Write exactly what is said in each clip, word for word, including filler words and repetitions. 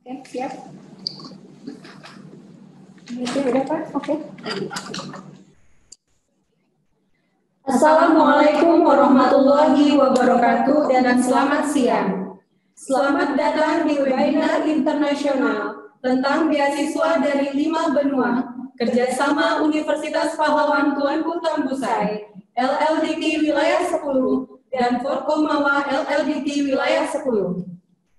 Oke, siap. Oke, udah Pak? Oke. Assalamualaikum warahmatullahi wabarakatuh dan selamat siang. Selamat datang di webinar internasional tentang beasiswa dari lima benua kerjasama Universitas Pahlawan Tuanku Tambusai, L L D T Wilayah sepuluh, dan Forkomawa L L D T Wilayah sepuluh.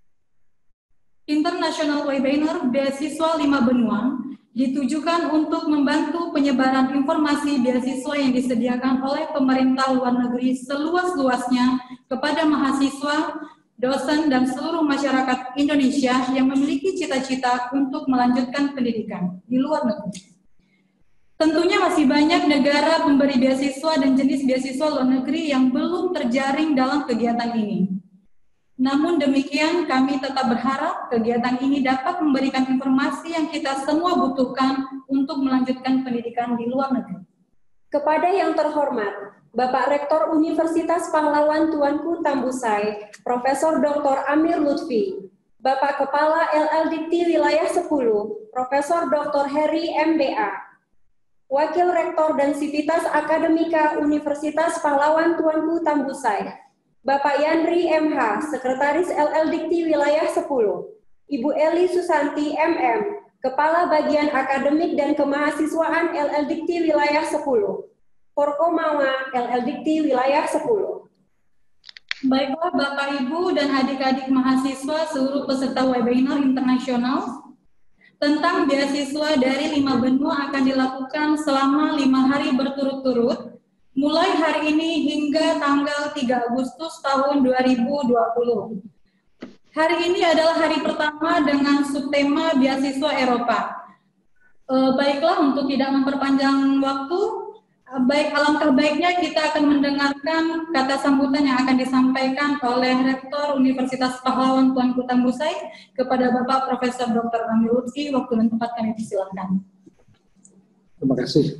International Webinar Beasiswa Lima Benua ditujukan untuk membantu penyebaran informasi beasiswa yang disediakan oleh pemerintah luar negeri seluas-luasnya kepada mahasiswa, dosen, dan seluruh masyarakat Indonesia yang memiliki cita-cita untuk melanjutkan pendidikan di luar negeri. Tentunya masih banyak negara pemberi beasiswa dan jenis beasiswa luar negeri yang belum terjaring dalam kegiatan ini. Namun demikian, kami tetap berharap kegiatan ini dapat memberikan informasi yang kita semua butuhkan untuk melanjutkan pendidikan di luar negeri. Kepada yang terhormat, Bapak Rektor Universitas Pahlawan Tuanku Tambusai, Profesor Doktor Amir Lutfi, Bapak Kepala L L D T Wilayah sepuluh, Profesor Doktor Heri M B A, Wakil Rektor dan Sivitas Akademika Universitas Pahlawan Tuanku Tambusai, Bapak Yandri M H, Sekretaris L L D T Wilayah sepuluh, Ibu Eli Susanti M M, Kepala Bagian Akademik dan Kemahasiswaan L L D T Wilayah sepuluh, Forkomawa L L D T Wilayah sepuluh. Baiklah Bapak Ibu dan adik-adik mahasiswa seluruh peserta webinar internasional tentang beasiswa dari lima benua akan dilakukan selama lima hari berturut-turut, mulai hari ini hingga tanggal tiga Agustus tahun dua ribu dua puluh. Hari ini adalah hari pertama dengan subtema beasiswa Eropa. E, baiklah, untuk tidak memperpanjang waktu, baik alangkah baiknya kita akan mendengarkan kata sambutan yang akan disampaikan oleh Rektor Universitas Pahlawan Tuanku Tambusai kepada Bapak Profesor Doktor Amir Lutfi. Waktu dan tempat kami persilakan. Terima kasih.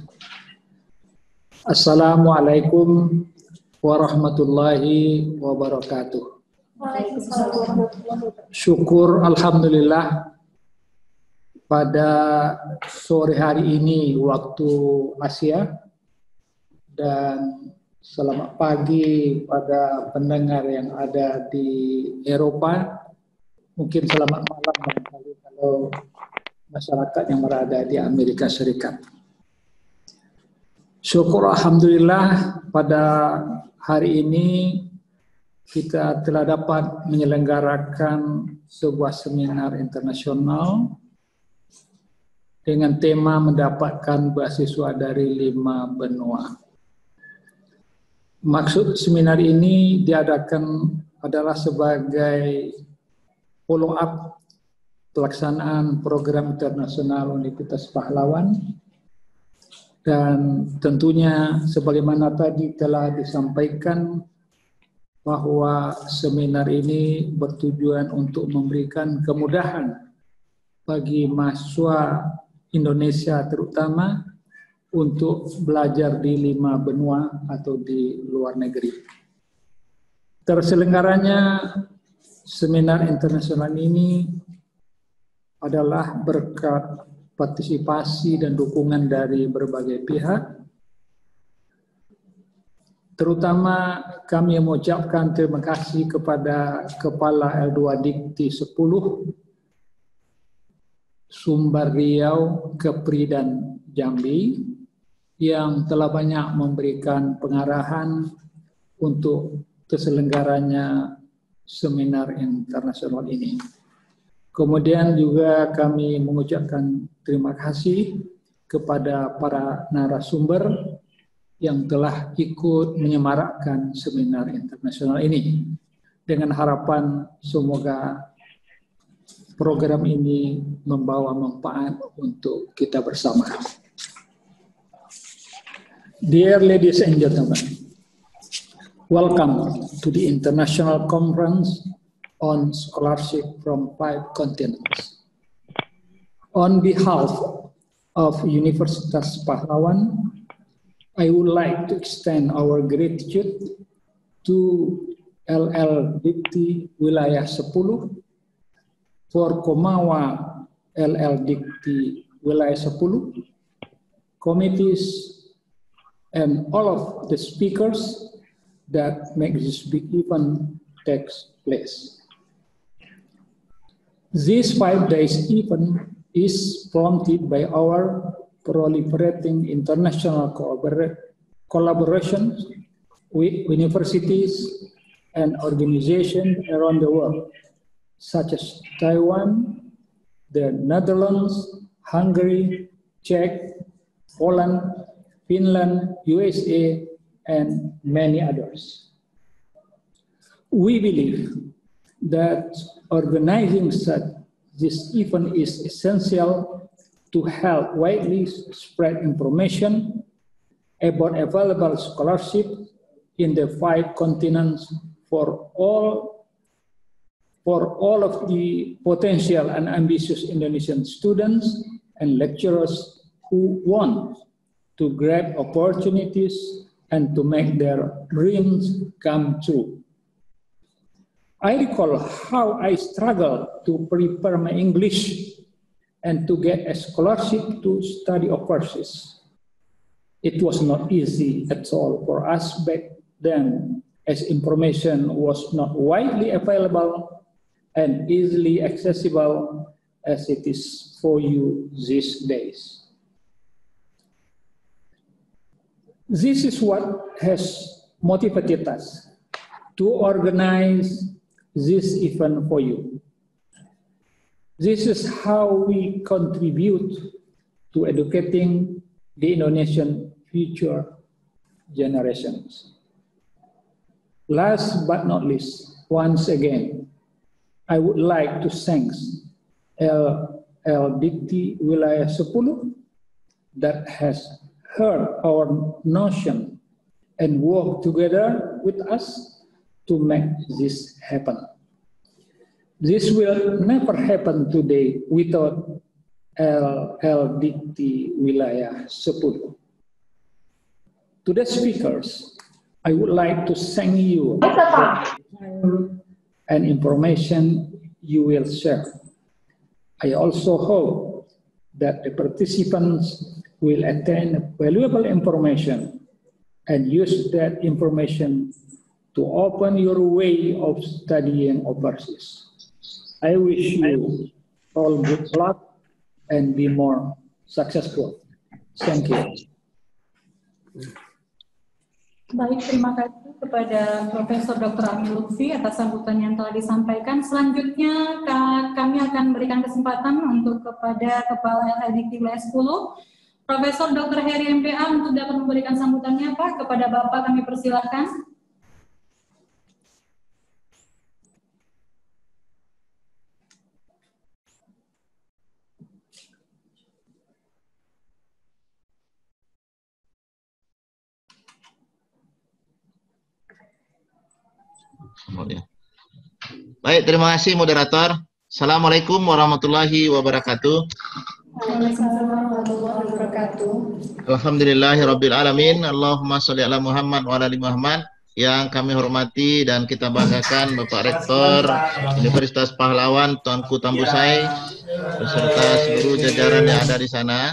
Assalamualaikum warahmatullahi wabarakatuh. Syukur alhamdulillah pada sore hari ini waktu Asia, dan selamat pagi pada pendengar yang ada di Eropa. Mungkin selamat malam barangkali kalau masyarakat yang berada di Amerika Serikat. Syukur alhamdulillah pada hari ini kita telah dapat menyelenggarakan sebuah seminar internasional dengan tema mendapatkan beasiswa dari lima benua. Maksud seminar ini diadakan adalah sebagai follow up pelaksanaan program internasional Universitas Pahlawan. Dan tentunya sebagaimana tadi telah disampaikan bahwa seminar ini bertujuan untuk memberikan kemudahan bagi mahasiswa Indonesia terutama untuk belajar di lima benua atau di luar negeri. Terselenggaranya seminar internasional ini adalah berkat partisipasi dan dukungan dari berbagai pihak. Terutama kami mengucapkan terima kasih kepada Kepala L dua Dikti sepuluh, Sumbar Riau, Kepri, dan Jambi yang telah banyak memberikan pengarahan untuk terselenggaranya seminar internasional ini. Kemudian juga kami mengucapkan terima kasih kepada para narasumber yang telah ikut menyemarakkan seminar internasional ini, dengan harapan semoga program ini membawa manfaat untuk kita bersama. Dear ladies and gentlemen, welcome to the International Conference on Scholarship from Five Continents. On behalf of Universitas Pahlawan, I would like to extend our gratitude to L L D T Wilayah sepuluh Forkomawa L L Dikti Wilayah sepuluh, committees, and all of the speakers that make this big event take place. This five days event is prompted by our proliferating international collaboration with universities and organizations around the world, such as Taiwan, the Netherlands, Hungary, Czech, Poland, Finland, U S A, and many others. We believe that organizing such this event is essential to help widely spread information about available scholarship in the five continents for all for all of the potential and ambitious Indonesian students and lecturers who want to grab opportunities and to make their dreams come true. I recall how I struggled to prepare my English and to get a scholarship to study overseas. It was not easy at all for us back then, as information was not widely available and easily accessible as it is for you these days. This is what has motivated us to organize this event for you. This is how we contribute to educating the Indonesian future generations. Last but not least, once again, I would like to thank L L Dikti Wilayah sepuluh that has heard our notion and worked together with us to make this happen. This will never happen today without L L Dikti Wilayah sepuluh. To the speakers, I would like to thank you for the time and information you will share. I also hope that the participants will attain valuable information and use that information to open your way of studying overseas. I wish you all good luck and be more successful. Thank you. Baik, terima kasih kepada Profesor Doktor Amir Lutfi atas sambutan yang telah disampaikan. Selanjutnya kami akan berikan kesempatan untuk kepada Kepala L L Dikti Wilayah sepuluh, Profesor Doktor Heri M P A untuk dapat memberikan sambutannya. Pak, kepada Bapak kami persilahkan. Baik, terima kasih moderator. Assalamualaikum warahmatullahi wabarakatuh. Waalaikumsalam warahmatullahi wabarakatuh. Alhamdulillahirabbil alamin. Allahumma sholli ala Muhammad wa ala ali Muhammad. Yang kami hormati dan kita banggakan Bapak Rektor Universitas Pahlawan Tuanku Tambusai beserta seluruh jajaran yang ada di sana.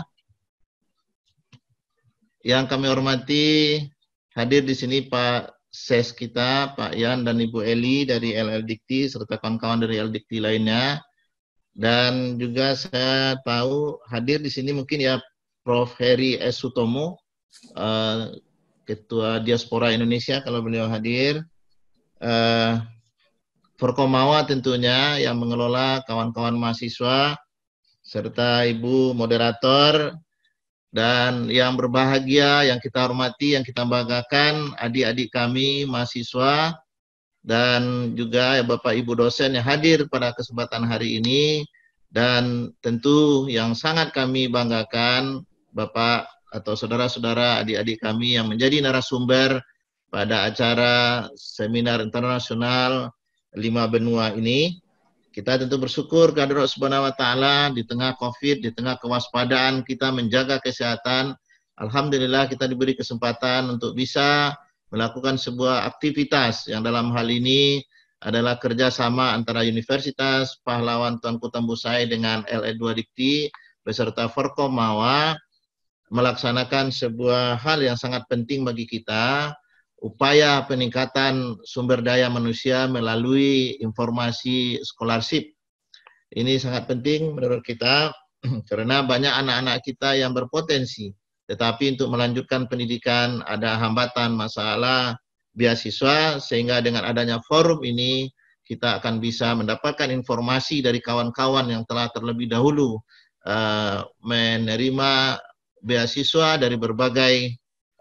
Yang kami hormati hadir di sini Pak Ses kita, Pak Yan dan Ibu Eli dari L L Dikti serta kawan-kawan dari L L Dikti lainnya. Dan juga saya tahu hadir di sini mungkin ya Profesor Heri S. Sutomo, uh, Ketua Diaspora Indonesia kalau beliau hadir. Uh, Forkomawa tentunya yang mengelola kawan-kawan mahasiswa serta Ibu Moderator. Dan yang berbahagia, yang kita hormati, yang kita banggakan, adik-adik kami, mahasiswa, dan juga ya Bapak Ibu dosen yang hadir pada kesempatan hari ini. Dan tentu yang sangat kami banggakan, Bapak atau saudara-saudara adik-adik kami yang menjadi narasumber pada acara seminar internasional lima benua ini. Kita tentu bersyukur kepada Allah Subhanahu wa taala di tengah Covid, di tengah kewaspadaan kita menjaga kesehatan. Alhamdulillah kita diberi kesempatan untuk bisa melakukan sebuah aktivitas yang dalam hal ini adalah kerjasama antara Universitas Pahlawan Tuanku Tambusai dengan L E dua Dikti beserta Forkomawa melaksanakan sebuah hal yang sangat penting bagi kita, upaya peningkatan sumber daya manusia melalui informasi scholarship. Ini sangat penting menurut kita karena banyak anak-anak kita yang berpotensi, tetapi untuk melanjutkan pendidikan ada hambatan masalah beasiswa, sehingga dengan adanya forum ini kita akan bisa mendapatkan informasi dari kawan-kawan yang telah terlebih dahulu uh, menerima beasiswa dari berbagai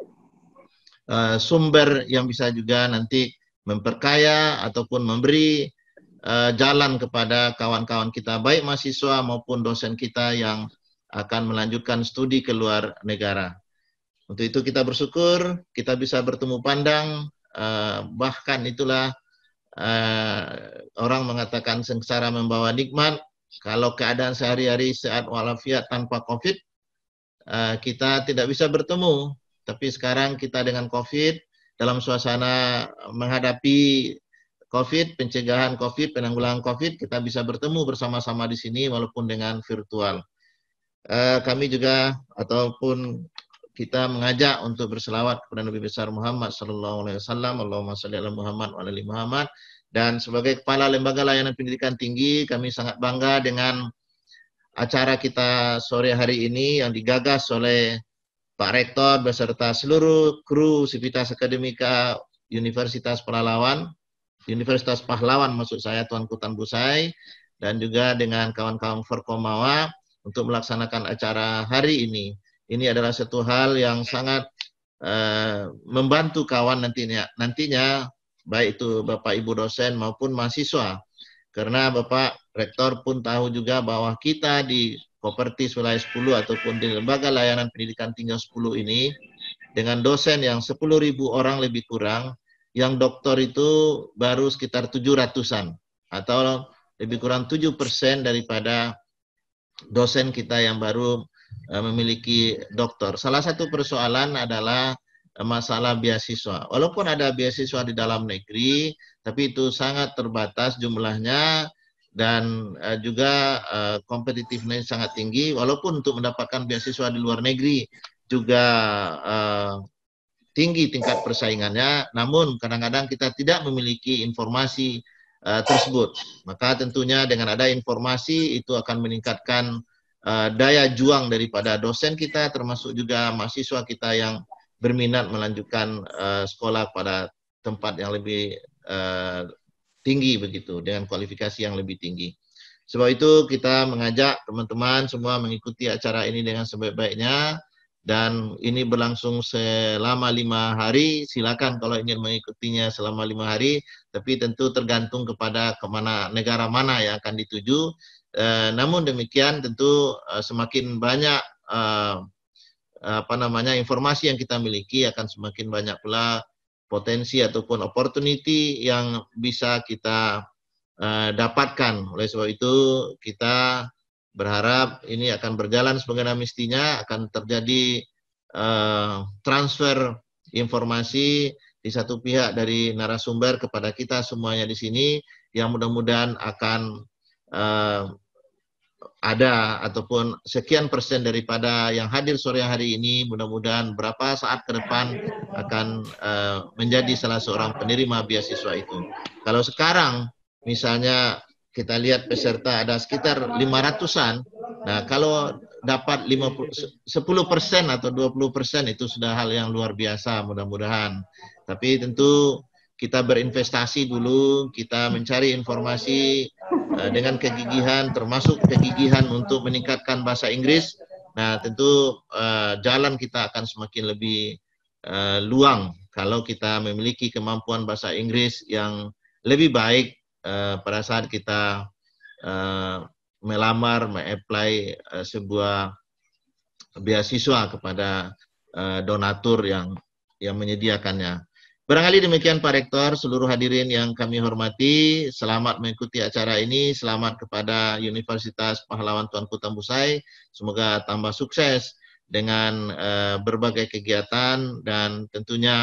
uh, sumber yang bisa juga nanti memperkaya ataupun memberi uh, jalan kepada kawan-kawan kita, baik mahasiswa maupun dosen kita yang akan melanjutkan studi ke luar negara. Untuk itu kita bersyukur kita bisa bertemu pandang. Uh, bahkan itulah uh, orang mengatakan sengsara membawa nikmat. Kalau keadaan sehari-hari sehat walafiat tanpa COVID, uh, kita tidak bisa bertemu. Tapi sekarang kita dengan COVID, dalam suasana menghadapi COVID, pencegahan COVID, penanggulangan COVID, kita bisa bertemu bersama-sama di sini walaupun dengan virtual. Uh, kami juga ataupun kita mengajak untuk berselawat kepada Nabi besar Muhammad sallallahu alaihi wasallam, Allahumma shalli ala Muhammad wa ala ali Muhammad. Dan sebagai kepala lembaga layanan pendidikan tinggi, kami sangat bangga dengan acara kita sore hari ini yang digagas oleh Pak Rektor beserta seluruh kru Sivitas Akademika Universitas Pahlawan, Universitas Pahlawan maksud saya, Tuanku Tambusai, dan juga dengan kawan-kawan Forkomawa untuk melaksanakan acara hari ini. Ini adalah satu hal yang sangat uh, membantu kawan nantinya, nantinya baik itu Bapak Ibu dosen maupun mahasiswa. Karena Bapak Rektor pun tahu juga bahwa kita di Kopertis Wilayah sepuluh ataupun di Lembaga Layanan Pendidikan Tinggi sepuluh ini dengan dosen yang sepuluh ribu orang lebih kurang, yang doktor itu baru sekitar tujuh ratusan atau lebih kurang tujuh persen daripada dosen kita yang baru memiliki doktor. Salah satu persoalan adalah masalah beasiswa. Walaupun ada beasiswa di dalam negeri, tapi itu sangat terbatas jumlahnya dan juga kompetitifnya sangat tinggi. Walaupun untuk mendapatkan beasiswa di luar negeri juga uh, tinggi tingkat persaingannya, namun kadang-kadang kita tidak memiliki informasi uh, tersebut. Maka tentunya dengan ada informasi itu akan meningkatkan Uh, daya juang daripada dosen kita, termasuk juga mahasiswa kita yang berminat melanjutkan uh, sekolah pada tempat yang lebih uh, tinggi begitu, dengan kualifikasi yang lebih tinggi. Sebab itu kita mengajak teman-teman semua mengikuti acara ini dengan sebaik-baiknya, dan ini berlangsung selama lima hari. Silakan kalau ingin mengikutinya selama lima hari, tapi tentu tergantung kepada kemana negara mana yang akan dituju. Uh, namun demikian tentu uh, semakin banyak uh, apa namanya informasi yang kita miliki, akan semakin banyak pula potensi ataupun opportunity yang bisa kita uh, dapatkan. Oleh sebab itu kita berharap ini akan berjalan sebagaimana mestinya, akan terjadi uh, transfer informasi di satu pihak dari narasumber kepada kita semuanya di sini, yang mudah-mudahan akan uh, ada ataupun sekian persen daripada yang hadir sore hari ini, mudah-mudahan berapa saat ke depan akan uh, menjadi salah seorang penerima beasiswa itu. Kalau sekarang misalnya kita lihat peserta ada sekitar lima ratusan, nah kalau dapat lima puluh, sepuluh persen atau dua puluh persen itu sudah hal yang luar biasa mudah-mudahan. Tapi tentu kita berinvestasi dulu, kita mencari informasi uh, dengan kegigihan, termasuk kegigihan untuk meningkatkan bahasa Inggris. Nah tentu uh, jalan kita akan semakin lebih uh, luang kalau kita memiliki kemampuan bahasa Inggris yang lebih baik uh, pada saat kita uh, melamar, me-apply uh, sebuah beasiswa kepada uh, donatur yang yang menyediakannya. Barangkali demikian Pak Rektor, seluruh hadirin yang kami hormati, selamat mengikuti acara ini, selamat kepada Universitas Pahlawan Tuanku Tambusai, semoga tambah sukses dengan uh, berbagai kegiatan, dan tentunya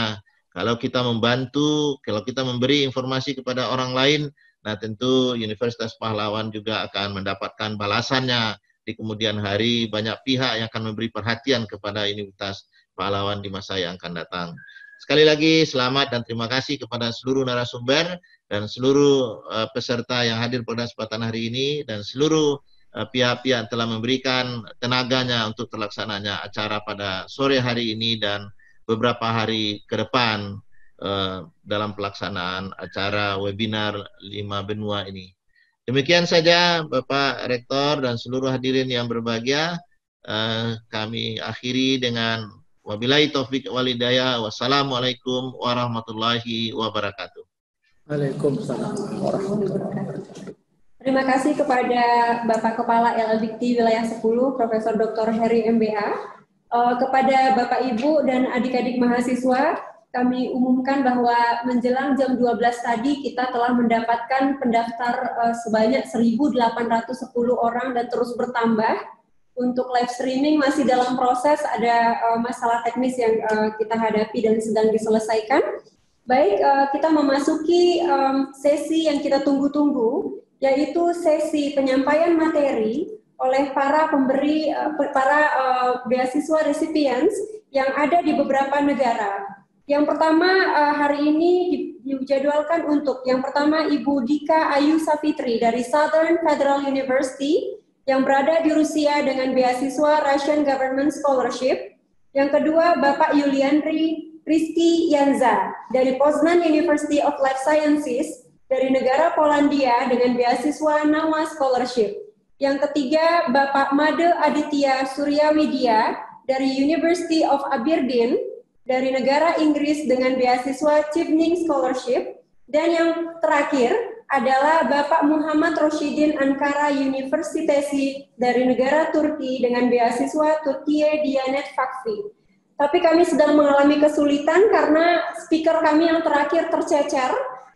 Kalau kita membantu, kalau kita memberi informasi kepada orang lain, nah tentu Universitas Pahlawan juga akan mendapatkan balasannya di kemudian hari. Banyak pihak yang akan memberi perhatian kepada Universitas Pahlawan di masa yang akan datang. Sekali lagi selamat dan terima kasih kepada seluruh narasumber dan seluruh uh, peserta yang hadir pada kesempatan hari ini dan seluruh pihak-pihak uh, telah memberikan tenaganya untuk terlaksananya acara pada sore hari ini dan beberapa hari ke depan uh, dalam pelaksanaan acara webinar lima benua ini. Demikian saja Bapak Rektor dan seluruh hadirin yang berbahagia. Uh, kami akhiri dengan wabillahi taufik wal hidayah. Wassalamualaikum warahmatullahi wabarakatuh. Waalaikumsalam warahmatullahi wabarakatuh. Terima kasih kepada Bapak Kepala L L Dikti Wilayah sepuluh, Profesor Doktor Heri M B A. Uh, kepada Bapak Ibu dan adik-adik mahasiswa, kami umumkan bahwa menjelang jam dua belas tadi kita telah mendapatkan pendaftar uh, sebanyak seribu delapan ratus sepuluh orang dan terus bertambah. Untuk live streaming masih dalam proses, ada uh, masalah teknis yang uh, kita hadapi dan sedang diselesaikan. Baik, uh, kita memasuki um, sesi yang kita tunggu-tunggu, yaitu sesi penyampaian materi oleh para pemberi, uh, para uh, beasiswa recipients yang ada di beberapa negara. Yang pertama uh, hari ini dijadwalkan untuk yang pertama Ibu Dika Ayu Safitri dari Southern Federal University yang berada di Rusia dengan beasiswa Russian Government Scholarship. Yang kedua Bapak Yuliandri Rizky Yanza dari Poznan University of Life Sciences dari negara Polandia dengan beasiswa NAWA Scholarship. Yang ketiga, Bapak Made Aditya Suryawidya dari University of Aberdeen dari negara Inggris dengan beasiswa Chevening Scholarship. Dan yang terakhir adalah Bapak Muhammad Roshidin Ankara Universitesi dari negara Turki dengan beasiswa Turkiye Diyanet Vakfi. Tapi kami sedang mengalami kesulitan karena speaker kami yang terakhir tercecer.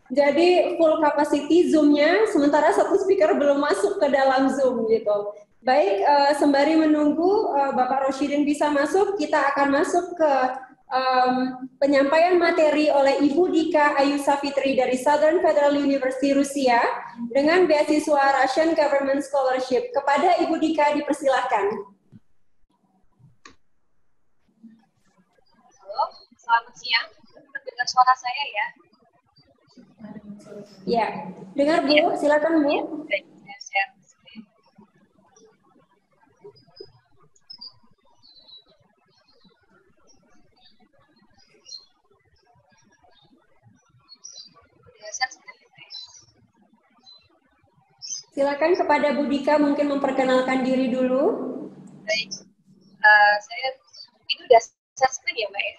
Jadi full capacity Zoom-nya, sementara satu speaker belum masuk ke dalam Zoom gitu. Baik, uh, sembari menunggu uh, Bapak Roshidin bisa masuk, kita akan masuk ke um, penyampaian materi oleh Ibu Dika Ayu Safitri dari Southern Federal University Rusia dengan beasiswa Russian Government Scholarship. Kepada Ibu Dika dipersilahkan. Halo, selamat siang. Dengar suara saya ya? Ya, dengar Bu, ya. Silakan Bu. Ya, saya share. Silakan kepada Bu Dika mungkin memperkenalkan diri dulu. Baik, uh, saya itu udah share screen ya Mbak ya?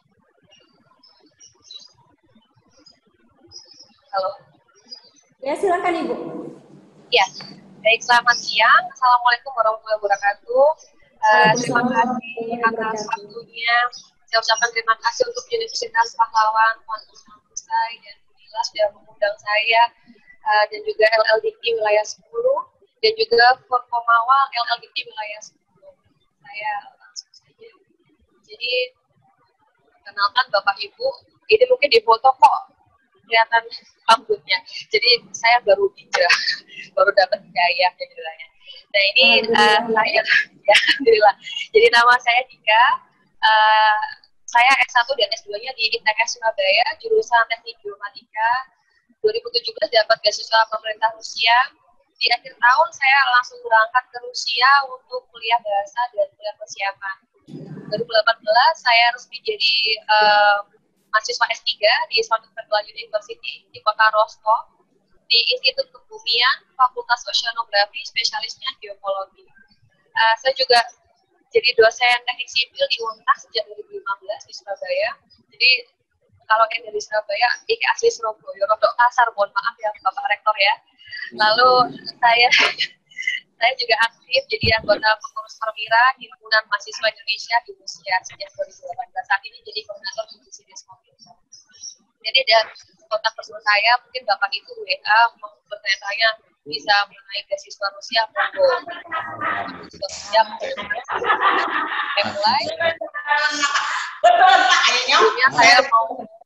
Halo. Ya, silakan Ibu. Ya, baik, selamat siang. Assalamualaikum warahmatullahi wabarakatuh. Uh, terima kasih atas waktunya. Saya ucapkan terima kasih untuk Universitas Pahlawan, Tuan Pusai dan Unila sudah mengundang saya, uh, dan juga L L Dikti Wilayah sepuluh, dan juga Forkomawal L L Dikti Wilayah sepuluh. Saya langsung saja. Jadi, kenalkan Bapak Ibu, ini mungkin di foto kok kelihatan rambutnya. Jadi saya baru hijrah, baru dapat hidayah jadinya. Nah ini uh, saya, ya alhamdulillah. Jadi nama saya Dika. Uh, saya S satu dan S dua-nya di I T S Surabaya, jurusan Teknik Geomatika. dua ribu tujuh belas dapat beasiswa pemerintah Rusia. Di akhir tahun saya langsung berangkat ke Rusia untuk kuliah bahasa dan kuliah persiapan. dua ribu delapan belas saya resmi jadi uh, mahasiswa S tiga di Southern Federal University di kota Rostov di Institut Kebumian Fakultas Oceanografi, spesialisnya geologi. Uh, saya juga jadi dosen teknik sipil di Untas sejak dua ribu lima belas di Surabaya. Jadi kalau yang dari Surabaya, ini asli Surabaya, rodok kasar, mohon maaf ya Bapak Rektor ya. Lalu saya saya juga aktif jadi anggota pengurus perwira Himpunan Mahasiswa Indonesia di Rusia sejak dua ribu delapan belas. Saat ini jadi koordinator divisi Desmobil. Jadi ada kontak personal saya, mungkin Bapak Ibu W A mau bertanya-tanya bisa mengenai beasiswa Rusia, monggo. Siap. Saya mulai. Sebelumnya saya mau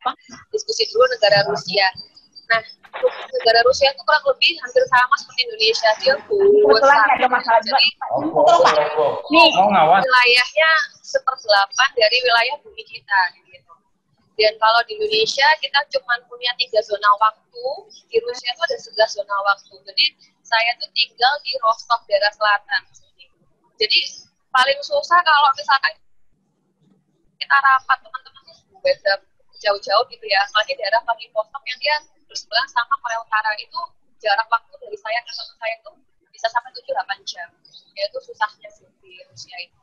apa diskusi dulu negara Rusia. Nah, negara Rusia itu kurang lebih hampir sama seperti Indonesia, dia kebetulan ada masalah juga. Jadi Nih, wilayahnya seperdelapan dari wilayah bumi kita gitu. Dan kalau di Indonesia kita cuma punya tiga zona waktu, di Rusia itu ada sebelas zona waktu. Jadi saya tuh tinggal di Rostov daerah selatan. Jadi paling susah kalau misalkan kita rapat teman-teman tuh beda jauh-jauh gitu ya. Apalagi daerah Vladivostok yang dia bersebelah sama Korea Utara, itu jarak waktu dari saya ke tempat saya itu bisa sampai tujuh delapan jam. Yaitu susahnya sih di Rusia itu.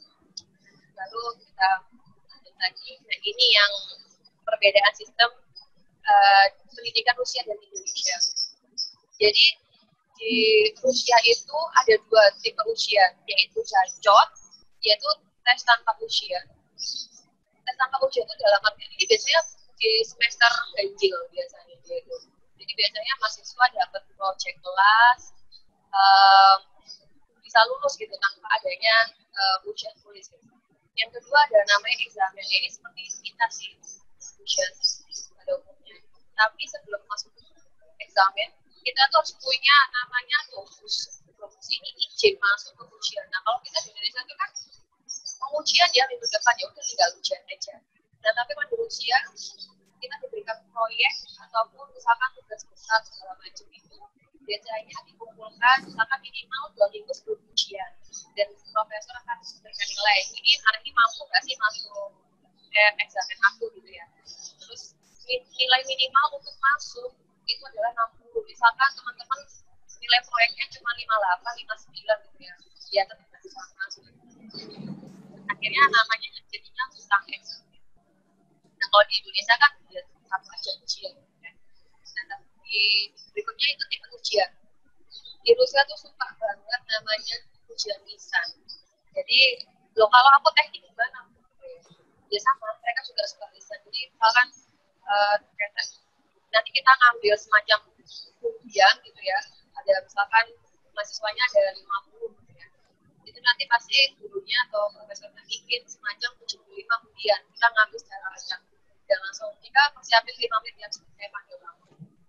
Lalu kita lanjut lagi. Nah ini yang perbedaan sistem uh, pendidikan Rusia dan Indonesia. Jadi di Rusia itu ada dua tipe ujian, yaitu Jajot, yaitu tes tanpa ujian. Tes tanpa ujian itu dalam arti ini biasanya di semester ganjil biasanya gitu. Jadi biasanya mahasiswa dapat project kelas, um, bisa lulus gitu tanpa adanya uh, ujian tulis. Gitu. Yang kedua ada namanya eksamen, ini seperti kita sih ujian pada umumnya. Tapi sebelum masuk eksamen, kita tuh harus punya namanya lulus. Lulus ini izin masuk ke ujian. Nah kalau kita di Indonesia itu kan pengujian ya minggu depan ya udah tinggal ujian aja. Nah tapi kalau di Rusia kita diberikan proyek ataupun misalkan tugas besar segala macam itu biasanya dikumpulkan misalkan minimal dua minggu sebelum ujian dan profesor akan memberikan nilai ini hari ini mampu nggak sih masuk eh, eksamen aku gitu ya. Terus nilai minimal untuk masuk itu adalah enam puluh. Misalkan teman-teman nilai proyeknya cuma lima puluh delapan, lima puluh sembilan gitu ya, ya tetap nggak bisa masuk. Akhirnya namanya jadinya utang eksamen. Nah kalau di Indonesia kan ya satu aja ujian. Nah di berikutnya itu tipe ujian. Di Rusia tuh suka banget namanya ujian lisan. Jadi lo kalau aku teknik gimana? Ya sama, mereka juga suka lisan. Jadi misalkan uh, nanti kita ngambil semacam undian gitu ya. Ada misalkan mahasiswanya ada lima puluh gitu ya. Itu nanti pasti gurunya atau profesornya bikin semacam tujuh puluh lima undian. Kita ngambil secara acak. Dan langsung kita persiapin lima menit yang saya panggil kamu.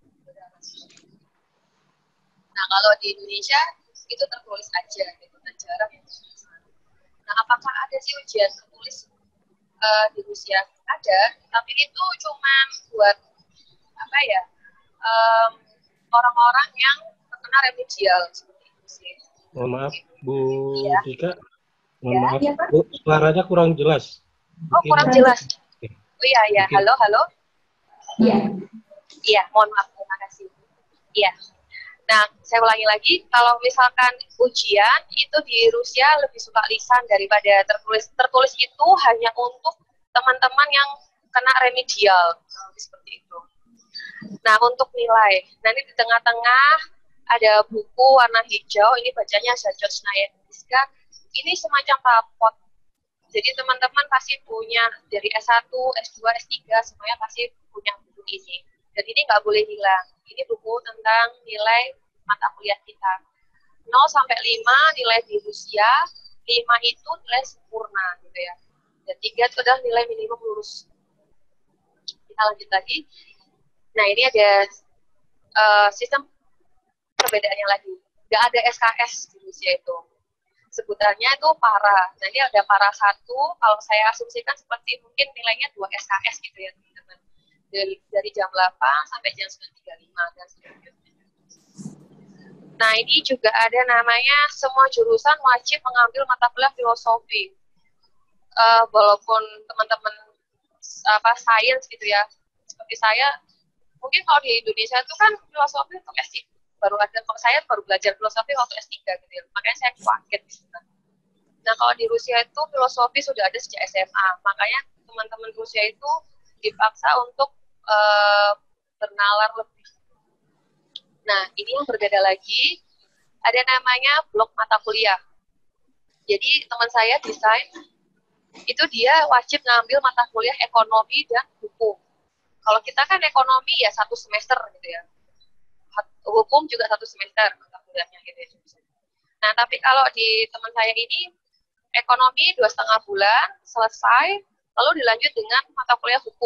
Nah kalau di Indonesia itu tertulis aja gitu, dan jarang yang tulisan. Nah apakah ada sih ujian tertulis uh, di Rusia? Ada, tapi itu cuma buat apa ya um, orang-orang yang terkena remedial seperti itu sih. Mohon maaf Bu ya. Dika, mohon ya, maaf ya, Bu, suaranya kurang jelas. Oh kurang Mungkin. jelas. Oh iya ya, halo halo. Iya. Iya, mohon maaf, terima kasih. Iya. Nah, saya ulangi lagi, kalau misalkan ujian itu di Rusia lebih suka lisan daripada tertulis. Tertulis itu hanya untuk teman-teman yang kena remedial, seperti itu. Nah, untuk nilai, nanti di tengah-tengah ada buku warna hijau, ini bacanya Jajot Snayendiska. Ini semacam rapot. Jadi teman-teman pasti punya dari S satu, S dua, S tiga, semuanya pasti punya buku ini. Dan ini nggak boleh hilang. Ini buku tentang nilai mata kuliah kita. nol sampai lima nilai di Rusia, lima itu nilai sempurna gitu ya. Dan tiga itu adalah nilai minimum lulus. Kita lanjut lagi. Nah ini ada uh, sistem perbedaannya lagi. Nggak ada S K S di Rusia itu. Sebutannya itu para. Nah ini ada para satu, kalau saya asumsikan seperti mungkin nilainya dua S K S gitu ya teman-teman. Dari, dari jam delapan sampai jam sembilan tiga puluh lima dan seterusnya. Nah ini juga ada namanya semua jurusan wajib mengambil mata kuliah filosofi. Uh, walaupun teman-teman apa sains gitu ya, seperti saya, mungkin kalau di Indonesia itu kan filosofi untuk S tiga baru ada, kalau saya baru belajar filosofi waktu S tiga gitu ya, makanya saya kaget gitu kan. Nah kalau di Rusia itu filosofi sudah ada sejak S M A, makanya teman-teman Rusia itu dipaksa untuk uh, bernalar lebih. Nah ini yang berbeda lagi, ada namanya blok mata kuliah. Jadi teman saya desain, itu dia wajib ngambil mata kuliah ekonomi dan hukum. Kalau kita kan ekonomi ya satu semester gitu ya, hukum juga satu semester mata kuliahnya gitu ya. Nah tapi kalau di teman saya ini ekonomi dua setengah bulan selesai, lalu dilanjut dengan mata kuliah hukum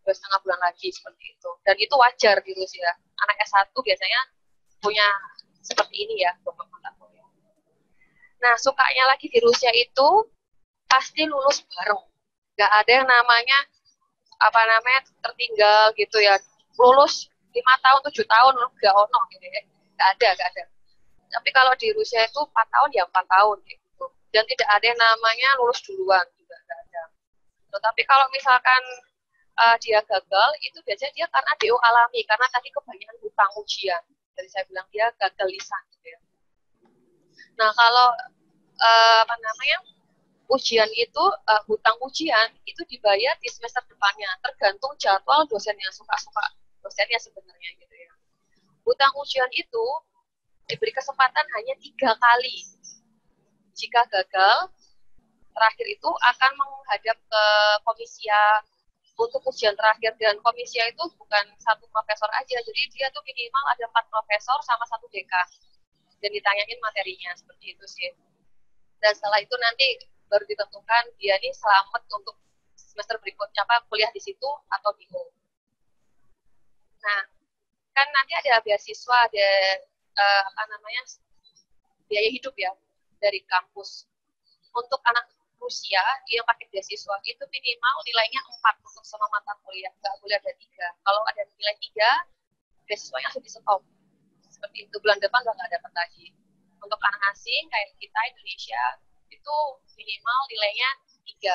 dua setengah bulan lagi seperti itu. Dan itu wajar di Rusia. Anak S satu biasanya punya seperti ini ya, beberapa mata kuliah. Nah, sukanya lagi di Rusia itu pasti lulus bareng. Nggak ada yang namanya apa namanya tertinggal gitu ya. Lulus lima tahun, tujuh tahun, nggak ono gitu ya. Nggak ada, nggak ada. Tapi kalau di Rusia itu empat tahun ya empat tahun gitu. Dan tidak ada yang namanya lulus duluan juga nggak ada. Tetapi kalau misalkan uh, dia gagal, itu biasanya dia karena D O alami, karena tadi kebanyakan hutang ujian. Jadi saya bilang dia gagal lisan gitu ya. Nah, kalau uh, apa namanya ujian itu, uh, hutang ujian itu dibayar di semester depannya, tergantung jadwal dosennya, suka-suka dosennya sebenarnya gitu ya. Hutang ujian itu diberi kesempatan hanya tiga kali. Jika gagal, terakhir itu akan menghadap ke komisia untuk ujian terakhir, dan komisia itu bukan satu profesor aja, jadi dia tuh minimal ada empat profesor sama satu dekan, dan ditanyain materinya seperti itu sih. Dan setelah itu nanti baru ditentukan dia ini selamat untuk semester berikutnya apa kuliah di situ atau bingung. Nah, kan nanti ada beasiswa, ada uh, apa namanya biaya hidup ya dari kampus. Untuk anak Rusia yang pakai beasiswa itu minimal nilainya empat untuk semua mata kuliah, nggak boleh ada tiga. Kalau ada nilai tiga, beasiswanya langsung di stop. Seperti itu, bulan depan nggak dapat lagi. Untuk anak asing kayak kita Indonesia itu minimal nilainya tiga.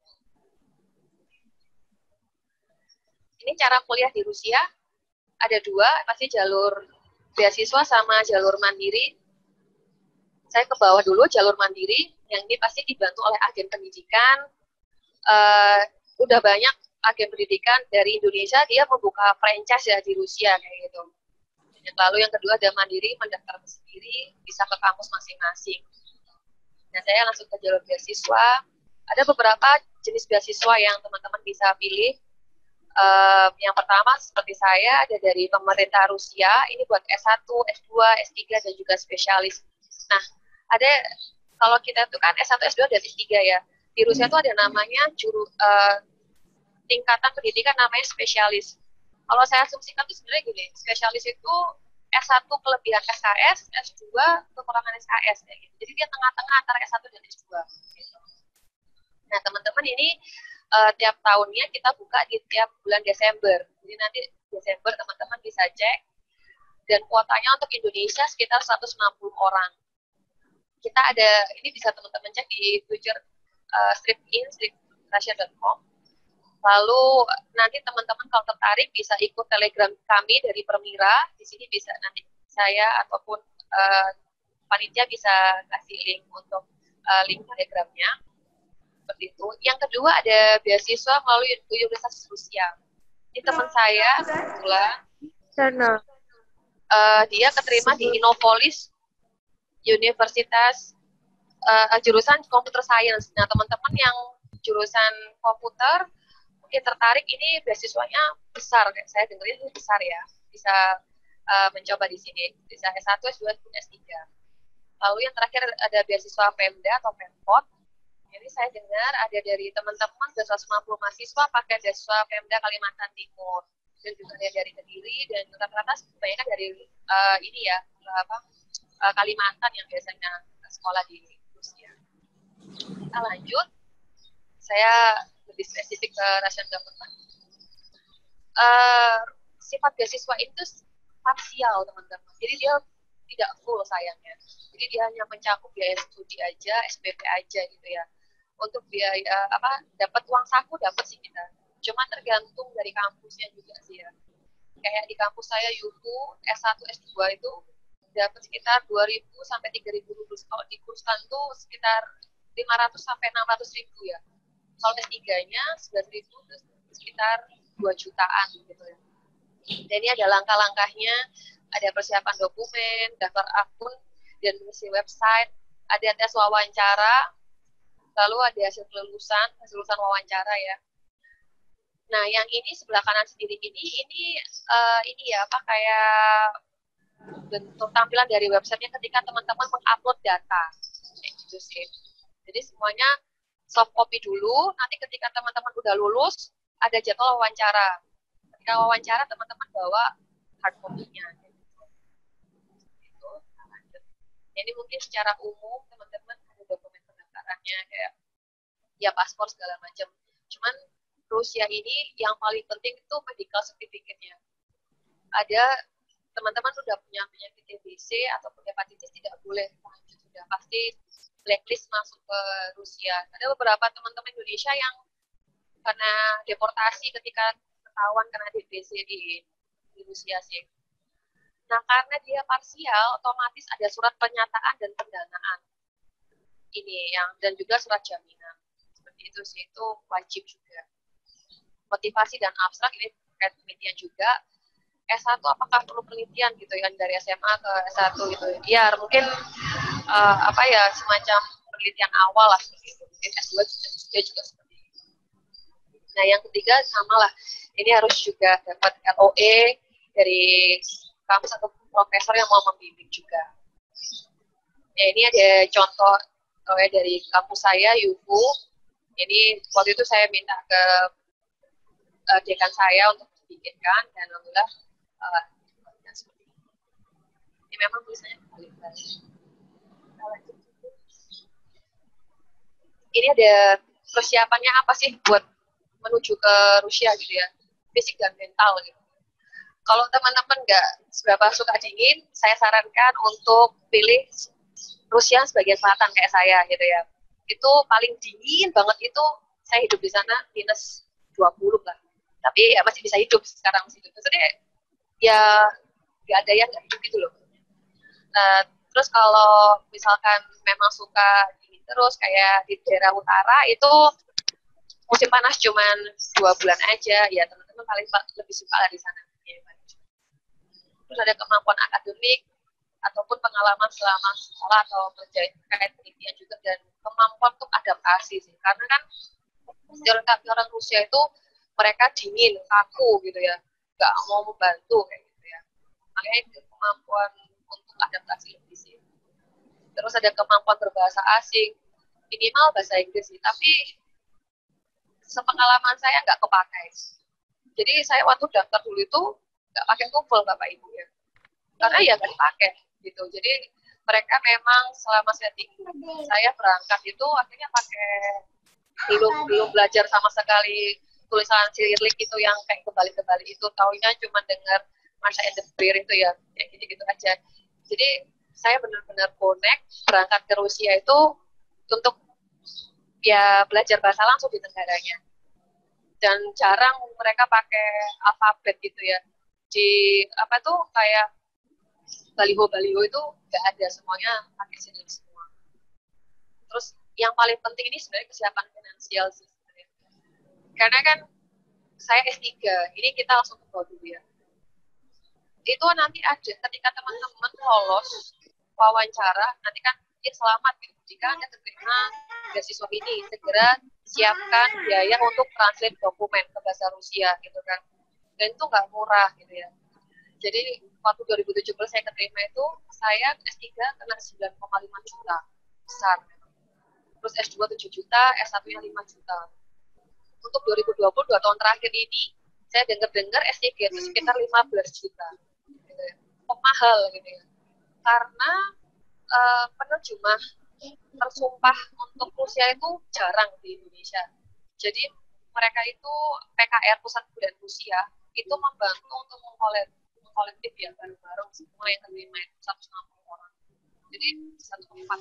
Ini cara kuliah di Rusia ada dua, pasti jalur beasiswa sama jalur mandiri. Saya ke bawah dulu, jalur mandiri, yang ini pasti dibantu oleh agen pendidikan. Uh, udah banyak agen pendidikan dari Indonesia, dia membuka franchise ya di Rusia kayak gitu. Lalu yang kedua ada mandiri, mendaftar sendiri, bisa ke kampus masing-masing. Nah, saya langsung ke jalur beasiswa. Ada beberapa jenis beasiswa yang teman-teman bisa pilih. Uh, yang pertama seperti saya, ada dari pemerintah Rusia, ini buat S satu, S dua, S tiga, dan juga spesialis. Nah, ada kalau kita itu kan S satu, S dua, dan S tiga ya. Di Rusia itu ada namanya juru uh, tingkatan pendidikan namanya spesialis. Kalau saya asumsikan itu sebenarnya gini, spesialis itu S satu kelebihan S K S, S dua kekurangan S K S kayak gitu. Jadi dia tengah-tengah antara S satu dan S dua gitu. Nah, teman-teman ini uh, tiap tahunnya kita buka di tiap bulan Desember. Jadi nanti Desember teman-teman bisa cek, dan kuotanya untuk Indonesia sekitar seratus enam puluh orang. Kita ada, ini bisa teman-teman cek di Twitter uh, stripin, strip russia dot com. Lalu nanti teman-teman kalau tertarik bisa ikut Telegram kami dari Permira. Di sini bisa nanti saya ataupun uh, panitia bisa kasih link untuk uh, link Telegramnya. Seperti itu. Yang kedua ada beasiswa melalui Universitas Rusia. Ini teman saya kebetulan. Sana. Uh, dia keterima di Innopolis Universitas uh, jurusan Computer Science. Nah, teman-teman yang jurusan komputer mungkin tertarik, ini beasiswanya besar, kayak saya dengerin ini besar ya, bisa uh, mencoba di sini, bisa S satu, S dua, S tiga. Lalu yang terakhir ada beasiswa Pemda atau Pemkot. Jadi saya dengar ada dari teman-teman seratus lima puluh mahasiswa pakai beasiswa Pemda Kalimantan Timur, dan juga ada dari Kediri, dan rata-rata kebanyakan dari uh, ini ya apa uh, Kalimantan yang biasanya sekolah di Rusia. Kita lanjut, saya lebih spesifik ke Russian government. Uh, sifat beasiswa itu parsial teman-teman, jadi dia tidak full sayangnya. Jadi dia hanya mencakup biaya studi aja, S P P aja gitu ya. Untuk biaya apa dapat uang saku dapat sih kita. Cuma tergantung dari kampusnya juga sih ya. Kayak di kampus saya U T U S satu S dua itu dapat sekitar dua ribu sampai tiga ribu rupiah. Kalau dikurskan tuh sekitar lima ratus sampai enam ratus ribu ya. Kalau S tiga-nya sebelas ribu terus sekitar dua jutaan gitu ya. Dan ini ada langkah-langkahnya, ada persiapan dokumen, daftar akun, dan mengisi website, ada tes wawancara, lalu ada hasil kelulusan, hasil lulusan wawancara ya. Nah, yang ini sebelah kanan sendiri ini, ini uh, ini ya apa kayak bentuk tampilan dari websitenya ketika teman-teman mengupload data, gitu sih. Jadi semuanya soft copy dulu, nanti ketika teman-teman udah lulus, ada jadwal wawancara. Ketika wawancara teman-teman bawa hard copy-nya. Gitu. Jadi mungkin secara umum teman-teman ada dokumen pendaftarannya kayak ya paspor segala macam. Cuman Rusia ini yang paling penting itu medical certificate-nya. Ada teman-teman sudah punya penyakit T B C ataupun hepatitis tidak boleh lanjut, sudah pasti blacklist masuk ke Rusia. Ada beberapa teman-teman Indonesia yang karena deportasi ketika ketahuan kena T B C di, di Rusia sih. Nah, karena dia parsial, otomatis ada surat pernyataan dan pendanaan. Ini yang dan juga surat jaminan. Seperti itu sih, itu wajib juga. Motivasi dan abstrak ini terkait penelitian juga. S satu apakah perlu penelitian gitu ya dari S M A ke S satu gitu. Ya, mungkin uh, apa ya semacam penelitian awal lah seperti itu. Mungkin S dua juga, juga seperti itu. Nah, yang ketiga sama lah. Ini harus juga dapat L O E dari kampus atau profesor yang mau membimbing juga. Ya, ini ada contoh oh ya, dari kampus saya, U F U. Ini waktu itu saya minta ke uh, dekan saya untuk dibikinkan, dan alhamdulillah uh, ya, seperti ini. Ini memang tulisannya kembali-kembali. Ini ada persiapannya apa sih buat menuju ke Rusia gitu ya, fisik dan mental gitu. Kalau teman-teman nggak seberapa suka dingin, saya sarankan untuk pilih Rusia sebagian selatan kayak saya gitu ya. Itu paling dingin banget itu, saya hidup di sana minus dua puluh lah. Tapi ya masih bisa hidup sekarang masih hidup. Maksudnya ya nggak ada yang nggak hidup gitu loh. Nah, terus kalau misalkan memang suka dingin terus kayak di daerah utara itu musim panas cuman dua bulan aja, ya teman-teman paling lebih suka lah di sana. Terus ada kemampuan akademik ataupun pengalaman selama sekolah atau kerja terkait penelitian juga, dan kemampuan untuk adaptasi sih, karena kan stereotip orang Rusia itu mereka dingin, kaku gitu ya, nggak mau membantu kayak gitu ya, makanya kemampuan untuk adaptasi lebih sih. Terus ada kemampuan berbahasa asing, minimal bahasa Inggris sih, tapi sepengalaman saya nggak kepakai. Jadi saya waktu daftar dulu itu nggak pakai TOEFL Bapak Ibu ya, karena ya nggak dipakai gitu. Jadi mereka memang selama setting saya berangkat itu akhirnya pakai belum belum belajar sama sekali tulisan Cyrillic itu yang kayak kebalik-kebalik itu, taunya cuma dengar Marsha and the Bear itu ya kayak gitu-gitu aja. Jadi saya benar-benar connect berangkat ke Rusia itu untuk ya belajar bahasa langsung di negaranya, dan jarang mereka pakai alfabet gitu ya. Di apa tuh kayak baliho-baliho itu nggak ada, semuanya pakai Cyrillic semua. Terus yang paling penting ini sebenarnya kesiapan finansial sih sebenarnya. Karena kan saya S tiga, ini kita langsung ke bawah dulu ya. Itu nanti ada ketika teman-teman lolos wawancara, nanti kan ya selamat gitu. Jika Anda terima beasiswa ini, segera siapkan biaya untuk translate dokumen ke bahasa Rusia gitu kan. Dan itu nggak murah gitu ya. Jadi waktu dua ribu tujuh belas saya keterima itu, saya S tiga kena sembilan koma lima juta, besar. Terus S dua tujuh juta, S satu-nya lima juta. Untuk dua ribu dua puluh, dua tahun terakhir ini, saya dengar-dengar S tiga itu sekitar lima belas juta. Gitu ya. Kok mahal gitu ya. Karena uh, penerjemah tersumpah untuk Rusia itu jarang di Indonesia. Jadi mereka itu P K R Pusat Kebudayaan Rusia itu membantu untuk mengkolektif kolektif ya bareng-bareng semua yang terima itu seratus enam puluh orang. Jadi satu tempat.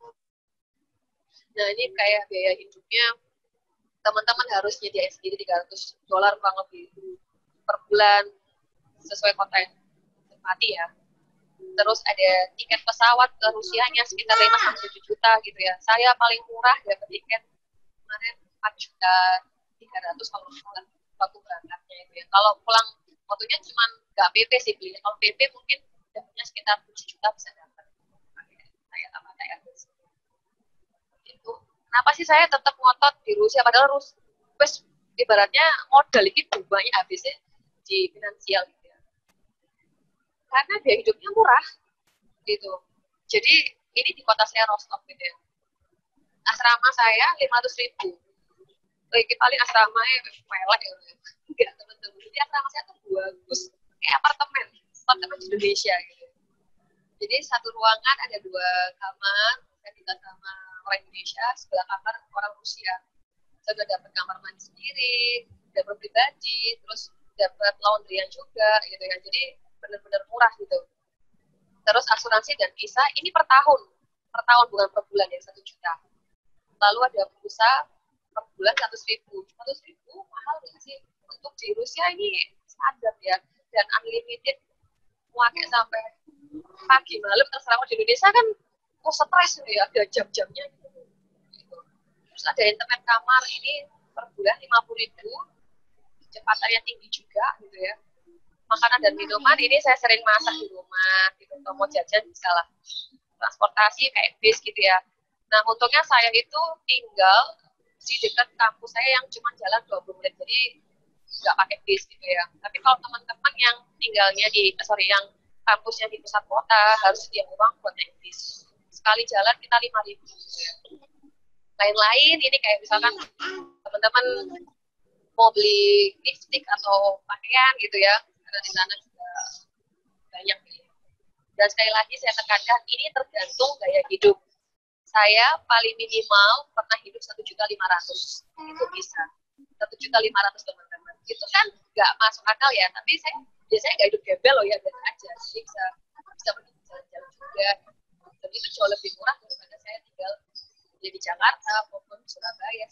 Nah, ini kayak biaya hidupnya teman-teman harus nyediain sendiri tiga ratus dolar kurang lebih per bulan sesuai kota yang tempati ya. Terus ada tiket pesawat ke Rusianya sekitar lima sampai tujuh juta gitu ya. Saya paling murah dapat tiket kemarin empat juta tiga ratus kalau misalnya waktu berangkatnya itu ya. Kalau pulang waktunya cuma nggak P P sih belinya. Kalau P P mungkin dapatnya sekitar tujuh juta bisa dapat. Saya tambah kayak itu. Kenapa sih saya tetap ngotot di Rusia padahal Rusia wes ibaratnya modal ini banyak habisnya di finansial gitu ya. Karena biaya hidupnya murah gitu. Jadi ini di kota saya Rostov gitu ya. Asrama saya lima ratus ribu. Lagi paling asramanya melek ya. Enggak, teman-teman. Jadi asrama saya tuh bagus. Kayak apartemen. Apartemen di Indonesia gitu. Jadi satu ruangan ada dua kamar. Saya tinggal sama orang Indonesia, sebelah kamar orang Rusia. Saya udah dapat kamar mandi sendiri, dapat pribadi, terus dapat laundryan juga gitu ya. Jadi benar-benar murah gitu. Terus asuransi dan visa ini per tahun, per tahun bukan per bulan ya, satu juta. Lalu ada pulsa per bulan seratus ribu, seratus ribu mahal nggak sih? Untuk di Rusia ini standar ya, dan unlimited, pakai sampai pagi malam. Terserah. Di Indonesia kan oh stres ya, ada jam-jamnya gitu. Terus ada internet kamar ini per bulan lima puluh ribu, kecepatannya tinggi juga gitu ya. Makanan dan minuman ini saya sering masak di rumah gitu, kalau mau jajan bisa lah. Transportasi kayak bis gitu ya. Nah untungnya saya itu tinggal di dekat kampus saya yang cuma jalan dua puluh menit, jadi nggak pakai bis gitu ya. Tapi kalau teman-teman yang tinggalnya di sorry yang kampusnya di pusat kota harus sedia uang buat naik bis. Sekali jalan kita lima ribu gitu ya. Lain-lain ini kayak misalkan teman-teman mau beli lipstick atau pakaian gitu ya, karena di sana juga banyak. Dan sekali lagi saya tekankan, ini tergantung gaya hidup. Saya paling minimal pernah hidup satu juta lima ratus, itu bisa. satu juta lima ratus teman-teman. Itu kan nggak masuk akal ya, tapi saya biasanya nggak hidup gembel loh ya, biasa aja. Jadi bisa, bisa pergi jalan-jalan juga. Dan itu jauh lebih murah daripada saya tinggal di Jakarta maupun Surabaya.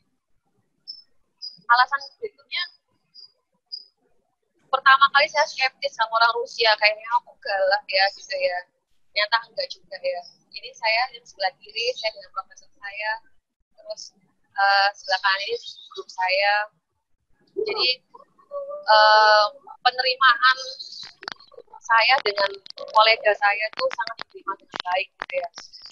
Alasan berikutnya, pertama kali saya skeptis sama orang Rusia, kayaknya aku galak ya gitu ya. Ternyata enggak juga ya. Ini saya yang sebelah kiri, saya dengan profesor saya, terus uh, sebelah kanan ini grup saya. Jadi uh, penerimaan saya dengan kolega saya itu sangat diterima dengan baik gitu ya.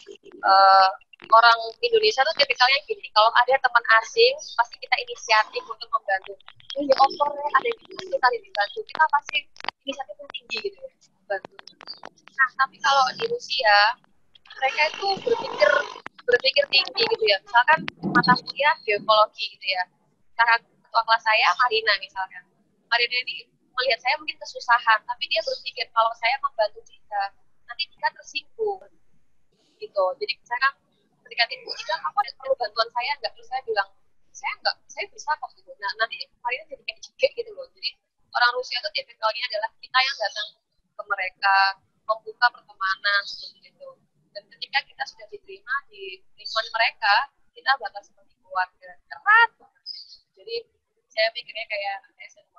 Uh, orang Indonesia tuh tipikalnya gini, kalau ada teman asing pasti kita inisiatif untuk membantu. Oh ya over ada yang kita dibantu, kita pasti inisiatif yang tinggi gitu ya, bantu. Nah tapi kalau di Rusia mereka itu berpikir berpikir tinggi gitu ya. Misalkan mata kuliah geologi gitu ya. Karena ketua kelas saya Marina misalkan. Marina ini melihat saya mungkin kesusahan, tapi dia berpikir kalau saya membantu dia, nanti dia tersinggung. Gitu. Jadi misalkan ketika tim bilang aku ada perlu bantuan saya enggak, terus saya bilang saya enggak, saya bisa kok gitu. Nah nanti Marina jadi kayak jegek gitu loh. Jadi orang Rusia itu tipikalnya adalah kita yang datang ke mereka, membuka pertemanan seperti itu. Dan ketika kita sudah diterima di lingkungan mereka, kita bakal seperti keluarga erat banget. Jadi saya mikirnya kayak S M A.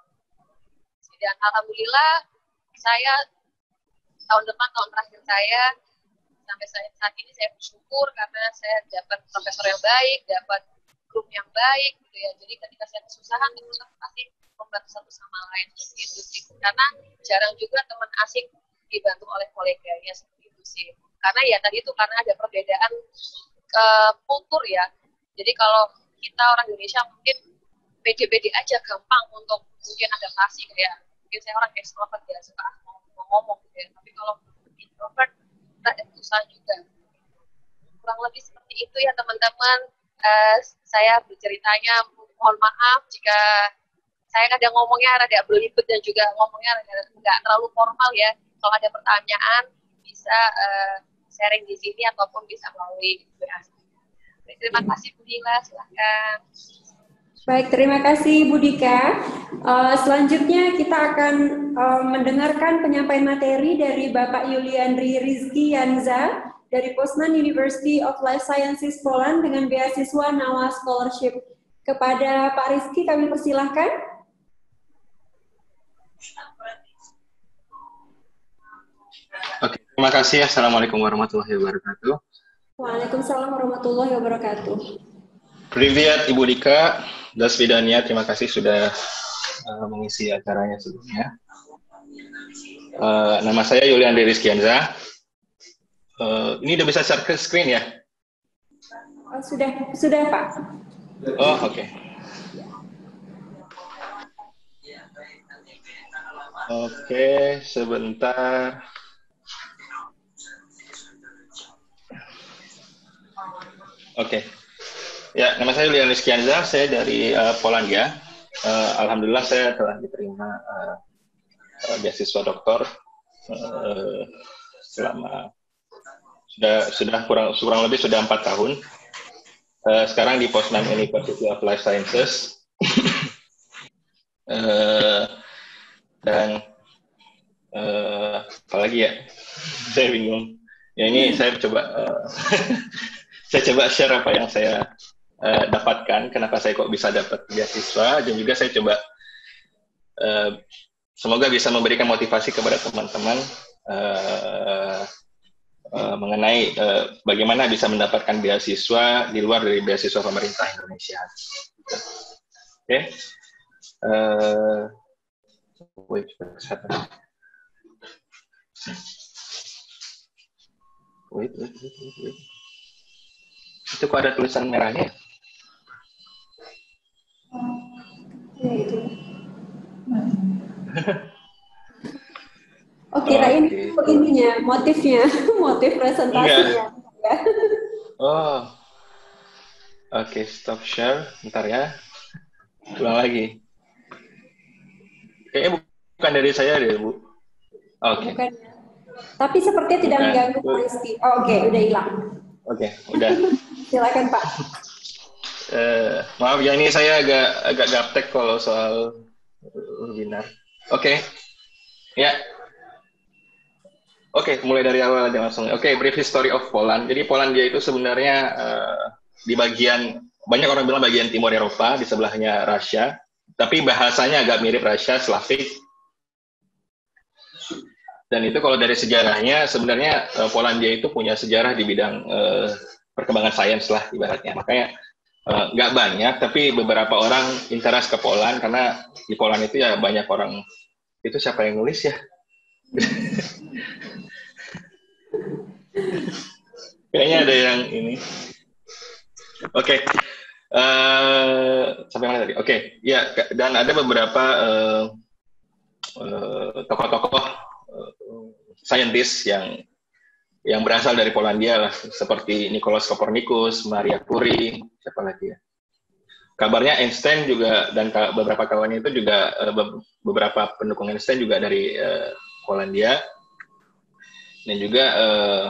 Dan alhamdulillah saya tahun depan tahun terakhir saya sampai saat ini saya bersyukur karena saya dapat profesor yang baik, dapat grup yang baik gitu ya. Jadi ketika saya kesusahan teman-teman pasti membantu satu sama lain seperti itu sih. Karena jarang juga teman asing dibantu oleh koleganya seperti itu sih. Karena ya tadi itu karena ada perbedaan uh, kultur ya. Jadi kalau kita orang Indonesia mungkin pede-pede aja gampang untuk mungkin adaptasi kayak mungkin saya orang extrovert ya suka mau, mau ngomong gitu ya. Tapi kalau introvert ada susah juga. Kurang lebih seperti itu ya teman-teman. Uh, saya berceritanya mohon maaf jika saya kadang ngomongnya rada belibet dan juga ngomongnya nggak terlalu formal ya. Kalau ada pertanyaan bisa uh, sharing di sini ataupun bisa melalui W A. Terima kasih Bu Dila, silakan. Baik, terima kasih Bu Dika. Uh, selanjutnya kita akan uh, mendengarkan penyampaian materi dari Bapak Yuliandri Rizky Yanza dari Poznan University of Life Sciences Poland dengan beasiswa NAWA Scholarship. Kepada Pak Rizky kami persilahkan. Oke, terima kasih. Assalamualaikum warahmatullahi wabarakatuh. Waalaikumsalam warahmatullahi wabarakatuh. Privyat Ibu Dika, dan Swidania, terima kasih sudah uh, mengisi acaranya sebelumnya. Uh, nama saya Yuliandri Rizky Yanza. Uh, ini udah bisa share ke screen ya? Oh, sudah, sudah Pak. Oh, oke. Okay. Oke, okay, sebentar. Oke. Okay. Ya, nama saya Julian Rizkianza, saya dari uh, Polandia. Uh, Alhamdulillah saya telah diterima uh, uh, beasiswa doktor uh, selama sudah sudah kurang kurang lebih sudah empat tahun. Uh, sekarang di Poznan University of Life Sciences. uh, dan uh, apalagi ya, saya bingung. Ya ini saya coba uh, saya coba share apa yang saya uh, dapatkan, kenapa saya kok bisa dapat beasiswa, dan juga saya coba uh, semoga bisa memberikan motivasi kepada teman-teman uh, uh, mengenai uh, bagaimana bisa mendapatkan beasiswa di luar dari beasiswa pemerintah Indonesia. Oke. Okay. Uh, wait, what's happening? Wait, wait, wait, wait, wait. Itu kok ada tulisan merahnya? Ya, itu. Oh, kirain okay. itu ininya, motifnya, motif presentasinya. Ya. Oh, oke, okay, stop share, bentar ya, ulang lagi. Kayaknya bukan dari saya deh, Bu. Oke. Okay. Tapi sepertinya tidak bukan. mengganggu Pak Rizky. Oh, oke, okay, udah hilang. Oke, okay, udah. Silakan Pak. Uh, maaf ya, ini saya agak agak gaptek kalau soal webinar. Oke, okay. ya. Oke, okay, mulai dari awal aja langsung. Oke, okay, brief history of Poland. Jadi Polandia itu sebenarnya uh, di bagian, banyak orang bilang bagian timur Eropa, di sebelahnya Rusia. Tapi bahasanya agak mirip Rusia, Slavik. Dan itu kalau dari sejarahnya, sebenarnya uh, Polandia itu punya sejarah di bidang uh, perkembangan sains lah ibaratnya. Makanya uh, nggak banyak, tapi beberapa orang interest ke Poland, karena di Poland itu ya banyak orang, itu siapa yang nulis ya? Kayaknya ada yang ini. Oke. Okay. Uh, sampai mana tadi? Oke, okay. Ya, dan ada beberapa uh, uh, tokoh-tokoh uh, saintis yang yang berasal dari Polandia lah, seperti Nicolaus Copernicus, Maria Curie, siapa lagi ya? Kabarnya Einstein juga dan beberapa kawannya itu juga uh, beberapa pendukung Einstein juga dari uh, Polandia, dan juga uh,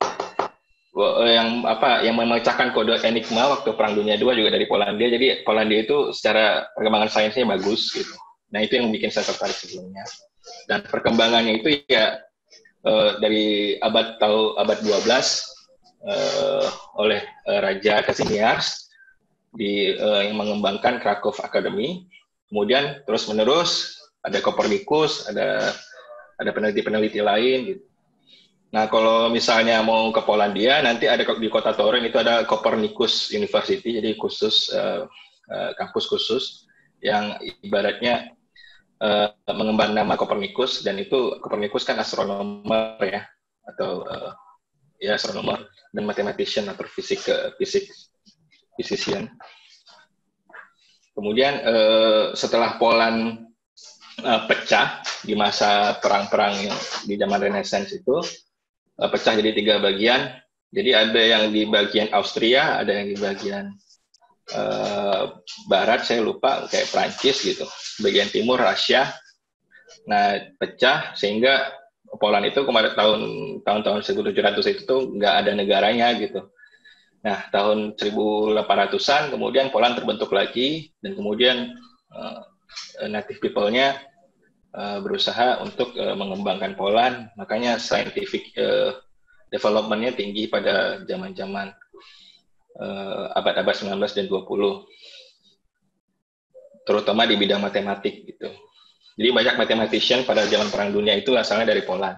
yang apa yang memecahkan kode Enigma waktu Perang Dunia kedua juga dari Polandia. Jadi Polandia itu secara perkembangan sainsnya bagus gitu. Nah, itu yang bikin saya tertarik sebelumnya. Dan perkembangannya itu ya uh, dari abad tahu abad dua belas uh, oleh uh, Raja Kazimierz di uh, yang mengembangkan Krakow Academy. Kemudian terus menerus ada Copernicus, ada ada peneliti-peneliti lain gitu. Nah, kalau misalnya mau ke Polandia, nanti ada di kota Toruń itu ada Copernicus University, jadi khusus uh, uh, kampus khusus yang ibaratnya uh, mengemban nama Copernicus, dan itu Copernicus kan astronomer ya, atau uh, ya astronomer dan mathematician atau fisik uh, fisik physician. Kemudian uh, setelah Poland uh, pecah di masa perang-perang di zaman Renaissance itu, pecah jadi tiga bagian. Jadi ada yang di bagian Austria, ada yang di bagian uh, barat, saya lupa, kayak Prancis gitu. Bagian timur Rusia. Nah, pecah sehingga Poland itu kemarin tahun tahun-tahun seribu tujuh ratus itu tuh nggak ada negaranya gitu. Nah, tahun seribu delapan ratusan kemudian Poland terbentuk lagi, dan kemudian uh, native people-nya Uh, berusaha untuk uh, mengembangkan Poland, makanya scientific uh, development-nya tinggi pada zaman-zaman uh, abad-abad sembilan belas dan dua puluh, terutama di bidang matematik gitu. Jadi banyak mathematician pada zaman Perang Dunia itu asalnya dari Poland.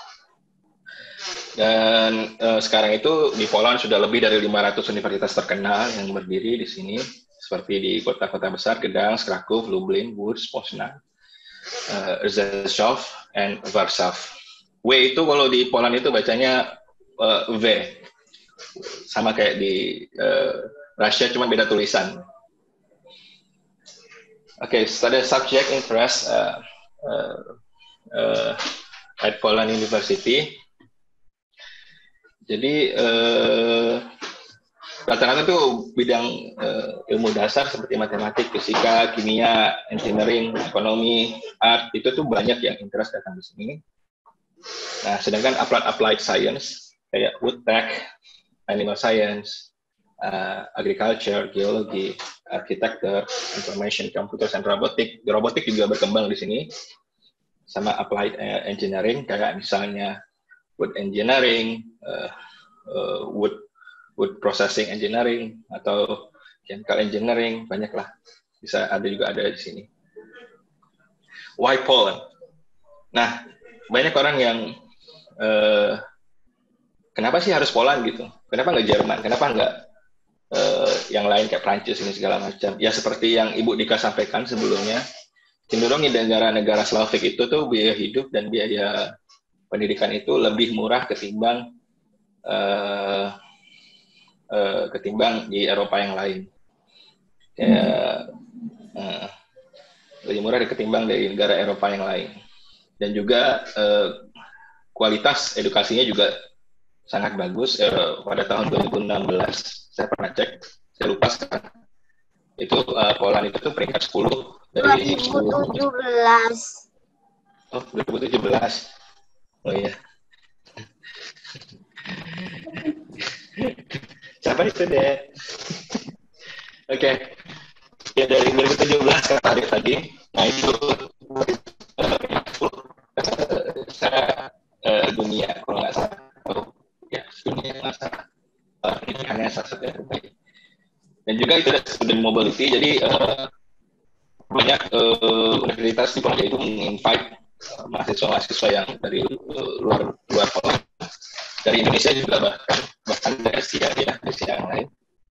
Dan uh, sekarang itu di Poland sudah lebih dari lima ratus universitas terkenal yang berdiri di sini, seperti di kota-kota besar, Gdańsk, Kraków, Lublin, Łódź, Poznan, Uh, Rzeszów, and Warsaw. W itu kalau di Poland itu bacanya uh, V, sama kayak di uh, Rusia, cuma beda tulisan. Oke, okay, study subject interest uh, uh, uh, at Poland University. Jadi uh, rata-rata tuh bidang uh, ilmu dasar seperti matematik, fisika, kimia, engineering, ekonomi, art, itu tuh banyak yang interest datang di sini. Nah, sedangkan applied applied science kayak wood tech, animal science, uh, agriculture, geologi, architecture, information, computer, and robotic. Robotik juga berkembang di sini. Sama applied uh, engineering kayak misalnya wood engineering, uh, uh, wood wood processing engineering atau chemical engineering, banyaklah, bisa ada juga ada di sini. Why Poland? Nah, banyak orang yang uh, kenapa sih harus Poland gitu? Kenapa nggak Jerman? Kenapa nggak uh, yang lain kayak Prancis ini segala macam? Ya seperti yang Ibu Dika sampaikan sebelumnya, cenderung di negara-negara Slavik itu tuh biaya hidup dan biaya pendidikan itu lebih murah ketimbang uh, uh, ketimbang di Eropa yang lain. Ya, uh, lebih murah ketimbang dari negara Eropa yang lain. Dan juga uh, kualitas edukasinya juga sangat bagus. Uh, pada tahun dua ribu enam belas saya pernah cek, saya lupa sekarang. Itu uh, Poland itu tuh peringkat sepuluh dari dua ribu tujuh belas. Oh, dua ribu tujuh belas. Oh iya. Siapa itu deh? Oke. Okay. Ya dari dua ribu tujuh belas kata Arif tadi. Nah itu secara uh, dunia kalau nggak salah. Oh, ya dunia nggak salah. Uh, ini hanya salah satu yang terbaik. Dan juga itu ada student mobility. Jadi uh, banyak uh, universitas di Polandia itu menginvite uh, mahasiswa-mahasiswa yang dari uh, luar luar Polandia, dari Indonesia juga bahkan bahkan dari Asia ya, Asia yang lain.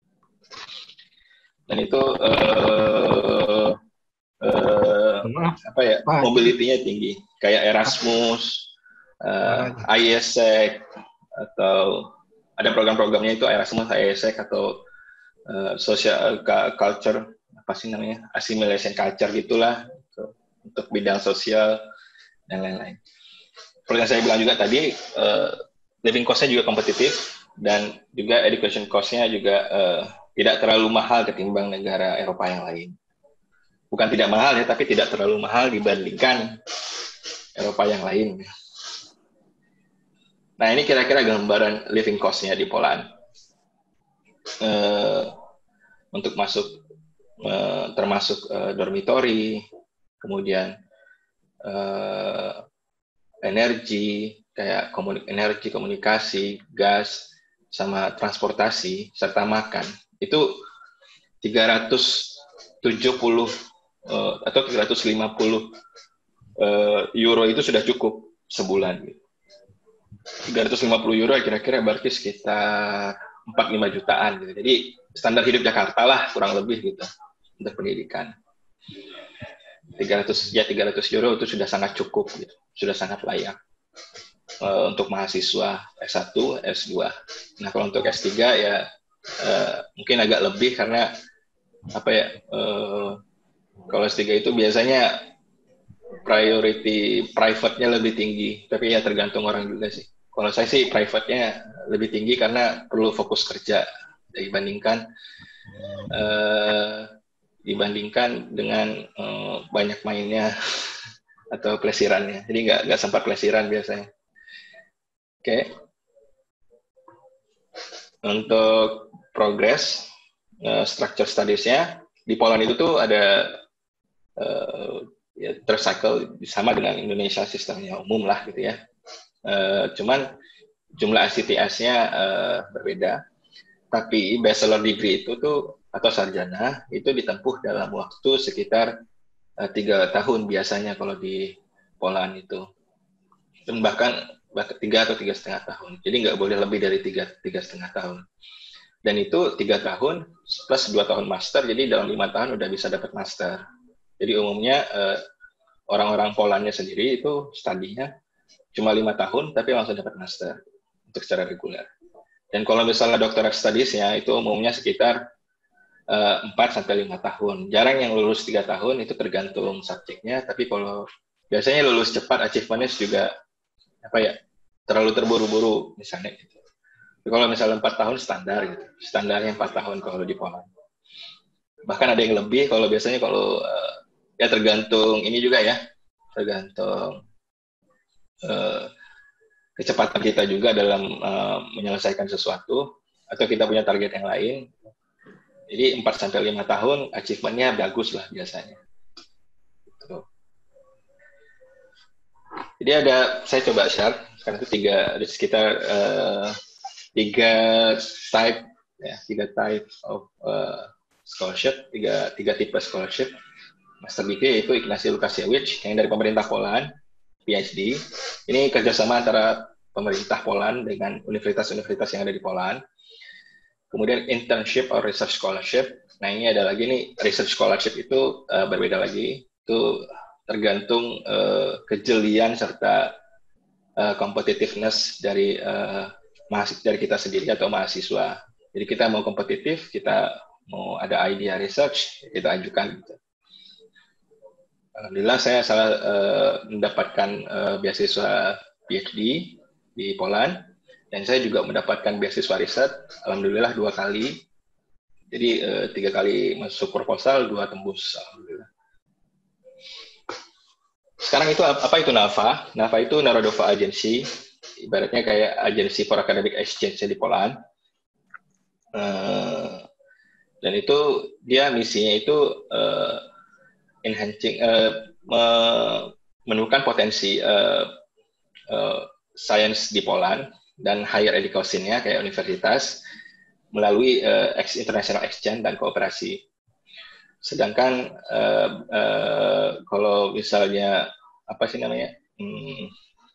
Dan itu uh, uh, apa ya, mobility-nya tinggi, kayak Erasmus, uh, I E S E C, atau ada program-programnya itu Erasmus, I E S E C, atau uh, social culture, apa sih namanya, assimilation culture gitulah, gitu, untuk bidang sosial dan lain-lain. Seperti yang saya bilang juga tadi, uh, living cost-nya juga kompetitif dan juga education cost-nya juga uh, tidak terlalu mahal ketimbang negara Eropa yang lain. Bukan tidak mahal ya, tapi tidak terlalu mahal dibandingkan Eropa yang lain. Nah ini kira-kira gambaran living cost-nya di Poland. Uh, untuk masuk Uh, termasuk uh, dormitory, kemudian uh, energi, kayak komunik energi, komunikasi, gas, sama transportasi, serta makan, itu tiga ratus tujuh puluh uh, atau tiga ratus lima puluh uh, euro itu sudah cukup sebulan. tiga ratus lima puluh euro kira-kira berarti sekitar empat sampai lima jutaan gitu. Jadi standar hidup Jakarta lah kurang lebih gitu untuk pendidikan. tiga ratus ya tiga ratus euro itu sudah sangat cukup gitu. Sudah sangat layak uh, untuk mahasiswa S satu, S dua. Nah, kalau untuk S tiga ya uh, mungkin agak lebih karena apa ya? Uh, kalau S tiga itu biasanya priority private-nya lebih tinggi, tapi ya tergantung orang juga sih. Kalau saya sih private-nya lebih tinggi karena perlu fokus kerja dibandingkan uh, dibandingkan dengan uh, banyak mainnya atau pelesirannya. Jadi nggak nggak sempat pelesiran biasanya. Oke. Okay. Untuk progress uh, structure studies-nya di Poland itu tuh ada uh, ya, tercycle sama dengan Indonesia, sistemnya umum lah gitu ya. Uh, cuman jumlah S T S-nya uh, berbeda. Tapi bachelor degree itu tuh atau sarjana itu ditempuh dalam waktu sekitar uh, tiga tahun biasanya kalau di Poland itu, dan bahkan bahkan tiga atau tiga setengah tahun. Jadi nggak boleh lebih dari tiga tiga setengah tahun. Dan itu tiga tahun plus dua tahun master. Jadi dalam lima tahun udah bisa dapat master. Jadi umumnya uh, orang-orang Polandnya sendiri itu studinya cuma lima tahun tapi langsung dapat master untuk secara reguler. Dan kalau misalnya doctorate studies-nya itu umumnya sekitar empat sampai lima tahun. Jarang yang lulus tiga tahun, itu tergantung subjeknya, tapi kalau biasanya lulus cepat, achievement-nya juga apa ya, terlalu terburu-buru misalnya gitu. Kalau misalnya empat tahun standar gitu, standarnya empat tahun kalau di Poland. Bahkan ada yang lebih kalau biasanya kalau uh, ya tergantung ini juga ya, tergantung uh, kecepatan kita juga dalam uh, menyelesaikan sesuatu atau kita punya target yang lain. Jadi empat sampai lima tahun achievement-nya bagus lah biasanya. Gitu. Jadi ada, saya coba share, sekarang itu tiga, ada sekitar uh, tiga type, ya, tiga type of uh, scholarship, tiga, tiga tipe scholarship. Master degree yaitu Ignacy Łukasiewicz, yang dari pemerintah Poland, P H D. Ini kerjasama antara pemerintah Poland dengan universitas-universitas yang ada di Poland. Kemudian internship or research scholarship. Nah ini ada lagi nih, research scholarship itu uh, berbeda lagi. Itu tergantung uh, kejelian serta uh, competitiveness dari uh, mahasiswa dari kita sendiri atau mahasiswa. Jadi kita mau kompetitif, kita mau ada idea research, kita ajukan. Gitu. Alhamdulillah saya salah uh, mendapatkan uh, beasiswa P H D di Poland. Dan saya juga mendapatkan beasiswa riset, alhamdulillah dua kali. Jadi eh, tiga kali masuk proposal, dua tembus, alhamdulillah. Sekarang itu apa itu NAFA? NAFA itu Narodowa Agency, ibaratnya kayak agensi for academic exchange di Poland. Eh, dan itu dia misinya itu eh, enhancing, eh, menemukan potensi eh, eh, sains di Poland dan higher education-nya kayak universitas melalui uh, international exchange dan kooperasi. Sedangkan uh, uh, kalau misalnya apa sih namanya hmm,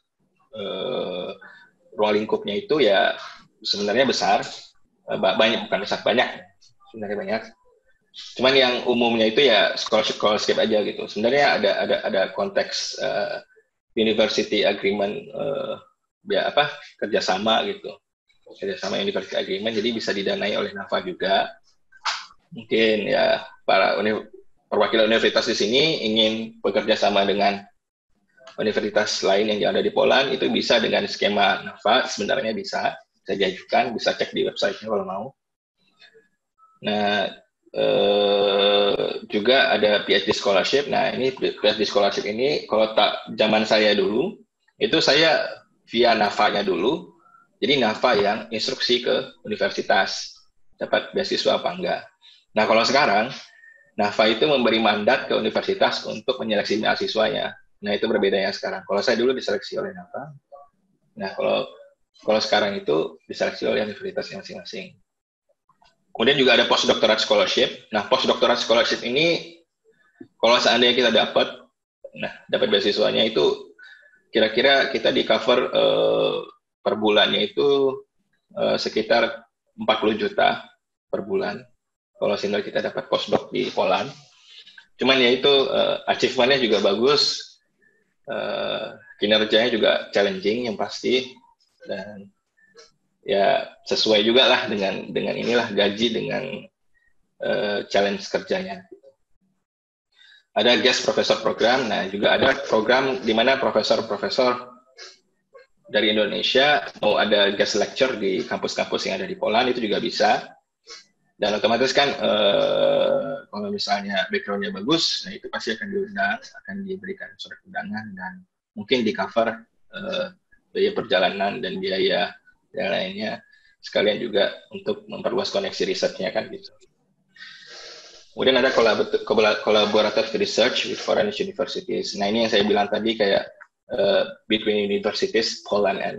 uh, ruang lingkupnya itu ya sebenarnya besar, uh, banyak bukan besar banyak sebenarnya banyak. Cuman yang umumnya itu ya scholarship scholarship aja gitu. Sebenarnya ada ada ada konteks uh, university agreement uh, ya apa kerjasama gitu, kerjasama university agreement, jadi bisa didanai oleh NAFA juga. Mungkin ya para uni, perwakilan universitas di sini ingin bekerja sama dengan universitas lain yang ada di Poland, itu bisa dengan skema NAFA, sebenarnya bisa, bisa diajukan, bisa cek di website-nya kalau mau. Nah eh, juga ada P H D scholarship. Nah ini P H D scholarship ini kalau tak zaman saya dulu itu saya via NAFA-nya dulu, jadi NAFA yang instruksi ke universitas, dapat beasiswa apa enggak. Nah kalau sekarang, NAFA itu memberi mandat ke universitas untuk menyeleksi mahasiswanya. Nah itu berbeda ya sekarang. Kalau saya dulu diseleksi oleh NAFA, nah kalau kalau sekarang itu diseleksi oleh universitas masing-masing. Kemudian juga ada postdoctoral scholarship. Nah postdoctoral scholarship ini, kalau seandainya kita dapat, nah dapat beasiswanya itu kira-kira kita di cover uh, per bulannya itu uh, sekitar empat puluh juta per bulan. Kalau sehingga kita dapat postdoc di Poland. Cuman ya itu uh, achievement-nya juga bagus, uh, kinerjanya juga challenging yang pasti, dan ya sesuai juga lah dengan dengan inilah gaji dengan uh, challenge kerjanya. Ada guest professor program, nah juga ada program di mana profesor-profesor dari Indonesia mau ada guest lecture di kampus-kampus yang ada di Poland, itu juga bisa. Dan otomatis kan eh, kalau misalnya background-nya bagus, nah itu pasti akan diundang, akan diberikan surat undangan dan mungkin di cover eh, biaya perjalanan dan biaya yang lainnya, sekalian juga untuk memperluas koneksi risetnya kan gitu. Kemudian ada collaborative research with foreign universities. Nah ini yang saya bilang tadi kayak uh, between universities Poland and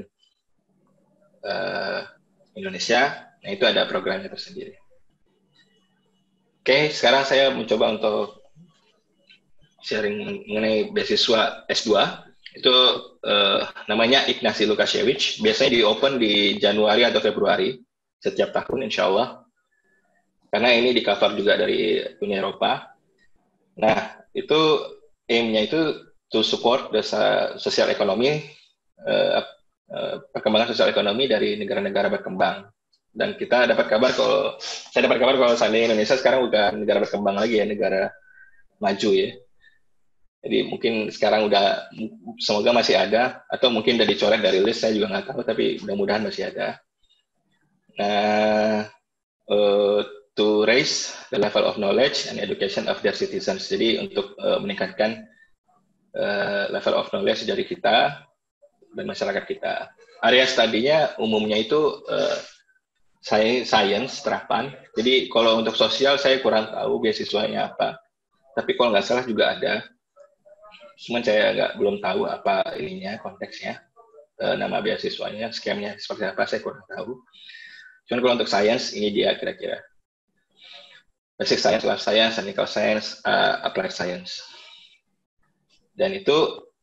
uh, Indonesia. Nah itu ada programnya tersendiri. Oke, okay, sekarang saya mencoba untuk sharing mengenai beasiswa S dua. Itu uh, namanya Ignacy Łukasiewicz. Biasanya di open di Januari atau Februari setiap tahun, insya Allah. Karena ini di cover juga dari Uni Eropa. Nah, itu aim-nya itu to support the sosial ekonomi, uh, uh, perkembangan sosial ekonomi dari negara-negara berkembang. Dan kita dapat kabar kalau, saya dapat kabar kalau seandainya Indonesia sekarang udah negara berkembang lagi ya, negara maju ya. Jadi mungkin sekarang udah, semoga masih ada, atau mungkin udah dicoret dari list, saya juga nggak tahu, tapi mudah-mudahan masih ada. uh, uh, to raise the level of knowledge and education of their citizens. Jadi untuk uh, meningkatkan uh, level of knowledge dari kita dan masyarakat kita. Area studinya umumnya itu uh, science, terapan. Jadi kalau untuk sosial saya kurang tahu beasiswanya apa. Tapi kalau nggak salah juga ada. Cuman saya nggak belum tahu apa ininya, konteksnya, uh, nama beasiswanya, skemnya seperti apa saya kurang tahu. Cuman kalau untuk science ini dia kira-kira. Basic science, life science, technical science, uh, applied science. Dan itu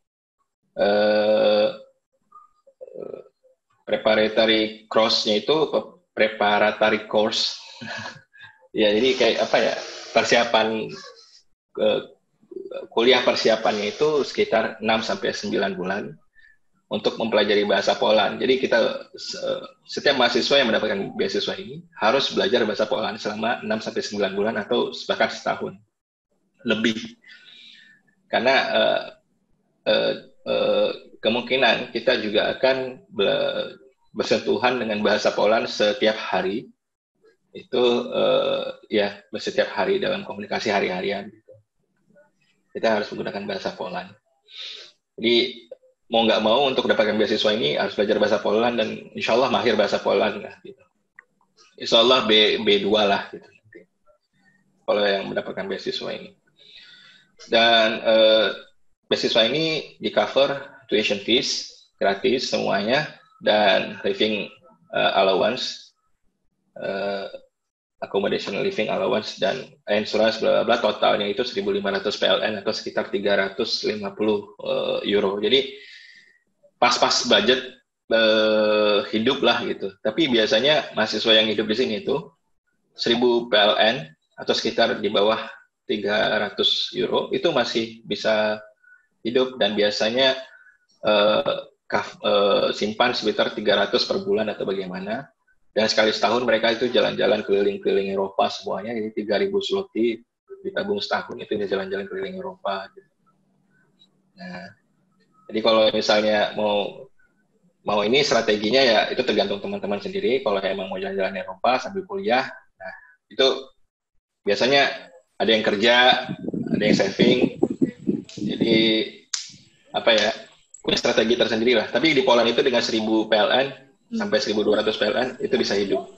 uh, preparatory course-nya itu preparatory course. Ya, jadi kayak apa ya? Persiapan uh, kuliah persiapannya itu sekitar enam sampai sembilan bulan untuk mempelajari bahasa Poland. Jadi kita setiap mahasiswa yang mendapatkan beasiswa ini harus belajar bahasa Poland selama enam sampai sembilan bulan atau bahkan setahun lebih. Karena uh, uh, uh, kemungkinan kita juga akan bersentuhan dengan bahasa Poland setiap hari. Itu uh, ya setiap hari dalam komunikasi hari-harian. Kita harus menggunakan bahasa Poland. Jadi mau nggak mau untuk mendapatkan beasiswa ini harus belajar bahasa Poland dan insya Allah mahir bahasa Poland lah gitu. Insya Allah B, B2 lah gitu. Kalau yang mendapatkan beasiswa ini. Dan eh, beasiswa ini di cover tuition fees gratis semuanya dan living uh, allowance, uh, accommodation living allowance dan insurance bla bla totalnya itu seribu lima ratus P L N atau sekitar tiga ratus lima puluh uh, euro. Jadi pas-pas budget uh, hidup lah gitu. Tapi biasanya mahasiswa yang hidup di sini itu seribu P L N atau sekitar di bawah tiga ratus euro itu masih bisa hidup dan biasanya uh, kaf, uh, simpan sekitar tiga ratus per bulan atau bagaimana. Dan sekali setahun mereka itu jalan-jalan keliling-keliling Eropa semuanya, jadi tiga ribu zloty ditabung setahun itu dia jalan-jalan keliling Eropa. Nah, jadi kalau misalnya mau mau ini strateginya ya itu tergantung teman-teman sendiri. Kalau emang mau jalan-jalan Eropa sambil kuliah, nah itu biasanya ada yang kerja, ada yang saving. Jadi apa ya, punya strategi tersendiri lah. Tapi di Poland itu dengan seribu P L N sampai seribu dua ratus P L N itu bisa hidup.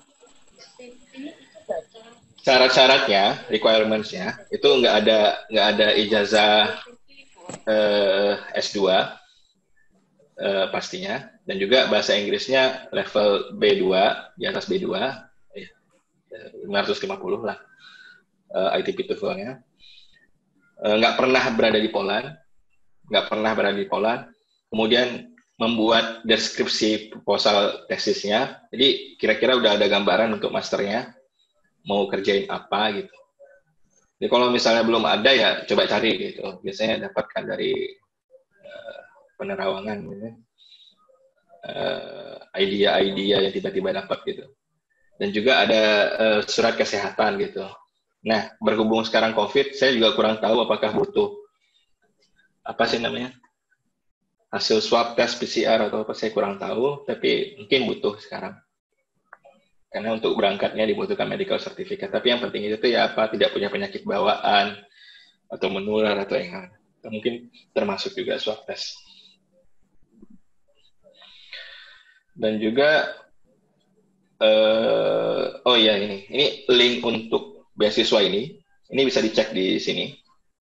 Syarat-syaratnya, requirements-nya itu nggak ada nggak ada ijazah eh, S dua eh, pastinya, dan juga bahasa Inggrisnya level B dua, di atas B dua, eh, lima ratus lima puluh lah eh, I T P TOEFL-nya. Eh, nggak pernah berada di Poland, nggak pernah berada di Poland. Kemudian membuat deskripsi proposal tesisnya, jadi kira-kira udah ada gambaran untuk masternya, mau kerjain apa gitu. Jadi kalau misalnya belum ada ya coba cari gitu. Biasanya dapatkan dari uh, penerawangan gitu. Uh, idea-idea yang tiba-tiba dapat gitu. Dan juga ada uh, surat kesehatan gitu. Nah, berhubung sekarang COVID, saya juga kurang tahu apakah butuh apa sih namanya? Hasil swab tes P C R atau apa, saya kurang tahu, tapi mungkin butuh sekarang. Karena untuk berangkatnya dibutuhkan medical certificate. Tapi yang penting itu tuh ya apa, tidak punya penyakit bawaan atau menular atau yang atau mungkin termasuk juga swab test. Dan juga uh, oh ya ini, ini link untuk beasiswa ini, ini bisa dicek di sini.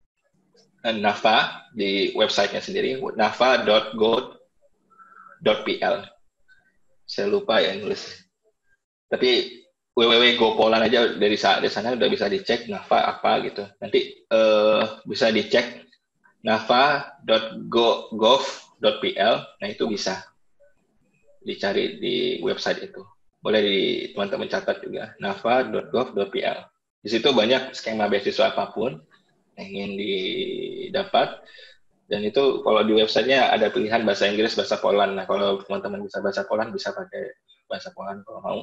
NAFA di websitenya sendiri, nafa dot go dot p l. Saya lupa ya nulis. Tapi w w w titik go poland aja dari saat di sana udah bisa dicek NAFA apa gitu. Nanti uh, bisa dicek nafa dot go gov dot p l. Nah itu bisa dicari di website itu. Boleh di teman-teman catat juga nafa dot gov dot p l. Di situ banyak skema beasiswa apapun yang ingin didapat, dan itu kalau di websitenya ada pilihan bahasa Inggris, bahasa Poland. Nah kalau teman-teman bisa bahasa Poland bisa pakai bahasa Poland kalau mau.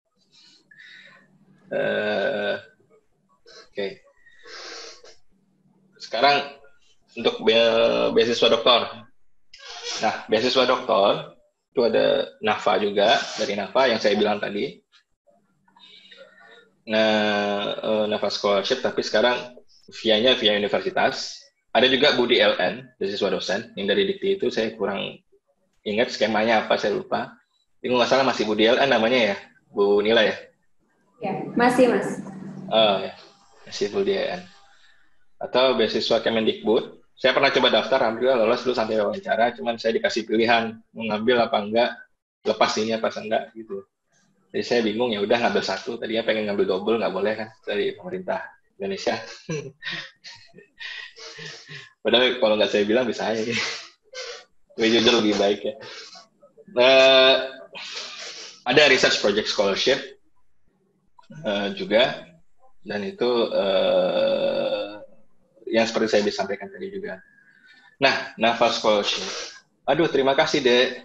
Uh, Oke, okay. Sekarang untuk be beasiswa doktor. Nah beasiswa doktor itu ada NAFA juga, dari NAFA yang saya bilang tadi. Nah, uh, Nafa Scholarship, tapi sekarang via-nya via universitas. Ada juga Budi L N, beasiswa dosen, yang dari Dikti itu saya kurang ingat skemanya apa, saya lupa. Ini nggak salah masih Budi L N namanya ya, Bu Nila ya? Ya, masih Mas. Oh ya, masih Budi L N. Atau beasiswa Kemendikbud. Saya pernah coba daftar, alhamdulillah lolos dulu sampai wawancara, cuman saya dikasih pilihan mau ngambil apa enggak, lepas ini apa enggak gitu. Jadi saya bingung, ya udah ngambil satu. Tadinya pengen ngambil double, nggak boleh kan dari pemerintah Indonesia. Padahal kalau nggak saya bilang bisa aja. Tapi jujur lebih baik ya. Nah, ada research project scholarship uh, juga, dan itu uh, yang seperti saya bisa sampaikan tadi juga. Nah, Nafa Scholarship. Aduh, terima kasih, Dek.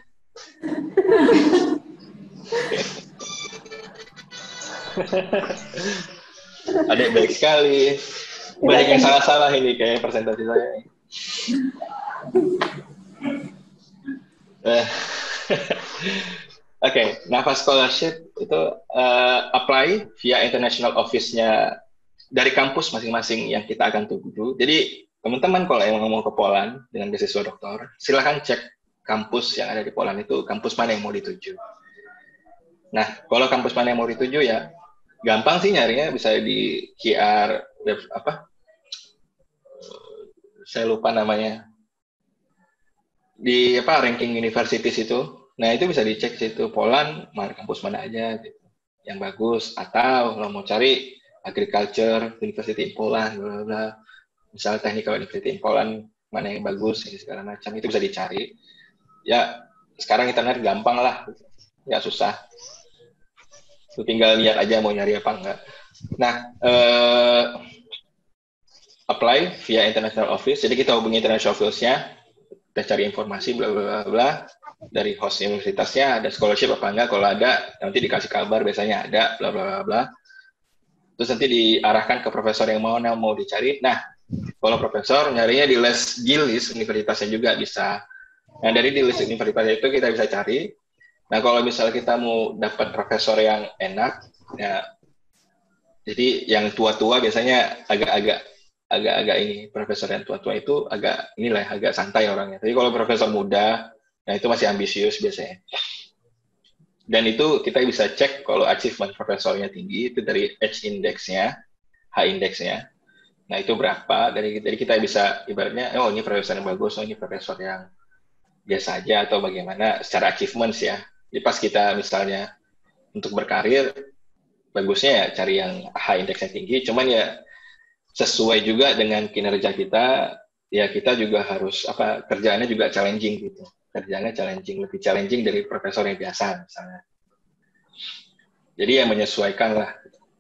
Adek baik sekali. Banyak yang salah-salah ini kayak presentasi saya. Oke, okay, Nafa Scholarship itu uh, apply via international office-nya dari kampus masing-masing yang kita akan tuju. Jadi teman-teman kalau yang mau ke Poland dengan beasiswa doktor, silahkan cek kampus yang ada di Poland itu kampus mana yang mau dituju. Nah, kalau kampus mana yang mau dituju ya gampang sih nyarinya, bisa di Q R web apa? Saya lupa namanya. Di apa ranking universities itu. Nah, itu bisa dicek situ Poland, mana kampus mana aja gitu. Yang bagus, atau kalau mau cari agriculture university in Poland, bla bla. Misalnya technical university in Poland mana yang bagus ini segala macam, itu bisa dicari. Ya, sekarang internet gampang lah. Ya susah. Lu tinggal lihat aja mau nyari apa enggak. Nah, eh, apply via international office. Jadi kita hubungi international office-nya, kita cari informasi bla bla bla dari host universitasnya, ada scholarship apa enggak. Kalau ada, nanti dikasih kabar biasanya ada bla bla bla. Terus nanti diarahkan ke profesor yang mau yang mau dicari. Nah, kalau profesor nyarinya di list di list universitasnya juga bisa. Nah, dari di list universitas itu kita bisa cari. Nah, kalau misalnya kita mau dapat profesor yang enak, ya, jadi yang tua-tua biasanya agak-agak agak-agak ini, profesor yang tua-tua itu agak inilah, agak santai orangnya. Tapi kalau profesor muda, nah itu masih ambisius biasanya. Dan itu kita bisa cek kalau achievement profesornya tinggi, itu dari H-index-nya, H-index-nya. Nah, itu berapa, dari, dari kita bisa ibaratnya, oh ini profesor yang bagus, oh ini profesor yang biasa aja, atau bagaimana secara achievements ya. Jadi pas kita misalnya untuk berkarir, bagusnya ya cari yang H-index-nya tinggi, cuman ya sesuai juga dengan kinerja kita, ya kita juga harus, apa, kerjaannya juga challenging gitu. Kerjaannya challenging, lebih challenging dari profesor yang biasa misalnya. Jadi ya menyesuaikan lah.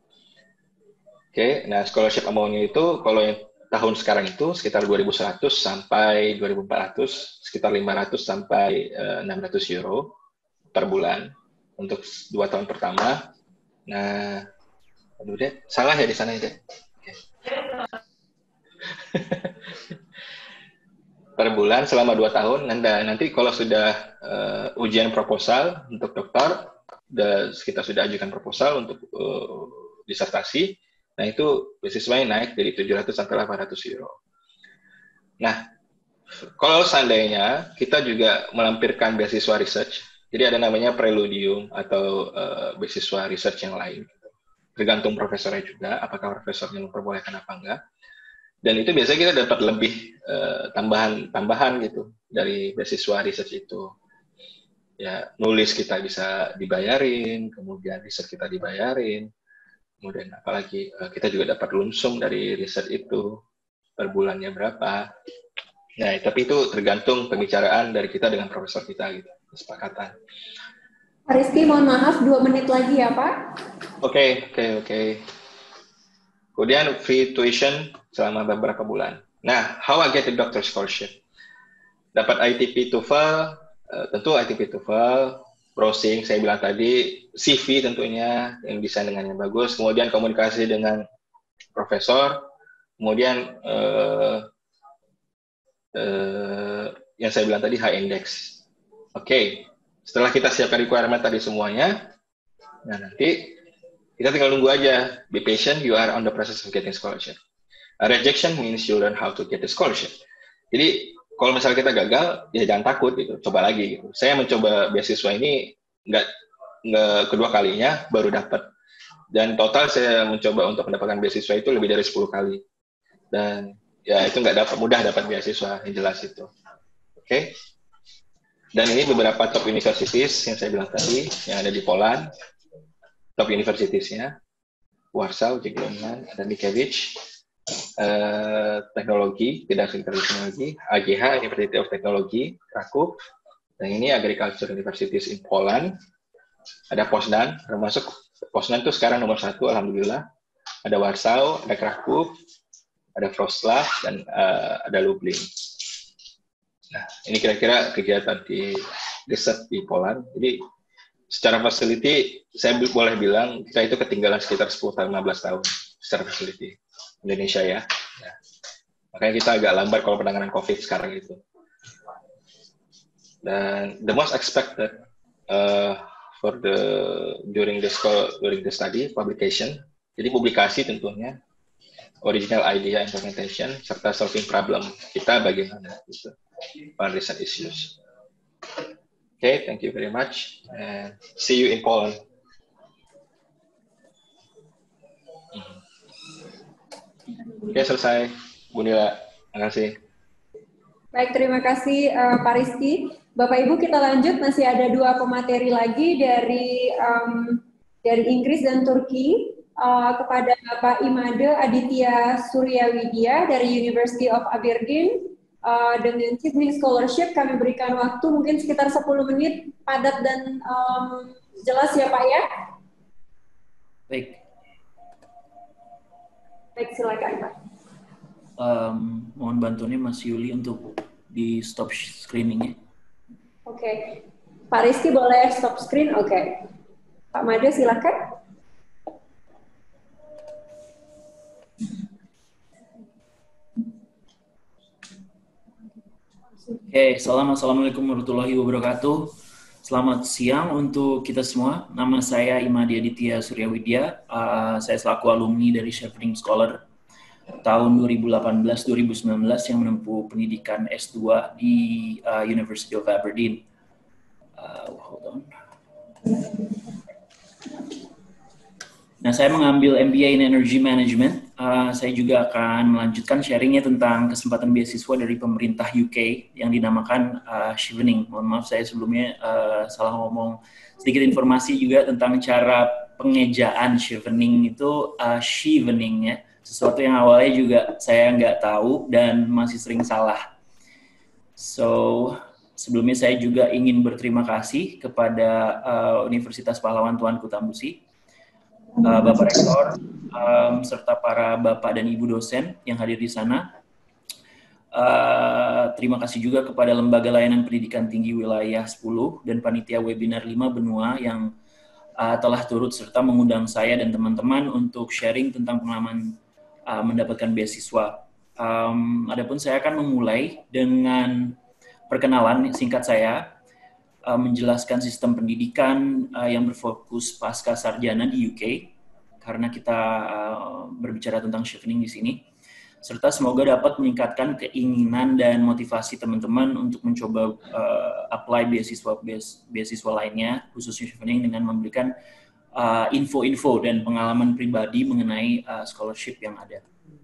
Oke, nah scholarship amount-nya itu kalau yang tahun sekarang itu sekitar dua ribu seratus sampai dua ribu empat ratus, sekitar lima ratus sampai uh, enam ratus euro per bulan untuk dua tahun pertama. Nah, aduh deh, salah ya di sana ya deh. Okay. Per bulan selama dua tahun. Nanti kalau sudah uh, ujian proposal untuk dokter, kita sudah ajukan proposal untuk uh, disertasi. Nah, itu beasiswanya naik dari tujuh ratus sampai delapan ratus euro. Nah, kalau seandainya kita juga melampirkan beasiswa research, jadi ada namanya preludium atau uh, beasiswa research yang lain. Tergantung profesornya juga, apakah profesornya memperbolehkan apa enggak. Dan itu biasanya kita dapat lebih uh, tambahan-tambahan gitu dari beasiswa research itu. Ya, nulis kita bisa dibayarin, kemudian research kita dibayarin. Kemudian apalagi kita juga dapat lump sum dari riset itu per bulannya berapa. Nah, tapi itu tergantung pembicaraan dari kita dengan profesor kita gitu, kesepakatan. Pak Rizky, mohon maaf, dua menit lagi ya Pak. Oke, okay, oke, okay, oke. Okay. Kemudian free tuition selama beberapa bulan. Nah, how I get a doctor scholarship? Dapat I T P TOEFL, uh, tentu I T P TOEFL, browsing, saya bilang tadi, C V tentunya, yang desain dengan yang bagus, kemudian komunikasi dengan profesor, kemudian uh, uh, yang saya bilang tadi, high index. Oke, okay. Setelah kita siapkan requirement tadi semuanya, nah nanti Kita tinggal nunggu aja. Be patient, you are on the process of getting scholarship. A rejection means you learn how to get the scholarship. Jadi kalau misalnya kita gagal, ya jangan takut gitu, coba lagi gitu. Saya mencoba beasiswa ini nggak nggak kedua kalinya, baru dapat. Dan total saya mencoba untuk mendapatkan beasiswa itu lebih dari sepuluh kali. Dan ya itu nggak dapat mudah dapat beasiswa, yang jelas itu. Oke. Okay? Dan ini beberapa top universities yang saya bilang tadi, yang ada di Poland. Top universitiesnya, Warsaw, Jagiellonian, dan Mickiewicz. Uh, teknologi, tidak sekitar teknologi, A G H, University of Technology, Kraków. Dan ini Agriculture Universities in Poland. Ada Poznan, termasuk Poznan itu sekarang nomor satu, alhamdulillah. Ada Warsaw, ada Kraków, ada Wrocław, dan uh, ada Lublin. Nah, ini kira-kira kegiatan di riset di Poland. Jadi, secara facility, saya boleh bilang kita itu ketinggalan sekitar sepuluh sampai lima belas tahun secara facility Indonesia ya. Nah, makanya kita agak lambat kalau penanganan COVID sekarang itu. Dan the most expected uh, for the during the school, during the study publication. Jadi publikasi tentunya, original idea implementation serta solving problem kita bagaimana gitu, on recent issues. Okay, thank you very much and see you in Poland. Oke, okay, selesai. Bu Nila, terima kasih. Baik, terima kasih uh, Pak Rizky. Bapak Ibu, kita lanjut, masih ada dua pemateri lagi dari um, dari Inggris dan Turki. Uh, kepada Bapak Imade Aditya Suryawidya dari University of Aberdeen uh, dengan Chevening Scholarship. Kami berikan waktu mungkin sekitar sepuluh menit, padat dan um, jelas ya Pak ya. Baik. Baik, silakan Pak. Um, mohon bantuannya Mas Yuli untuk di stop screening-nya. Oke, okay. Pak Rizky boleh stop screen? Oke, okay. Pak Made silakan. Oke, okay, assalamualaikum warahmatullahi wabarakatuh. Selamat siang untuk kita semua. Nama saya Imade Aditya Suryawidya. Uh, saya selaku alumni dari Chevening Scholar tahun dua ribu delapan belas dua ribu sembilan belas yang menempuh pendidikan S dua di uh, University of Aberdeen. Uh, hold on. Nah, saya mengambil M B A in Energy Management. Uh, saya juga akan melanjutkan sharingnya tentang kesempatan beasiswa dari pemerintah U K yang dinamakan uh, Chevening. Mohon maaf saya sebelumnya uh, salah ngomong. Sedikit informasi juga tentang cara pengejaan Chevening itu uh, Chevening ya. Sesuatu yang awalnya juga saya nggak tahu dan masih sering salah. So, sebelumnya saya juga ingin berterima kasih kepada uh, Universitas Pahlawan Tuanku Tambusi, Uh, Bapak Rektor, um, serta para Bapak dan Ibu dosen yang hadir di sana. Uh, terima kasih juga kepada Lembaga Layanan Pendidikan Tinggi Wilayah sepuluh dan Panitia Webinar lima Benua yang uh, telah turut serta mengundang saya dan teman-teman untuk sharing tentang pengalaman uh, mendapatkan beasiswa. Um, adapun saya akan memulai dengan perkenalan singkat saya, menjelaskan sistem pendidikan uh, yang berfokus pasca sarjana di U K, karena kita uh, berbicara tentang Chevening di sini, serta semoga dapat meningkatkan keinginan dan motivasi teman-teman untuk mencoba uh, apply beasiswa beasiswa lainnya, khususnya Chevening, dengan memberikan uh, info-info dan pengalaman pribadi mengenai uh, scholarship yang ada.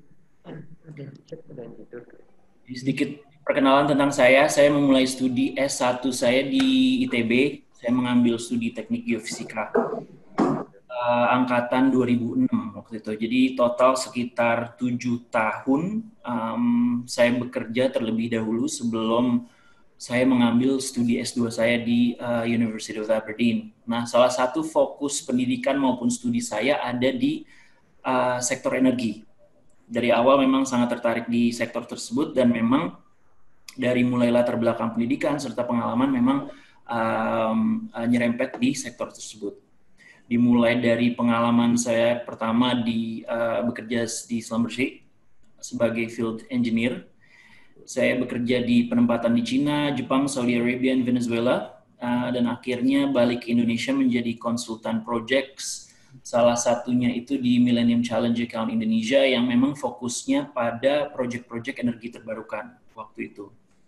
Jadi sedikit perkenalan tentang saya, saya memulai studi S satu saya di I T B, saya mengambil studi teknik geofisika, uh, angkatan dua ribu enam waktu itu. Jadi total sekitar tujuh tahun um, saya bekerja terlebih dahulu sebelum saya mengambil studi S dua saya di uh, University of Aberdeen. Nah, salah satu fokus pendidikan maupun studi saya ada di uh, sektor energi. Dari awal memang sangat tertarik di sektor tersebut dan memang dari mulai latar belakang pendidikan serta pengalaman memang um, uh, nyerempet di sektor tersebut. Dimulai dari pengalaman saya pertama di uh, bekerja di Schlumberger sebagai field engineer. Saya bekerja di penempatan di Cina, Jepang, Saudi Arabia, dan Venezuela, uh, dan akhirnya balik ke Indonesia menjadi konsultan projects Salah satunya itu di Millennium Challenge Account Indonesia yang memang fokusnya pada proyek-proyek energi terbarukan waktu itu.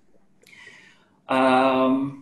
Um,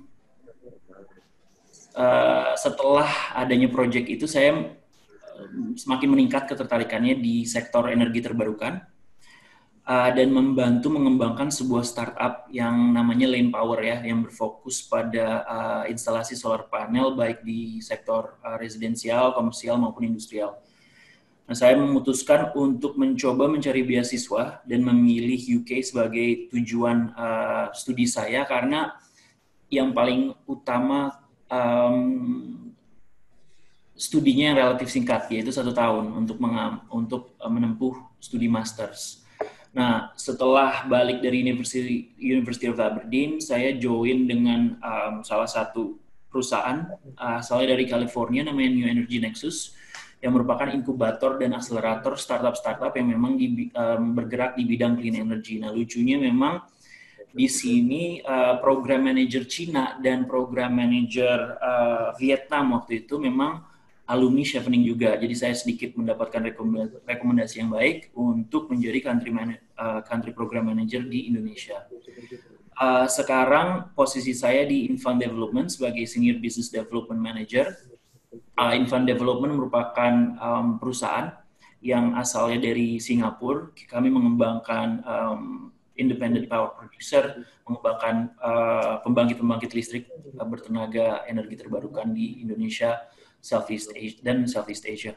uh, setelah adanya proyek itu, saya semakin meningkat ketertarikannya di sektor energi terbarukan uh, dan membantu mengembangkan sebuah startup yang namanya Lane Power ya, yang berfokus pada uh, instalasi solar panel baik di sektor uh, residensial, komersial maupun industrial. Nah, saya memutuskan untuk mencoba mencari beasiswa dan memilih U K sebagai tujuan uh, studi saya karena yang paling utama um, studinya yang relatif singkat, yaitu satu tahun untuk mengam, untuk uh, menempuh studi masters. Nah, setelah balik dari University, University of Aberdeen, saya join dengan um, salah satu perusahaan uh, asalnya dari California namanya New Energy Nexus, yang merupakan inkubator dan akselerator startup-startup yang memang di, um, bergerak di bidang clean energy. Nah, lucunya memang di sini uh, program manager Cina dan program manager uh, Vietnam waktu itu memang alumni Chevening juga. Jadi saya sedikit mendapatkan rekomendasi, rekomendasi yang baik untuk menjadi country, man, uh, country program manager di Indonesia. Uh, sekarang posisi saya di Infund Development sebagai senior business development manager. Uh, Infund Development merupakan um, perusahaan yang asalnya dari Singapura. Kami mengembangkan um, independent power producer, mengembangkan uh, pembangkit-pembangkit listrik uh, bertenaga energi terbarukan di Indonesia, Southeast Asia, dan Southeast Asia.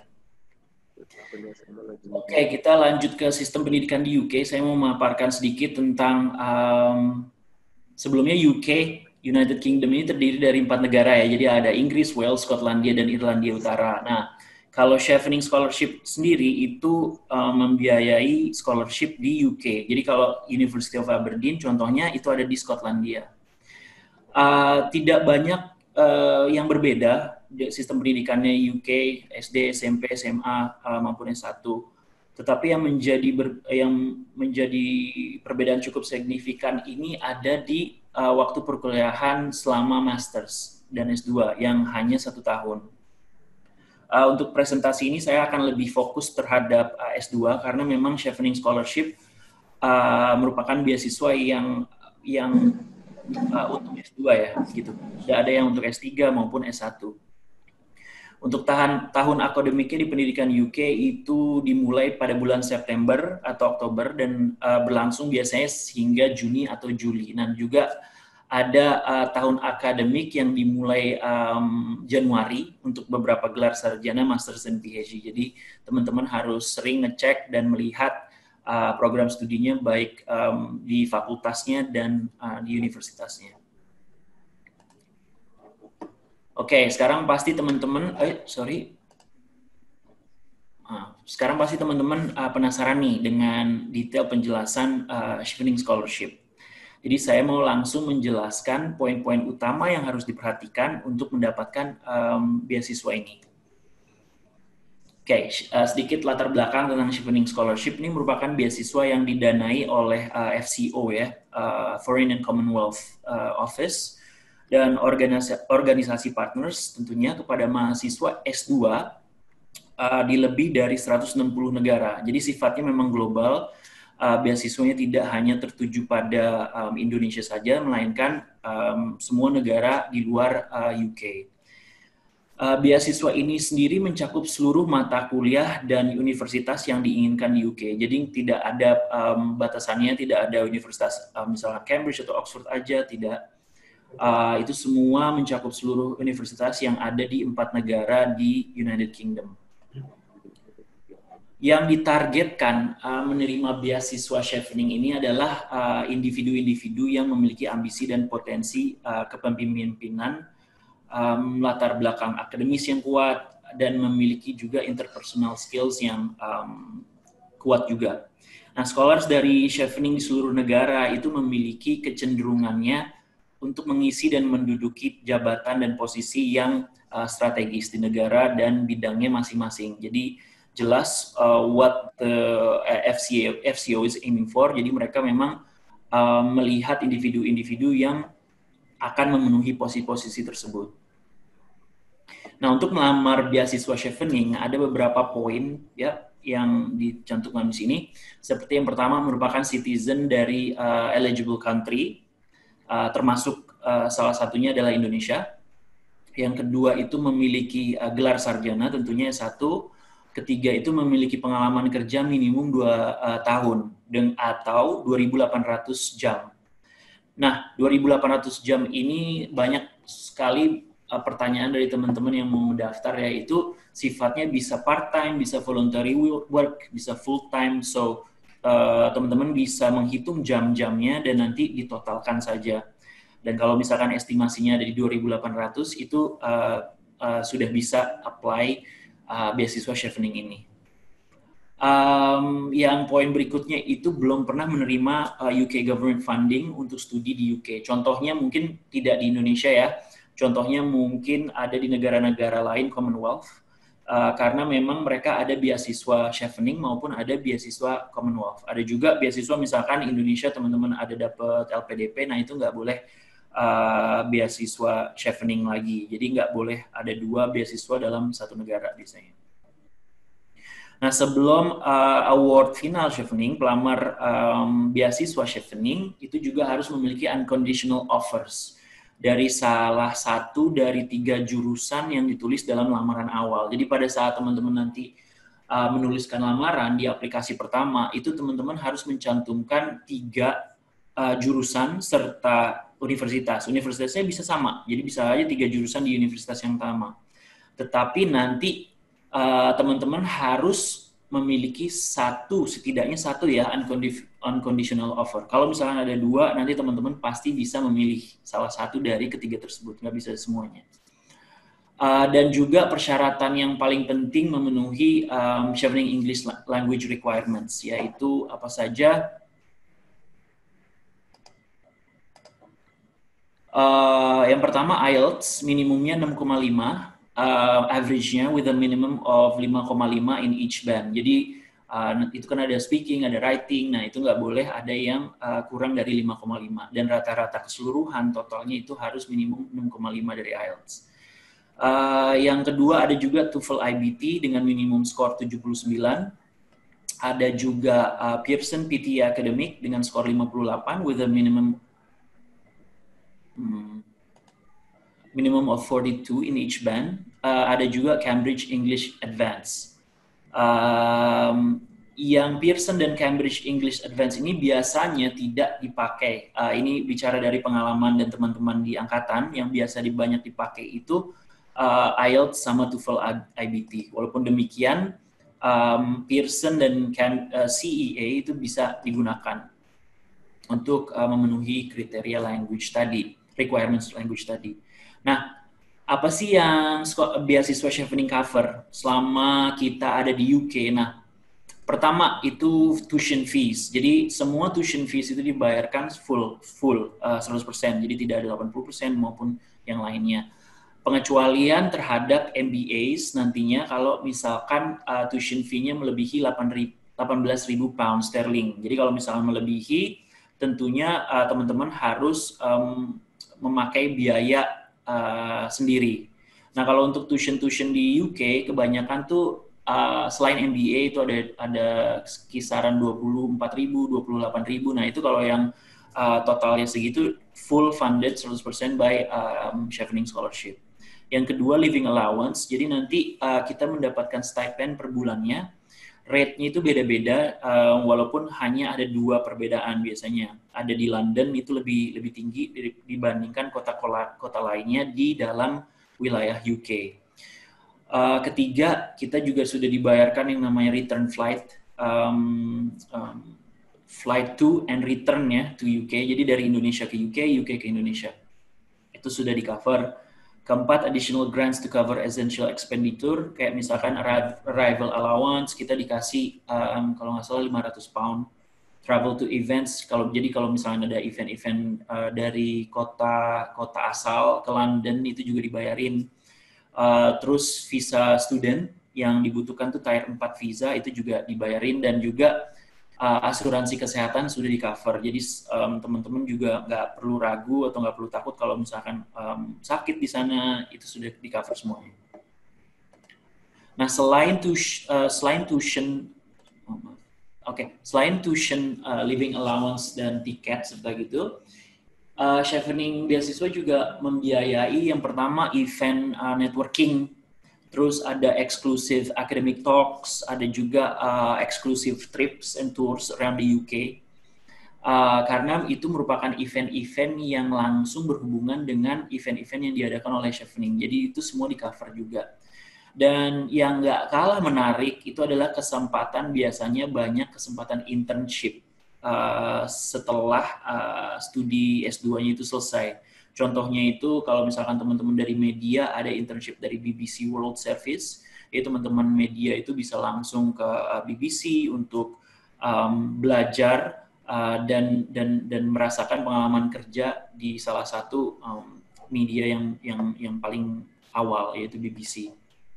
Oke, kita lanjut ke sistem pendidikan di U K. Saya mau memaparkan sedikit tentang um, sebelumnya U K, United Kingdom ini terdiri dari empat negara ya. Jadi ada Inggris, Wales, Skotlandia, dan Irlandia Utara. Nah, kalau Chevening Scholarship sendiri itu uh, membiayai scholarship di U K. Jadi kalau University of Aberdeen contohnya itu ada di Skotlandia. Uh, tidak banyak uh, yang berbeda sistem pendidikannya U K, S D, S M P, S M A uh, maupun S satu. Tetapi yang menjadi ber, yang menjadi perbedaan cukup signifikan ini ada di uh, waktu perkuliahan selama masters dan S dua yang hanya satu tahun. Uh, untuk presentasi ini saya akan lebih fokus terhadap uh, S dua karena memang Chevening Scholarship uh, merupakan beasiswa yang yang uh, untuk S dua ya, gitu. Tidak ada yang untuk S tiga maupun S satu. Untuk tahan, tahun akademiknya di pendidikan U K itu dimulai pada bulan September atau Oktober dan uh, berlangsung biasanya hingga Juni atau Juli. Dan juga ada uh, tahun akademik yang dimulai um, Januari untuk beberapa gelar sarjana, masters, dan P H D. Jadi teman-teman harus sering ngecek dan melihat uh, program studinya baik um, di fakultasnya dan uh, di universitasnya. Oke, sekarang pasti teman-teman, eh sorry, nah, sekarang pasti teman-teman uh, penasaran nih dengan detail penjelasan uh, Chevening Scholarship. Jadi saya mau langsung menjelaskan poin-poin utama yang harus diperhatikan untuk mendapatkan um, beasiswa ini. Oke, uh, sedikit latar belakang tentang Chevening Scholarship. Ini merupakan beasiswa yang didanai oleh uh, F C O ya, uh, Foreign and Commonwealth uh, Office, dan organisasi, organisasi partners tentunya kepada mahasiswa S dua uh, di lebih dari seratus enam puluh negara. Jadi sifatnya memang global, uh, beasiswanya tidak hanya tertuju pada um, Indonesia saja, melainkan um, semua negara di luar uh, U K. Uh, beasiswa ini sendiri mencakup seluruh mata kuliah dan universitas yang diinginkan di U K. Jadi tidak ada um, batasannya, tidak ada universitas uh, misalnya Cambridge atau Oxford aja, tidak. Uh, itu semua mencakup seluruh universitas yang ada di empat negara di United Kingdom. Yang ditargetkan uh, menerima beasiswa Chevening ini adalah uh, individu-individu yang memiliki ambisi dan potensi uh, kepemimpinan, um, latar belakang akademis yang kuat, dan memiliki juga interpersonal skills yang um, kuat juga. Nah, scholars dari Chevening di seluruh negara itu memiliki kecenderungannya untuk mengisi dan menduduki jabatan dan posisi yang uh, strategis di negara dan bidangnya masing-masing. Jadi jelas uh, what the uh, F C O, F C O is aiming for. Jadi mereka memang uh, melihat individu-individu yang akan memenuhi posisi-posisi tersebut. Nah, untuk melamar beasiswa chevening ada beberapa poin ya yang dicantumkan di sini. Seperti yang pertama merupakan citizen dari uh, eligible country, uh, termasuk uh, salah satunya adalah Indonesia. Yang kedua itu memiliki uh, gelar sarjana, tentunya S satu. Ketiga itu memiliki pengalaman kerja minimum dua uh, tahun dan atau dua ribu delapan ratus jam. Nah, dua ribu delapan ratus jam ini banyak sekali uh, pertanyaan dari teman-teman yang mau mendaftar, yaitu sifatnya bisa part-time, bisa voluntary work, bisa full-time. So, uh, teman-teman bisa menghitung jam-jamnya dan nanti ditotalkan saja. Dan kalau misalkan estimasinya dari dua ribu delapan ratus, itu uh, uh, sudah bisa apply uh, beasiswa chevening ini. Um, yang poin berikutnya itu belum pernah menerima uh, U K government funding untuk studi di U K. Contohnya mungkin tidak di Indonesia ya. Contohnya mungkin ada di negara-negara lain Commonwealth, uh, karena memang mereka ada beasiswa chevening maupun ada beasiswa Commonwealth. Ada juga beasiswa misalkan Indonesia teman-teman ada dapat L P D P, nah itu nggak boleh uh, beasiswa chevening lagi. Jadi nggak boleh ada dua beasiswa dalam satu negara biasanya. Nah, sebelum uh, award final chevening, pelamar um, beasiswa chevening itu juga harus memiliki unconditional offers dari salah satu dari tiga jurusan yang ditulis dalam lamaran awal. Jadi pada saat teman-teman nanti uh, menuliskan lamaran di aplikasi pertama, itu teman-teman harus mencantumkan tiga uh, jurusan serta universitas. Universitasnya bisa sama, jadi bisa aja tiga jurusan di universitas yang sama. Tetapi nanti Uh, teman-teman harus memiliki satu, setidaknya satu ya, unconditional offer. Kalau misalnya ada dua, nanti teman-teman pasti bisa memilih salah satu dari ketiga tersebut, nggak bisa semuanya. Uh, dan juga persyaratan yang paling penting memenuhi um, chevening English language requirements, yaitu apa saja? Uh, yang pertama I E L T S, minimumnya enam koma lima. Uh, average-nya with a minimum of lima koma lima in each band. Jadi uh, itu kan ada speaking, ada writing, nah itu nggak boleh ada yang uh, kurang dari lima koma lima. Dan rata-rata keseluruhan totalnya itu harus minimum enam koma lima dari I E L T S. Uh, yang kedua ada juga TOEFL I B T dengan minimum skor tujuh puluh sembilan. Ada juga uh, Pearson P T E Academic dengan skor lima puluh delapan with a minimum hmm, minimum of forty-two in each band. Uh, ada juga Cambridge English Advanced. Um, yang Pearson dan Cambridge English Advanced ini biasanya tidak dipakai. Uh, ini bicara dari pengalaman dan teman-teman di angkatan, yang biasa banyak dipakai itu uh, I E L T S sama TOEFL I B T. Walaupun demikian, um, Pearson dan Cam, uh, C E A itu bisa digunakan untuk uh, memenuhi kriteria language study, requirements language study. Nah, apa sih yang beasiswa chevening cover selama kita ada di U K? Nah, pertama itu tuition fees. Jadi semua tuition fees itu dibayarkan full, full uh, seratus persen. Jadi tidak ada delapan puluh persen maupun yang lainnya. Pengecualian terhadap M B As nantinya kalau misalkan uh, tuition fee-nya melebihi delapan belas ribu pound sterling. Jadi kalau misalkan melebihi, tentunya uh, teman-teman harus um, memakai biaya Uh, sendiri. Nah, kalau untuk tuition-tuition di U K, kebanyakan tuh uh, selain M B A itu ada ada kisaran dua puluh empat ribu, dua puluh delapan ribu. Nah, itu kalau yang uh, totalnya segitu full funded seratus persen by um, chevening scholarship. Yang kedua, living allowance. Jadi nanti uh, kita mendapatkan stipend per bulannya. Rate-nya itu beda-beda, uh, walaupun hanya ada dua perbedaan biasanya. Ada di London itu lebih lebih tinggi dibandingkan kota-kota kota lainnya di dalam wilayah U K. Uh, ketiga, kita juga sudah dibayarkan yang namanya return flight, um, um, flight to and return ya to U K. Jadi dari Indonesia ke U K, U K ke Indonesia. Itu sudah di cover. Keempat, additional grants to cover essential expenditure, kayak misalkan arrival allowance, kita dikasih um, kalau nggak salah lima ratus pound. Travel to events, kalau jadi kalau misalnya ada event-event uh, dari kota kota asal ke London itu juga dibayarin. Uh, terus visa student yang dibutuhkan tuh tier empat visa itu juga dibayarin, dan juga uh, asuransi kesehatan sudah di cover. Jadi um, teman-teman juga nggak perlu ragu atau nggak perlu takut kalau misalkan um, sakit di sana, itu sudah di cover semuanya. Nah, selain tuition, uh, selain tuition, oke, okay, selain tuition, uh, living allowance dan tiket serta gitu, uh, Chevening beasiswa juga membiayai yang pertama event uh, networking, terus ada exclusive academic talks, ada juga uh, exclusive trips and tours around the U K. Uh, karena itu merupakan event-event yang langsung berhubungan dengan event-event yang diadakan oleh Chevening. Jadi itu semua di cover juga. Dan yang nggak kalah menarik itu adalah kesempatan, biasanya banyak kesempatan internship uh, setelah uh, studi S dua-nya itu selesai. Contohnya itu kalau misalkan teman-teman dari media ada internship dari B B C World Service, ya teman-teman media itu bisa langsung ke uh, B B C untuk um, belajar uh, dan dan dan merasakan pengalaman kerja di salah satu um, media yang yang yang paling awal, yaitu B B C.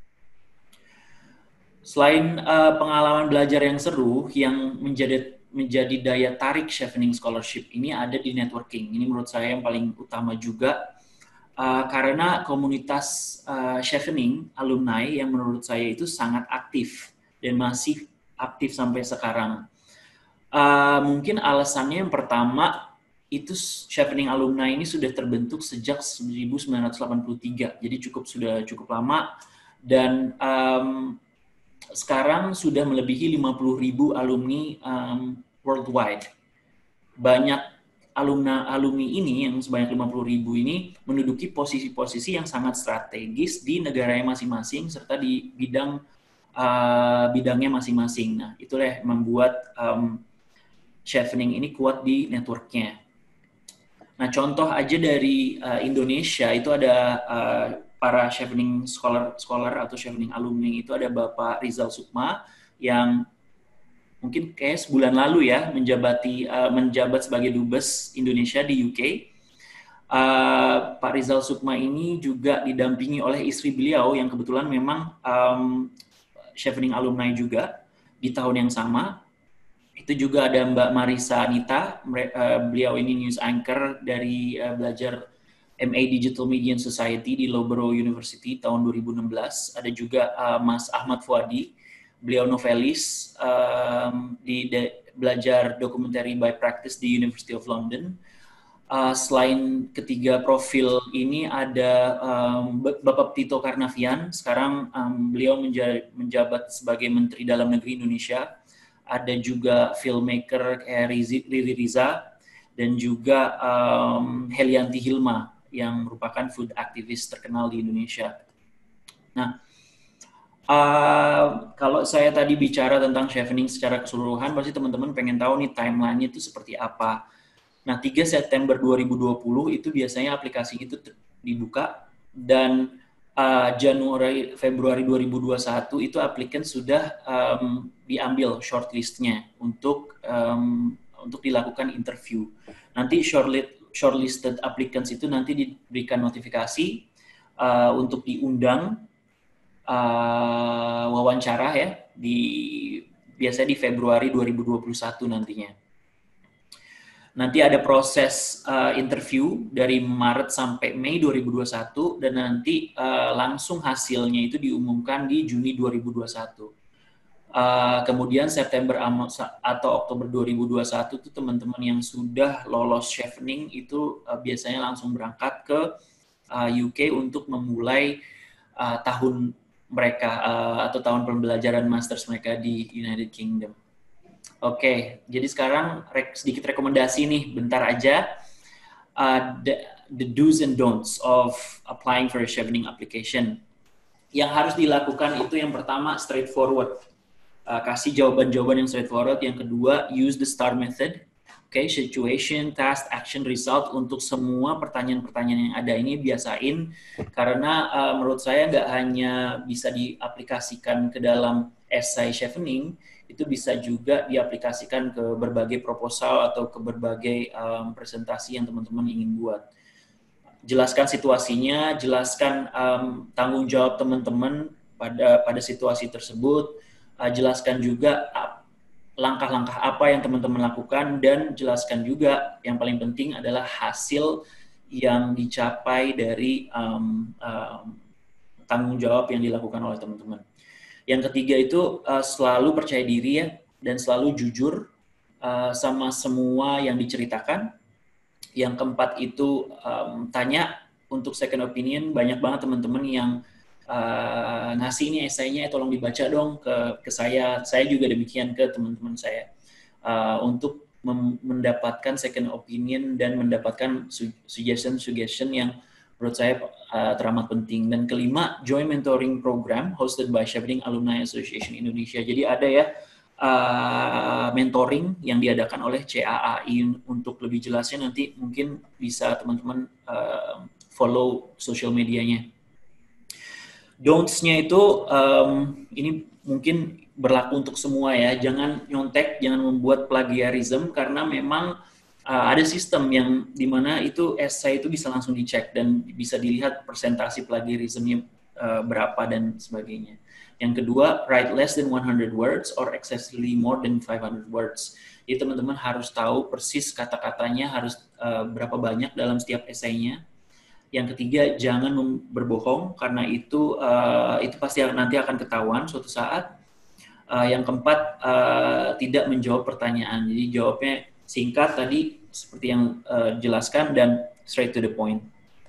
Selain uh, pengalaman belajar yang seru, yang menjadi menjadi daya tarik Chevening Scholarship ini ada di networking. Ini menurut saya yang paling utama juga, uh, karena komunitas uh, Chevening alumni yang menurut saya itu sangat aktif dan masih aktif sampai sekarang. Uh, mungkin alasannya yang pertama itu Chevening alumni ini sudah terbentuk sejak seribu sembilan ratus delapan puluh tiga, jadi cukup sudah cukup lama, dan um, sekarang sudah melebihi lima puluh ribu alumni um, worldwide. Banyak alumni-alumni ini yang sebanyak lima puluh ribu ini menduduki posisi-posisi yang sangat strategis di negaranya masing-masing serta di bidang uh, bidangnya masing-masing. Nah, itulah yang membuat um, Chevening ini kuat di networknya. Nah, contoh aja dari uh, Indonesia itu ada uh, para Chevening scholar, scholar atau Chevening alumni itu ada Bapak Rizal Sukma yang mungkin kayak sebulan lalu ya menjabati uh, menjabat sebagai dubes Indonesia di U K. Uh, Pak Rizal Sukma ini juga didampingi oleh istri beliau yang kebetulan memang um, Chevening alumni juga di tahun yang sama. Itu juga ada Mbak Marisa Anita, uh, beliau ini news anchor dari uh, belajar M A Digital Media and Society di Loughborough University tahun dua ribu enam belas. Ada juga uh, Mas Ahmad Fuadi, beliau novelis um, di de, belajar documentary by practice di University of London. Uh, selain ketiga profil ini ada um, Bapak Tito Karnavian, sekarang um, beliau menja, menjabat sebagai Menteri Dalam Negeri Indonesia. Ada juga filmmaker kayak Riri Riza dan juga um, Helianti Hilma yang merupakan food activist terkenal di Indonesia. Nah, uh, kalau saya tadi bicara tentang Chevening secara keseluruhan, pasti teman-teman pengen tahu nih timeline-nya itu seperti apa. Nah, tiga September dua ribu dua puluh itu biasanya aplikasi itu dibuka, dan uh, Januari Februari dua ribu dua puluh satu itu applicant sudah um, diambil shortlist-nya untuk um, untuk dilakukan interview. Nanti shortlist shortlisted applicants itu nanti diberikan notifikasi uh, untuk diundang uh, wawancara ya di biasanya di Februari dua ribu dua puluh satu nantinya. Nanti ada proses uh, interview dari Maret sampai Mei dua ribu dua puluh satu dan nanti uh, langsung hasilnya itu diumumkan di Juni dua ribu dua puluh satu. Uh, kemudian September atau Oktober dua ribu dua puluh satu itu teman-teman yang sudah lolos Chevening itu uh, biasanya langsung berangkat ke uh, U K untuk memulai uh, tahun mereka uh, atau tahun pembelajaran masters mereka di United Kingdom. Oke, okay, jadi sekarang re- sedikit rekomendasi nih, bentar aja. Uh, the, the do's and don'ts of applying for a Chevening application. Yang harus dilakukan itu yang pertama straightforward. Uh, kasih jawaban-jawaban yang straightforward. Yang kedua, use the STAR method. Oke, okay, situation, task, action, result untuk semua pertanyaan-pertanyaan yang ada ini biasain. Karena uh, menurut saya nggak hanya bisa diaplikasikan ke dalam essay Chevening, itu bisa juga diaplikasikan ke berbagai proposal atau ke berbagai um, presentasi yang teman-teman ingin buat. Jelaskan situasinya, jelaskan um, tanggung jawab teman-teman pada pada situasi tersebut. Uh, jelaskan juga uh, langkah-langkah apa yang teman-teman lakukan, dan jelaskan juga yang paling penting adalah hasil yang dicapai dari um, um, tanggung jawab yang dilakukan oleh teman-teman. Yang ketiga itu uh, selalu percaya diri ya, dan selalu jujur uh, sama semua yang diceritakan. Yang keempat itu um, tanya untuk second opinion. Banyak banget teman-teman yang uh, ngasih ini esainya, tolong dibaca dong ke, ke saya. Saya juga demikian ke teman-teman saya. Uh, untuk mendapatkan second opinion dan mendapatkan suggestion-suggestion yang menurut saya uh, teramat penting. Dan kelima, joint mentoring program hosted by Chevening Alumni Association Indonesia. Jadi ada ya Uh, mentoring yang diadakan oleh C A A I. Untuk lebih jelasnya nanti mungkin bisa teman-teman uh, follow social medianya. Don'ts-nya itu um, ini mungkin berlaku untuk semua ya. Jangan nyontek, jangan membuat plagiarism, karena memang uh, ada sistem yang dimana itu essay itu bisa langsung dicek dan bisa dilihat persentase plagiarismnya uh, berapa dan sebagainya. Yang kedua, write less than one hundred words or excessively more than five hundred words. Jadi teman-teman harus tahu persis kata-katanya harus uh, berapa banyak dalam setiap esainya. Yang ketiga, jangan berbohong, karena itu uh, itu pasti nanti akan ketahuan suatu saat. Uh, yang keempat, uh, tidak menjawab pertanyaan. Jadi jawabnya singkat tadi seperti yang uh, jelaskan dan straight to the point.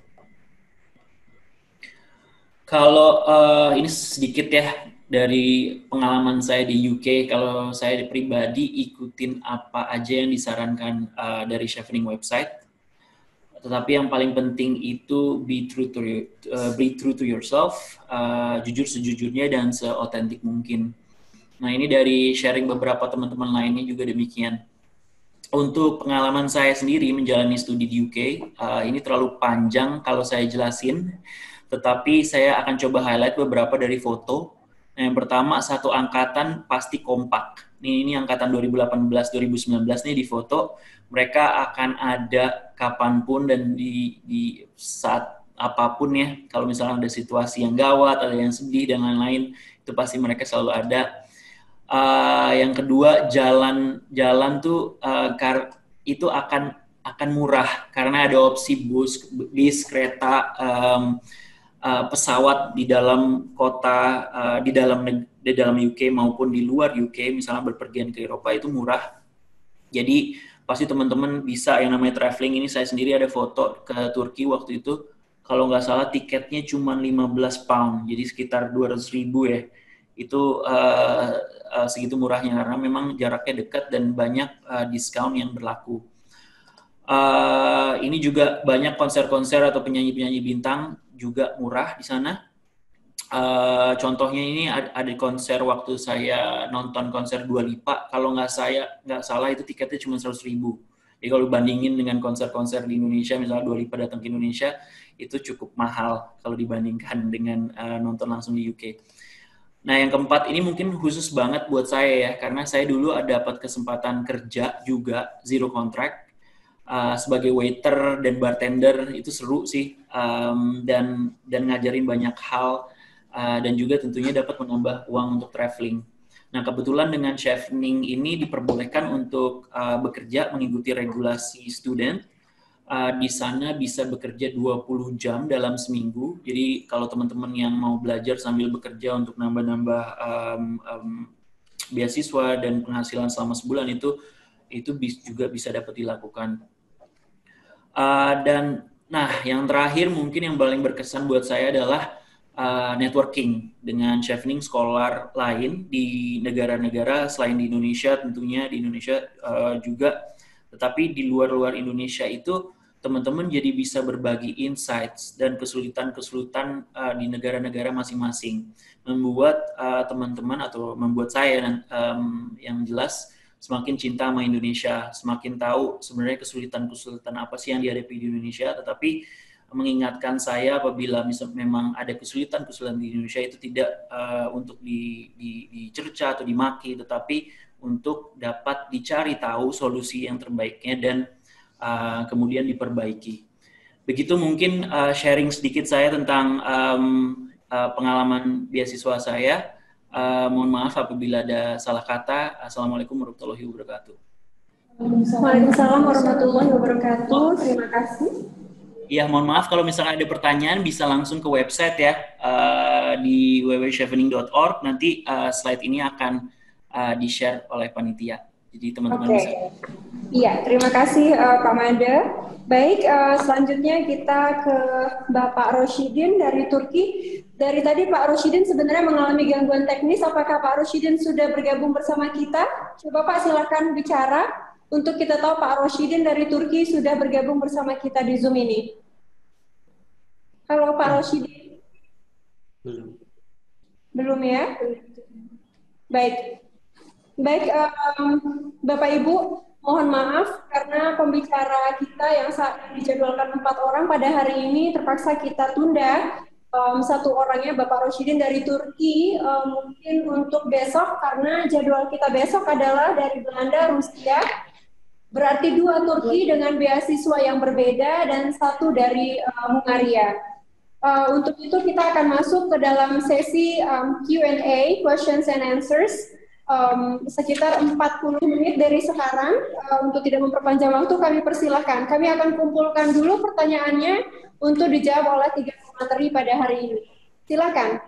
Kalau uh, ini sedikit ya dari pengalaman saya di U K. Kalau saya pribadi ikutin apa aja yang disarankan uh, dari Chevening website. Tetapi yang paling penting itu be true to you, uh, be true to yourself, uh, jujur sejujurnya dan seotentik mungkin. Nah, ini dari sharing beberapa teman-teman lainnya juga demikian. Untuk pengalaman saya sendiri menjalani studi di U K, uh, ini terlalu panjang kalau saya jelasin. Tetapi saya akan coba highlight beberapa dari foto. Nah, yang pertama, satu angkatan pasti kompak. Ini, ini angkatan dua ribu delapan belas dua ribu sembilan belas nih di foto. Mereka akan ada kapanpun dan di, di saat apapun ya. Kalau misalnya ada situasi yang gawat, ada yang sedih, dan lain-lain, itu pasti mereka selalu ada. Uh, yang kedua, jalan jalan tuh uh, kar, itu akan akan murah karena ada opsi bus, bis, kereta, um, Uh, pesawat di dalam kota, uh, di dalam di dalam U K maupun di luar U K, misalnya berpergian ke Eropa itu murah. Jadi pasti teman-teman bisa yang namanya traveling. Ini saya sendiri ada foto ke Turki waktu itu, kalau nggak salah tiketnya cuma lima belas pound, jadi sekitar dua ratus ribu ya. Itu uh, uh, segitu murahnya karena memang jaraknya dekat dan banyak uh, diskon yang berlaku. Uh, ini juga banyak konser-konser atau penyanyi-penyanyi bintang juga murah di sana. Uh, contohnya ini ada, ada konser waktu saya nonton konser Dua Lipa. Kalau nggak saya nggak salah itu tiketnya cuma seratus ribu. Jadi kalau bandingin dengan konser-konser di Indonesia, misalnya Dua Lipa datang ke Indonesia, itu cukup mahal kalau dibandingkan dengan uh, nonton langsung di U K. Nah, yang keempat ini mungkin khusus banget buat saya ya, karena saya dulu ada dapat kesempatan kerja juga zero contract. Uh, sebagai waiter dan bartender. Itu seru sih, um, dan dan ngajarin banyak hal, uh, dan juga tentunya dapat menambah uang untuk traveling. Nah, kebetulan dengan Chevening ini diperbolehkan untuk uh, bekerja mengikuti regulasi student. Uh, di sana bisa bekerja dua puluh jam dalam seminggu. Jadi kalau teman-teman yang mau belajar sambil bekerja untuk nambah-nambah um, um, beasiswa dan penghasilan selama sebulan, itu itu juga bisa dapat dilakukan. Uh, dan nah, yang terakhir mungkin yang paling berkesan buat saya adalah uh, networking dengan Chevening Scholar lain di negara-negara selain di Indonesia, tentunya di Indonesia uh, juga, tetapi di luar-luar Indonesia itu teman-teman jadi bisa berbagi insights dan kesulitan-kesulitan uh, di negara-negara masing-masing, membuat uh, teman-teman atau membuat saya um, yang jelas semakin cinta sama Indonesia, semakin tahu sebenarnya kesulitan-kesulitan apa sih yang dihadapi di Indonesia, tetapi mengingatkan saya apabila memang ada kesulitan-kesulitan di Indonesia itu tidak uh, untuk di, di, dicerca atau dimaki, tetapi untuk dapat dicari tahu solusi yang terbaiknya dan uh, kemudian diperbaiki. Begitu mungkin uh, sharing sedikit saya tentang um, uh, pengalaman beasiswa saya. Uh, mohon maaf apabila ada salah kata. Assalamualaikum warahmatullahi wabarakatuh. Waalaikumsalam warahmatullahi wabarakatuh. Terima kasih. Ya, mohon maaf kalau misalnya ada pertanyaan bisa langsung ke website ya, uh, di w w w titik chevening titik org. Nanti uh, slide ini akan uh, di-share oleh panitia. Jadi teman-teman Oke. bisa. Iya, terima kasih uh, Pak Made. Baik, uh, selanjutnya kita ke Bapak Roshidin dari Turki. Dari tadi Pak Roshidin sebenarnya mengalami gangguan teknis. Apakah Pak Roshidin sudah bergabung bersama kita? Coba Pak silakan bicara. Untuk kita tahu Pak Roshidin dari Turki sudah bergabung bersama kita di Zoom ini. Halo Pak Roshidin. Belum. Belum ya? Baik. Baik, um, Bapak Ibu, mohon maaf karena pembicara kita yang saat dijadwalkan empat orang pada hari ini terpaksa kita tunda. Um, satu orangnya Bapak Roshidin dari Turki, um, mungkin untuk besok karena jadwal kita besok adalah dari Belanda, Rusia. Berarti dua Turki dengan beasiswa yang berbeda dan satu dari uh, Hungaria. Uh, untuk itu kita akan masuk ke dalam sesi um, Q and A, questions and answers. Um, sekitar empat puluh menit dari sekarang. Uh, untuk tidak memperpanjang waktu, kami persilahkan. Kami akan kumpulkan dulu pertanyaannya untuk dijawab oleh tiga pemateri pada hari ini. Silakan.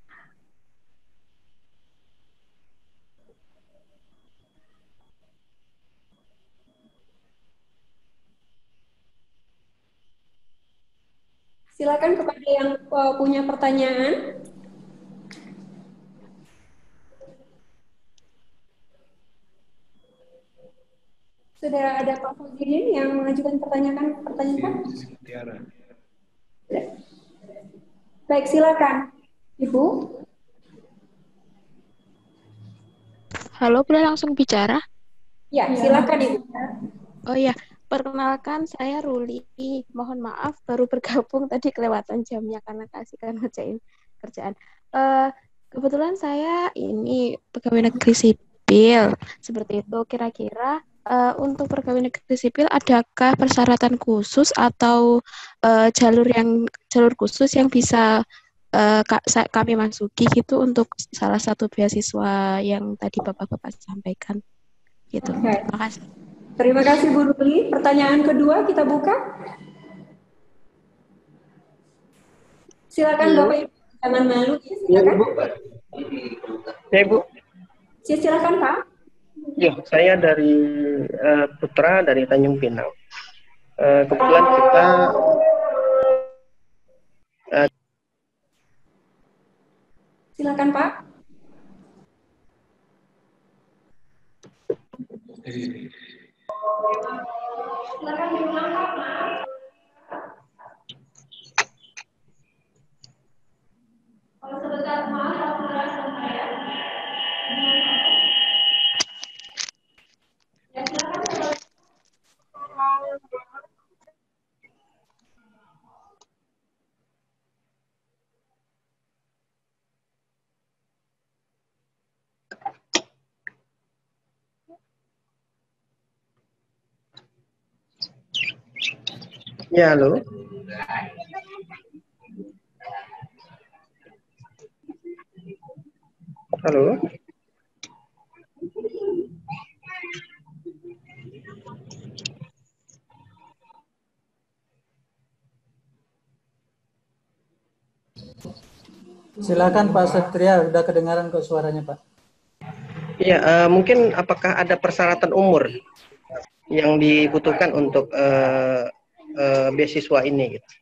Silakan kepada yang uh, punya pertanyaan. Sudah ada Pak Fajrin yang mengajukan pertanyaan pertanyaan. Baik, silakan, Ibu. Halo, boleh langsung bicara? Ya, silakan Ibu. Oh ya, perkenalkan saya Ruli. Mohon maaf baru bergabung tadi kelewatan jamnya karena kasihkan ngerjain kerjaan. Uh, kebetulan saya ini pegawai negeri sipil seperti itu. Kira-kira uh, untuk pegawai negeri sipil adakah persyaratan khusus atau uh, jalur yang jalur khusus yang bisa uh, kami masuki gitu untuk salah satu beasiswa yang tadi Bapak-bapak sampaikan gitu. Okay. Terima kasih. Terima kasih Bu Ruli. Pertanyaan kedua kita buka. Silakan Bapak Ibu, jangan malu ya, silakan. Ya Ibu. Ya, silakan Pak. Ya, saya dari uh, Putra dari Tanjung Pinang. Uh, kebetulan kita uh, silakan Pak. Silakan diulang Pak. Kalau sebentar maaf, saudara saya. Ya, silakan. Ya, halo. Halo. Silakan Pak Satria, udah kedengaran kok suaranya Pak. Iya, uh, mungkin apakah ada persyaratan umur yang dibutuhkan untuk uh, Uh, beasiswa ini gitu.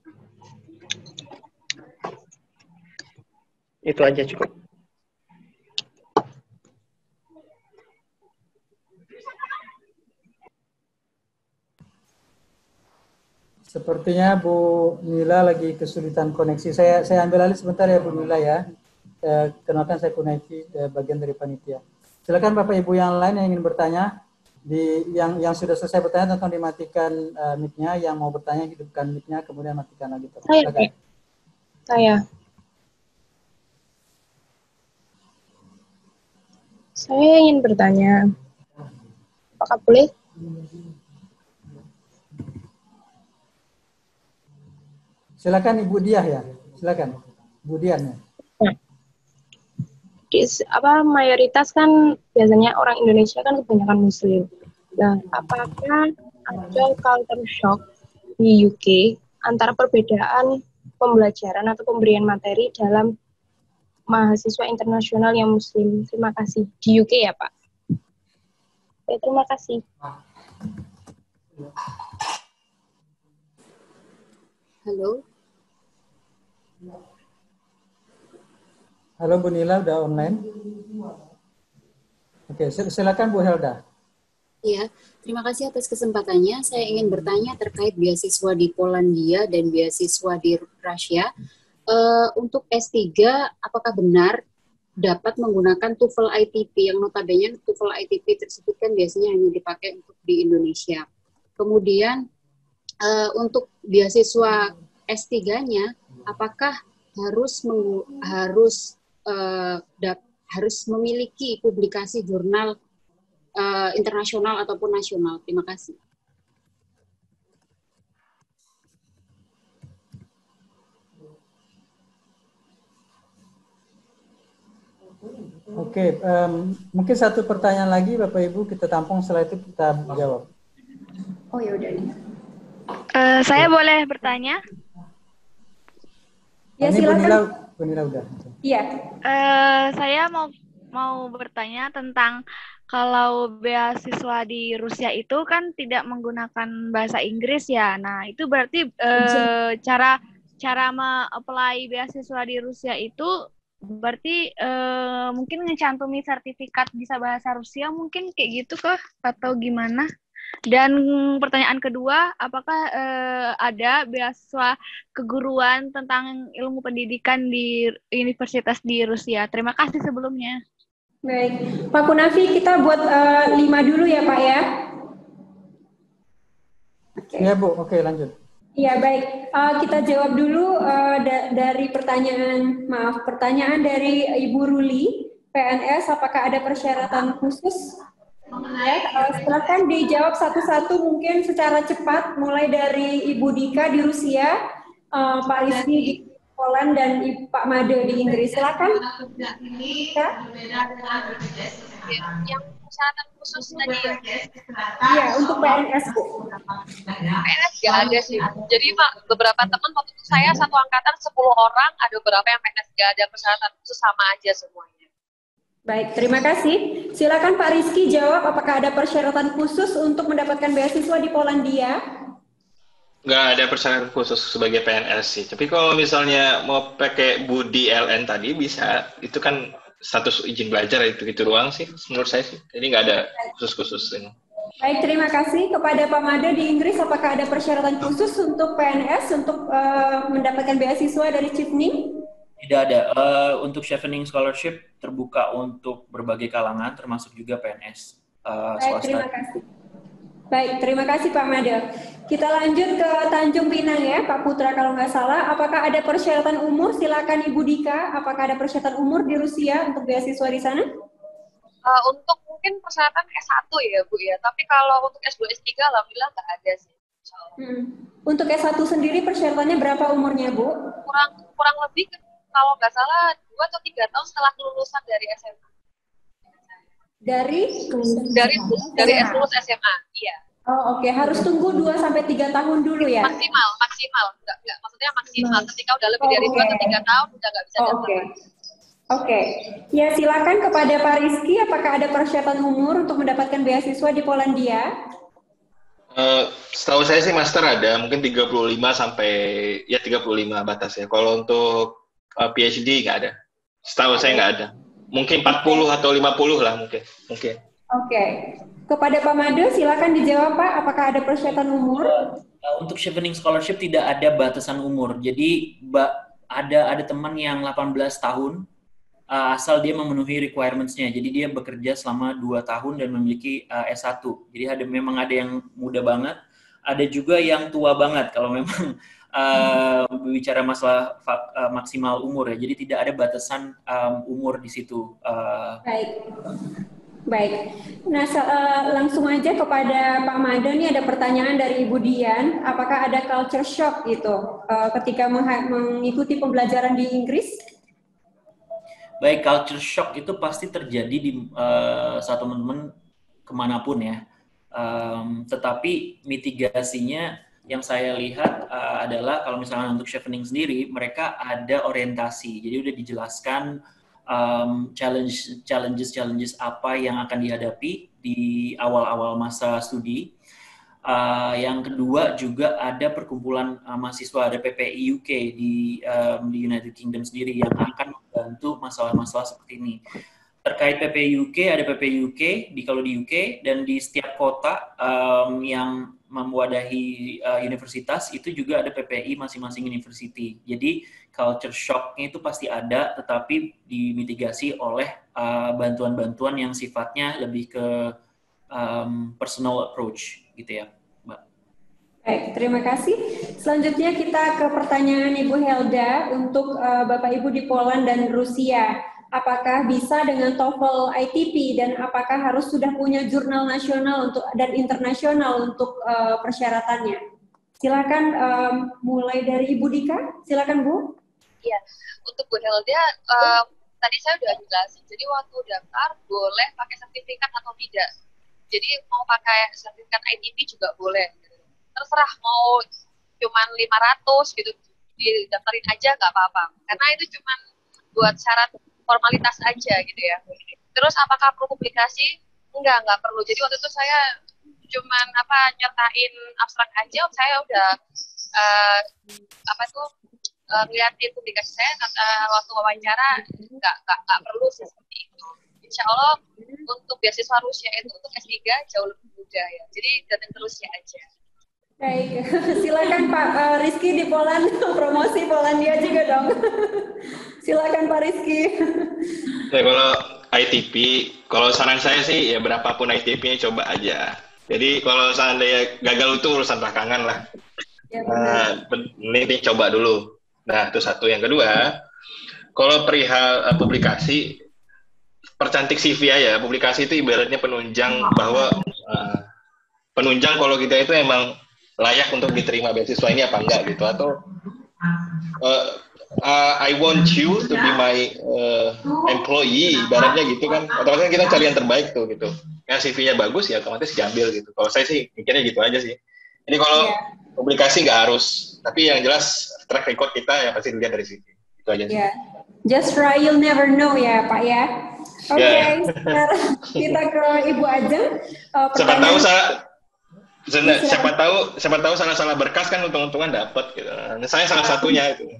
Itu aja cukup. Sepertinya Bu Nila lagi kesulitan koneksi. Saya saya ambil alih sebentar ya Bu Nila ya. Eh, kenalkan saya Kunaifi, eh, bagian dari panitia. Silakan Bapak Ibu yang lain yang ingin bertanya. Di yang yang sudah selesai bertanya tentang dimatikan uh, mic-nya, yang mau bertanya hidupkan mic-nya kemudian matikan lagi. Saya, saya, saya ingin bertanya, apakah boleh? Silakan Ibu Diah ya, silakan Bu Diah ya. Apa mayoritas kan biasanya orang Indonesia kan kebanyakan Muslim. Nah, apakah ada culture shock di U K antara perbedaan pembelajaran atau pemberian materi dalam mahasiswa internasional yang Muslim. Terima kasih. Di U K ya, Pak? Oke, terima kasih. Halo. Halo Bu Nila, udah online? Oke, silakan Bu Helda. Iya, terima kasih atas kesempatannya. Saya ingin bertanya terkait beasiswa di Polandia dan beasiswa di Rusia. Uh, untuk S tiga, apakah benar dapat menggunakan TOEFL I T P yang notabene TOEFL I T P tersebut kan biasanya hanya dipakai untuk di Indonesia. Kemudian uh, untuk beasiswa S tiga-nya, apakah harus meng, harus uh, dap, harus memiliki publikasi jurnal uh, internasional ataupun nasional? Terima kasih. Oke, um, mungkin satu pertanyaan lagi Bapak Ibu kita tampung, setelah itu kita jawab. Oh ya udah. Uh, saya boleh bertanya? Ya, ini silakan. Bunila, Bunila udah. Iya. Uh, saya mau mau bertanya tentang kalau beasiswa di Rusia itu kan tidak menggunakan bahasa Inggris ya. Nah, itu berarti uh, cara cara me-apply beasiswa di Rusia itu berarti uh, mungkin ngecantumi sertifikat bisa bahasa Rusia mungkin kayak gitu kah atau gimana? Dan pertanyaan kedua, apakah uh, ada beasiswa keguruan tentang ilmu pendidikan di universitas di Rusia? Terima kasih sebelumnya. Baik, Pak Kunafi, kita buat uh, lima dulu ya Pak ya. Iya Bu, oke lanjut. Iya baik, uh, kita jawab dulu uh, da dari pertanyaan, maaf, pertanyaan dari Ibu Ruli, P N S, apakah ada persyaratan khusus? Ya, uh, silakan dijawab satu-satu mungkin secara cepat, mulai dari Ibu Dika di Rusia, uh, Pak Rizky di Poland, dan Ibu Pak Made di Inggris. Silakan. Ya. Yang persyaratan khusus tadi ya? Iya, untuk P N S, Bu. P N S nggak ada sih. Jadi Pak, beberapa teman waktu itu saya satu angkatan sepuluh orang, ada beberapa yang P N S nggak ada persyaratan khusus, sama aja semuanya. Baik, terima kasih. Silakan Pak Rizky jawab apakah ada persyaratan khusus untuk mendapatkan beasiswa di Polandia? Nggak ada persyaratan khusus sebagai P N S sih. Tapi kalau misalnya mau pakai Budi L N tadi bisa, itu kan status izin belajar itu itu doang sih menurut saya sih. Jadi nggak ada khusus-khusus ini. Baik, terima kasih kepada Pak Made di Inggris. Apakah ada persyaratan khusus untuk P N S untuk uh, mendapatkan beasiswa dari Chevening? Tidak ada. Uh, untuk Chevening Scholarship terbuka untuk berbagai kalangan, termasuk juga P N S uh, Baik, swasta. terima kasih. Baik, terima kasih Pak Made. Kita lanjut ke Tanjung Pinang ya, Pak Putra kalau nggak salah. Apakah ada persyaratan umur? Silakan Ibu Dika. Apakah ada persyaratan umur di Rusia untuk beasiswa di sana? Uh, untuk mungkin persyaratan S satu ya Bu ya. Tapi kalau untuk S dua S tiga alhamdulillah nggak ada sih. Hmm. Untuk S satu sendiri persyaratannya berapa umurnya Bu? Kurang kurang lebih kalau nggak salah dua atau tiga tahun setelah kelulusan dari S M A. Dari dari dari S lulus S M A, iya. Oh oke, okay. Harus tunggu dua sampai tiga tahun dulu ya? Maksimal, maksimal. Enggak, enggak. Maksudnya maksimal. Ketika udah lebih dari dua atau tiga tahun, udah nggak bisa oh, datang. Oke, okay. Oke. Okay. Ya silakan kepada Pak Rizky, apakah ada persyaratan umur untuk mendapatkan beasiswa di Polandia? Uh, setahu saya sih master ada, mungkin tiga puluh lima sampai, ya tiga puluh lima batasnya. Kalau untuk uh, P H D nggak ada. Setahu okay. saya nggak ada. Mungkin empat puluh okay. atau lima puluh lah mungkin. Mungkin. Oke. Okay. Kepada Pak Made, silakan dijawab Pak, apakah ada persyaratan umur? Untuk Chevening Scholarship tidak ada batasan umur. Jadi ada ada teman yang delapan belas tahun, uh, asal dia memenuhi requirements-nya. Jadi dia bekerja selama dua tahun dan memiliki uh, S satu. Jadi ada memang ada yang muda banget, ada juga yang tua banget kalau memang uh, bicara masalah uh, maksimal umur ya. Jadi tidak ada batasan um, umur di situ. Uh, Baik. Baik, nah uh, langsung aja kepada Pak Made, nih ada pertanyaan dari Ibu Dian, apakah ada culture shock gitu uh, ketika mengikuti pembelajaran di Inggris? Baik, culture shock itu pasti terjadi di uh, saat teman-teman kemanapun ya, um, tetapi mitigasinya yang saya lihat uh, adalah kalau misalnya untuk Chevening sendiri, mereka ada orientasi. Jadi udah dijelaskan um, challenge, challenges challenges apa yang akan dihadapi di awal-awal masa studi. Uh, yang kedua juga ada perkumpulan uh, mahasiswa, ada P P I U K di, um, di United Kingdom sendiri yang akan membantu masalah-masalah seperti ini. Terkait P P I U K, ada P P I U K di kalau di U K, dan di setiap kota um, yang mewadahi uh, universitas itu juga ada P P I masing-masing university. Jadi culture shock-nya itu pasti ada, tetapi dimitigasi oleh uh, bantuan-bantuan yang sifatnya lebih ke um, personal approach gitu ya, Mbak. Baik, terima kasih. Selanjutnya kita ke pertanyaan Ibu Helda untuk uh, Bapak Ibu di Poland dan Rusia. Apakah bisa dengan TOEFL I T P dan apakah harus sudah punya jurnal nasional untuk dan internasional untuk uh, persyaratannya? Silakan um, mulai dari Ibu Dika. Silakan Bu. Iya, untuk Bu Helda, uh, tadi saya sudah jelasin. Jadi waktu daftar boleh pakai sertifikat atau tidak. Jadi mau pakai sertifikat I T P juga boleh. Terserah mau cuman lima ratus gitu, didaftarin aja nggak apa-apa. Karena itu cuman buat syarat formalitas aja gitu ya. Terus apakah perlu publikasi? Enggak, enggak perlu. Jadi waktu itu saya cuman apa nyertain abstrak aja, saya udah uh, apa tuh uh, ngeliatin publikasi saya uh, waktu wawancara, enggak, enggak, enggak perlu sih seperti itu. Insya Allah untuk beasiswa Rusia itu untuk S tiga jauh lebih mudah ya. Jadi datang ke Rusia aja. Baik, silakan Pak uh, Rizky di Poland, promosi Polandia juga dong. Silakan Pak Rizky. Ya, kalau I T P, kalau saran saya sih ya berapapun I T P-nya coba aja. Jadi kalau seandainya gagal itu urusan belakangan lah. Ya, nah, ini coba dulu. Nah, itu satu. Yang kedua, kalau perihal uh, publikasi, percantik C V aja. Publikasi itu ibaratnya penunjang bahwa uh, penunjang kalau kita itu emang layak untuk diterima beasiswa ini apa enggak gitu, atau uh, uh, I want you to be my uh, employee, ibaratnya gitu kan. Otomatis kita cari yang terbaik tuh gitu. Ya C V-nya bagus ya otomatis diambil gitu. Kalau saya sih mikirnya gitu aja sih. Jadi kalau yeah. publikasi nggak harus, tapi yang jelas track record kita ya pasti dilihat dari C V. Itu aja sih. Yeah. Just try, you'll never know ya Pak ya. Oke, okay, yeah. Sekarang kita ke Ibu Ajeng. Uh, siapa tahu saya Siapa, siapa tahu, siapa tahu salah-salah berkas kan untung-untungan dapat. Gitu. Saya salah satunya itu.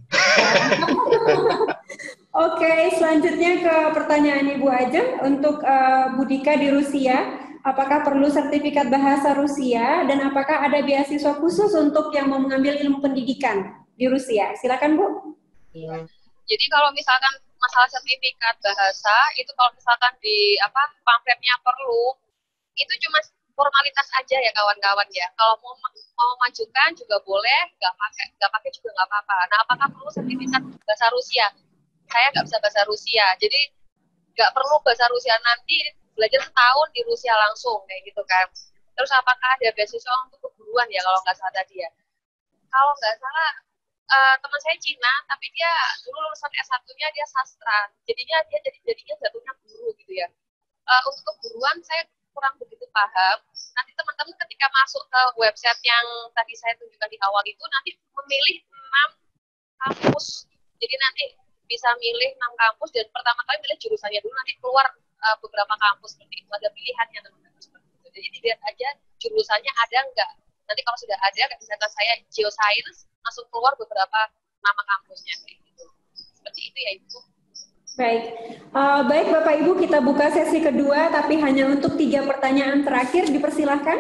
Oke, okay, selanjutnya ke pertanyaan Ibu Ajeng untuk uh, Bu Dika di Rusia. Apakah perlu sertifikat bahasa Rusia dan apakah ada beasiswa khusus untuk yang mau mengambil ilmu pendidikan di Rusia? Silakan Bu. Ya. Jadi kalau misalkan masalah sertifikat bahasa itu kalau misalkan di apa pamfletnya perlu, itu cuma formalitas aja ya kawan-kawan ya. Kalau mau mau majukan juga boleh, nggak pakai nggak pakai juga nggak apa-apa. Nah, apakah perlu sertifikat bahasa Rusia? Saya nggak bisa bahasa Rusia, jadi nggak perlu bahasa Rusia. Nanti belajar setahun di Rusia langsung kayak gitu kan. Terus apakah ada beasiswa untuk keguruan ya kalau nggak salah tadi ya? Kalau nggak salah uh, teman saya Cina, tapi dia dulu lulusan S satu-nya dia sastra, jadinya dia jadi jadinya jatuhnya guru gitu ya. Uh, untuk keguruan saya kurang begitu paham. Nanti teman-teman ketika masuk ke website yang tadi saya tunjukkan di awal itu nanti memilih enam kampus. Jadi nanti bisa milih enam kampus dan pertama kali milih jurusannya dulu, nanti keluar uh, beberapa kampus seperti itu. Ada pilihannya teman-teman seperti itu. Jadi dilihat aja jurusannya ada enggak. Nanti kalau sudah ada, kayak misalkan saya geoscience, langsung keluar beberapa nama kampusnya kayak gitu. Seperti itu ya Ibu. Baik, uh, baik Bapak Ibu, kita buka sesi kedua, tapi hanya untuk tiga pertanyaan terakhir, dipersilahkan.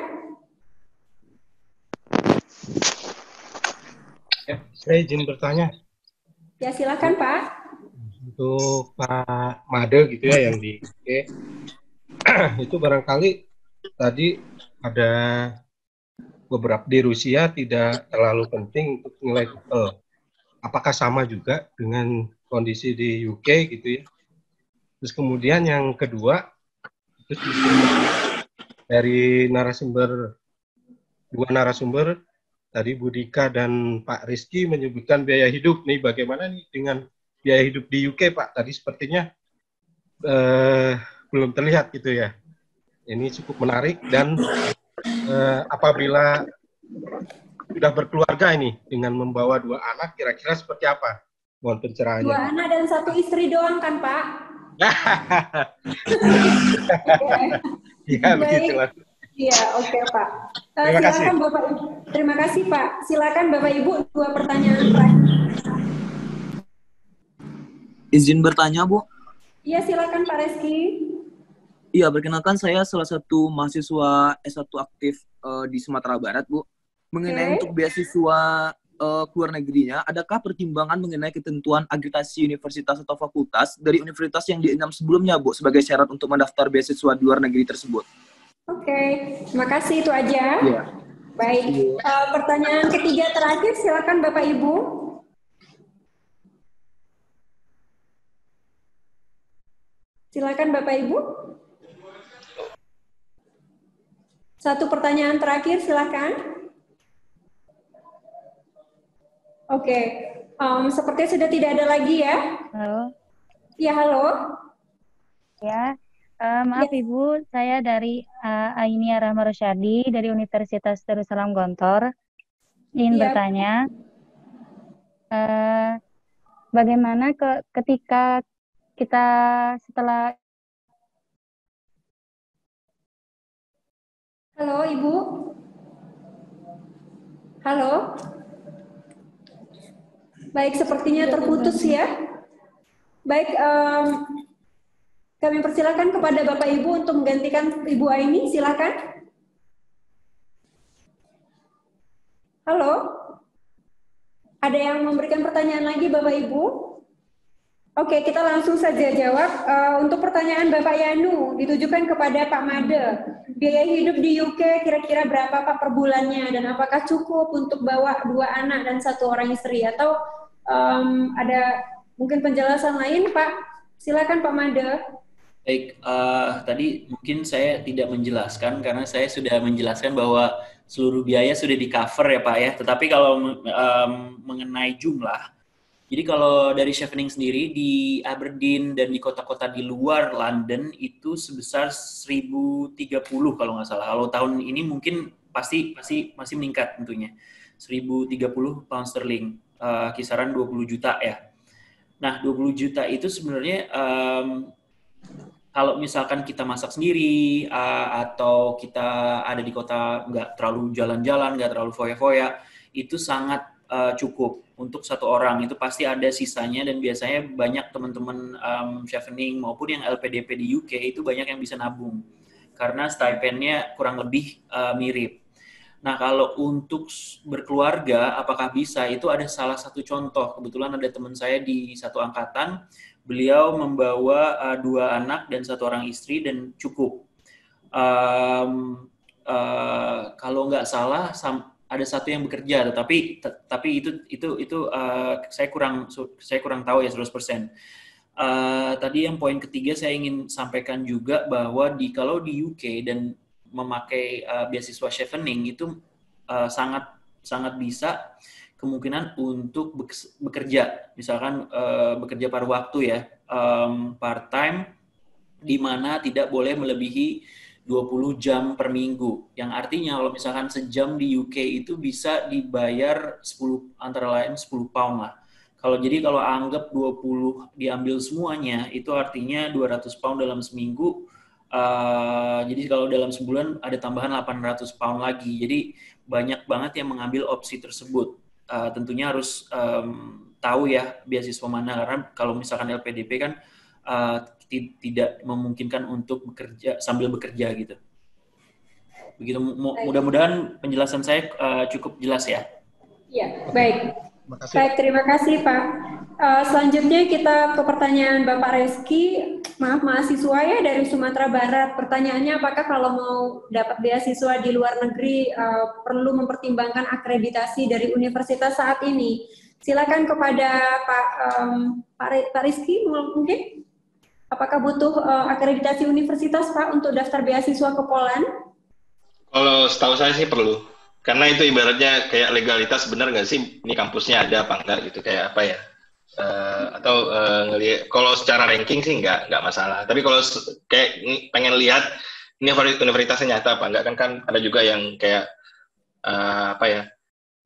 Ya, saya izin bertanya. Ya, silakan Pak. Untuk Pak Made gitu ya yang di Oke. Itu barangkali tadi ada beberapa di Rusia tidak terlalu penting untuk nilai TOEFL. Apakah sama juga dengan kondisi di U K gitu ya? Terus kemudian yang kedua, terus dari narasumber dua narasumber tadi Bu Dika dan Pak Rizky menyebutkan biaya hidup nih, bagaimana nih dengan biaya hidup di U K Pak? Tadi sepertinya eh, belum terlihat gitu ya. Ini cukup menarik dan eh, apabila sudah berkeluarga ini dengan membawa dua anak, kira-kira seperti apa? Mohon pencerahannya. Dua anak dan satu istri doang kan, Pak? Ya, begitulah. Iya, oke okay, Pak. Uh, Terima silakan kasih. Bapak Ibu. Terima kasih Pak. Silakan Bapak Ibu dua pertanyaan terakhir. Izin bertanya, Bu? Iya, silakan Pak Reski. Iya, perkenalkan saya salah satu mahasiswa S satu aktif uh, di Sumatera Barat, Bu. Mengenai okay. untuk beasiswa uh, ke luar negerinya, adakah pertimbangan mengenai ketentuan akreditasi universitas atau fakultas dari universitas yang dienam sebelumnya, Bu, sebagai syarat untuk mendaftar beasiswa di luar negeri tersebut? Oke, okay. Terima kasih, itu aja. Iya. Baik, uh, pertanyaan ketiga terakhir, silakan Bapak Ibu. Silakan Bapak Ibu. Satu pertanyaan terakhir, silakan. Oke, okay. um, sepertinya sudah tidak ada lagi ya. Halo. Ya, halo. Ya. Uh, maaf ya. Ibu, saya dari uh, Ainia Rahma Rosyadi dari Universitas Darussalam Gontor. Ingin ya. bertanya, uh, bagaimana ke, ketika kita setelah... Halo, Ibu. Halo. Baik, sepertinya terputus ya. Baik, um, kami persilakan kepada Bapak Ibu untuk menggantikan Ibu Aini, silakan. Halo? Ada yang memberikan pertanyaan lagi Bapak Ibu? Oke, kita langsung saja jawab. Uh, untuk pertanyaan Bapak Yanu, ditujukan kepada Pak Made. Biaya hidup di U K kira-kira berapa Pak per bulannya? Dan apakah cukup untuk bawa dua anak dan satu orang istri? Atau um, ada mungkin penjelasan lain Pak? Silakan Pak Made. Baik, uh, tadi mungkin saya tidak menjelaskan karena saya sudah menjelaskan bahwa seluruh biaya sudah di-cover ya Pak ya. Tetapi kalau um, mengenai jumlah, jadi kalau dari Chevening sendiri di Aberdeen dan di kota-kota di luar London itu sebesar seribu tiga puluh kalau nggak salah. Kalau tahun ini mungkin pasti pasti masih meningkat tentunya. seribu tiga puluh pound sterling, uh, kisaran dua puluh juta ya. Nah, dua puluh juta itu sebenarnya um, kalau misalkan kita masak sendiri uh, atau kita ada di kota nggak terlalu jalan-jalan, nggak terlalu foya-foya, itu sangat uh, cukup untuk satu orang. Itu pasti ada sisanya dan biasanya banyak teman-teman um, Chevening maupun yang L P D P di U K itu banyak yang bisa nabung karena stipendnya kurang lebih uh, mirip. Nah, kalau untuk berkeluarga, apakah bisa? Itu ada salah satu contoh. Kebetulan ada teman saya di satu angkatan, beliau membawa uh, dua anak dan satu orang istri dan cukup. Um, uh, kalau nggak salah, sam- ada satu yang bekerja, tetapi tapi itu itu itu uh, saya kurang saya kurang tahu ya seratus persen. Uh, tadi yang poin ketiga saya ingin sampaikan juga bahwa di kalau di U K dan memakai uh, beasiswa Chevening itu uh, sangat sangat bisa kemungkinan untuk bekerja, misalkan uh, bekerja paruh waktu ya, um, part time, di mana tidak boleh melebihi dua puluh jam per minggu. Yang artinya kalau misalkan sejam di U K itu bisa dibayar sepuluh antara lain sepuluh pound lah. Kalau jadi kalau anggap dua puluh diambil semuanya, itu artinya dua ratus pound dalam seminggu. Uh, jadi kalau dalam sebulan ada tambahan delapan ratus pound lagi. Jadi banyak banget yang mengambil opsi tersebut. Uh, tentunya harus um, tahu ya beasiswa mana, karena kalau misalkan L P D P kan uh, t- tidak memungkinkan untuk bekerja sambil bekerja gitu. Begitu, mudah-mudahan penjelasan saya uh, cukup jelas ya. Iya, baik. Baik, terima kasih Pak. Uh, selanjutnya kita ke pertanyaan Bapak Reski, maaf mahasiswa ya dari Sumatera Barat. Pertanyaannya, apakah kalau mau dapat beasiswa di luar negeri uh, perlu mempertimbangkan akreditasi dari universitas saat ini? Silakan kepada Pak um, Pak, Pak Rizky mungkin. Apakah butuh uh, akreditasi universitas Pak untuk daftar beasiswa ke Poland? Kalau setahu saya sih perlu. Karena itu ibaratnya kayak legalitas, benar nggak sih ini kampusnya ada apa enggak gitu, kayak apa ya? Uh, atau uh, ngelihat kalau secara ranking sih nggak nggak masalah. Tapi kalau kayak pengen lihat ini universitasnya nyata apa enggak, kan kan ada juga yang kayak uh, apa ya?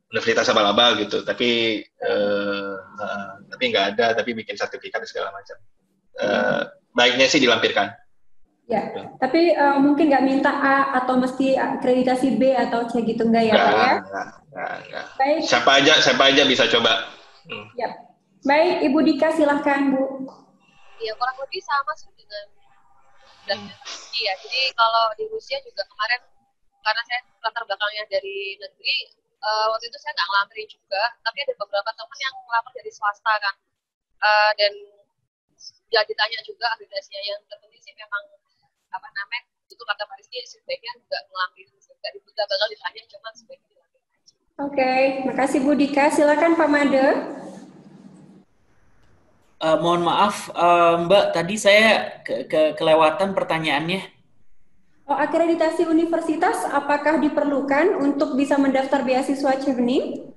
universitas abal-abal gitu, tapi uh, uh, tapi nggak ada, tapi bikin sertifikat segala macam. Uh, baiknya sih dilampirkan. Ya, tapi uh, mungkin nggak minta A atau mesti akreditasi B atau C gitu, enggak ya Pak ya? Enggak, enggak, enggak. Baik. Siapa aja, siapa aja bisa coba. Hmm. Ya. Baik, Ibu Dika silahkan Bu. Iya, kurang lebih sama sih dengan dan iya. Jadi kalau di Rusia juga kemarin karena saya latar belakangnya dari negeri, uh, waktu itu saya nggak ngelamar juga, tapi ada beberapa teman yang ngelamar dari swasta kan, uh, dan ya ditanya juga akreditasinya. Yang terpenting sih memang apa namanya itu kata Pak Rizky, sebaiknya nggak ngelamar, nggak dibuka bakal ditanya, cuma sebaiknya dilamar. Oke, okay, makasih Bu Dika. Silakan Pak Made. Uh, mohon maaf, uh, Mbak, tadi saya ke ke kelewatan pertanyaannya. Oh, akreditasi universitas apakah diperlukan untuk bisa mendaftar beasiswa Chevening?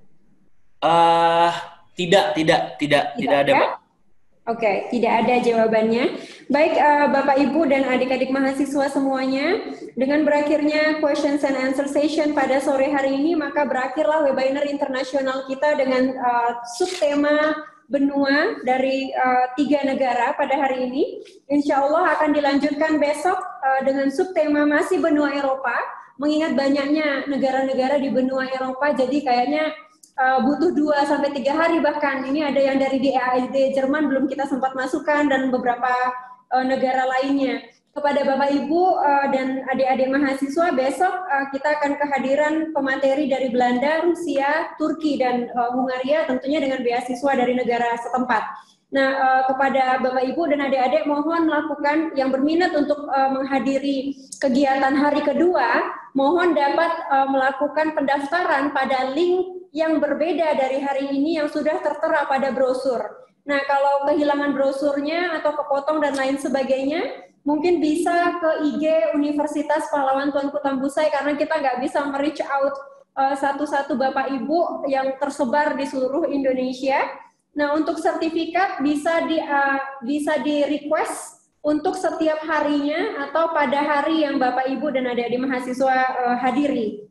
Uh, tidak, tidak, tidak, tidak, tidak ada, ya? Pak. Oke, okay, tidak ada jawabannya. Baik, uh, Bapak, Ibu, dan adik-adik mahasiswa semuanya, dengan berakhirnya questions and answer session pada sore hari ini, maka berakhirlah webinar internasional kita dengan uh, subtema benua dari uh, tiga negara pada hari ini. Insya Allah akan dilanjutkan besok uh, dengan subtema masih benua Eropa, mengingat banyaknya negara-negara di benua Eropa, jadi kayaknya uh, butuh dua sampai tiga hari bahkan. Ini ada yang dari D A S D Jerman belum kita sempat masukkan, dan beberapa uh, negara lainnya. Kepada Bapak Ibu uh, dan adik-adik mahasiswa, besok uh, kita akan kehadiran pemateri dari Belanda, Rusia, Turki, dan uh, Hungaria, tentunya dengan beasiswa dari negara setempat. Nah, uh, kepada Bapak Ibu dan adik-adik mohon melakukan yang berminat untuk uh, menghadiri kegiatan hari kedua, mohon dapat uh, melakukan pendaftaran pada link yang berbeda dari hari ini yang sudah tertera pada brosur. Nah, kalau kehilangan brosurnya atau kepotong dan lain sebagainya, mungkin bisa ke I G Universitas Pahlawan Tuanku Tambusai, karena kita nggak bisa me-reach out uh, satu-satu Bapak Ibu yang tersebar di seluruh Indonesia. Nah, untuk sertifikat bisa di uh, bisa di request untuk setiap harinya atau pada hari yang Bapak Ibu dan adik-adik mahasiswa uh, hadiri.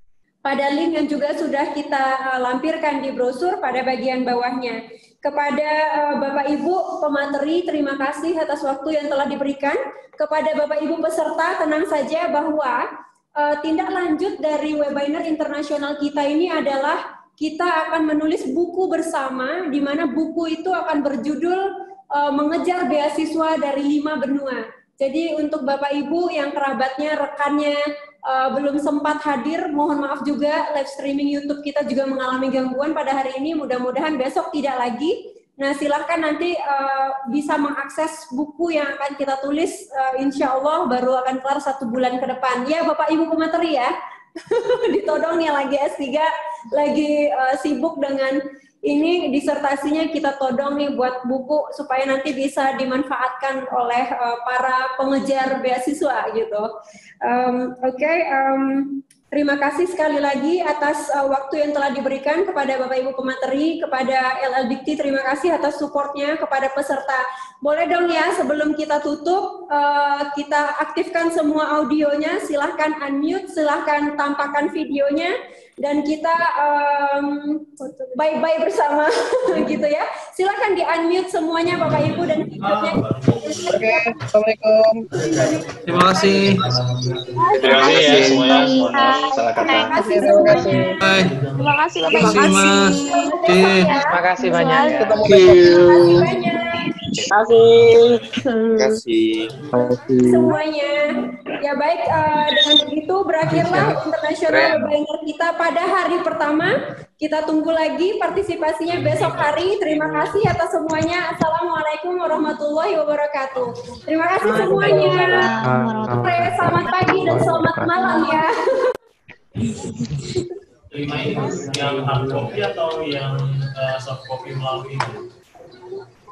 Pada link yang juga sudah kita uh, lampirkan di brosur pada bagian bawahnya. Kepada uh, Bapak Ibu pemateri, terima kasih atas waktu yang telah diberikan. Kepada Bapak Ibu peserta, tenang saja bahwa uh, tindak lanjut dari webinar internasional kita ini adalah kita akan menulis buku bersama, di mana buku itu akan berjudul uh, Mengejar Beasiswa dari Lima Benua. Jadi untuk Bapak Ibu yang kerabatnya, rekannya uh, belum sempat hadir, mohon maaf juga, live streaming YouTube kita juga mengalami gangguan pada hari ini, mudah-mudahan besok tidak lagi. Nah, silahkan nanti uh, bisa mengakses buku yang akan kita tulis, uh, insya Allah baru akan kelar satu bulan ke depan. Ya Bapak Ibu pemateri ya, ditodong yang lagi S tiga, lagi uh, sibuk dengan ini disertasinya, kita todong nih buat buku supaya nanti bisa dimanfaatkan oleh uh, para pengejar beasiswa gitu. Um, Oke, okay, um, terima kasih sekali lagi atas uh, waktu yang telah diberikan kepada Bapak Ibu pemateri, kepada L L Dikti, terima kasih atas supportnya, kepada peserta. Boleh dong ya sebelum kita tutup, uh, kita aktifkan semua audionya, silahkan unmute, silahkan tampakkan videonya, dan kita um, bye-bye bersama gitu ya. Silahkan di-unmute semuanya Bapak Ibu dan videonya. Oke, Assalamualaikum. Terima kasih. Terima kasih ya semuanya. Salah kata. Terima kasih. Terima kasih. Bye. Terima kasih. Terima kasih, Mas. Oke. Terima kasih banyak. Thank you. Terima kasih. Terima kasih. Semuanya. Ya baik, uh, dengan begitu berakhirlah internasional webinar kita pada hari pertama. Kita tunggu lagi partisipasinya besok hari. Terima kasih atas semuanya. Assalamualaikum warahmatullahi wabarakatuh. Terima kasih semuanya. Sore, selamat pagi dan selamat malam ya. Terima itu yang hard copy atau yang uh, soft copy melalui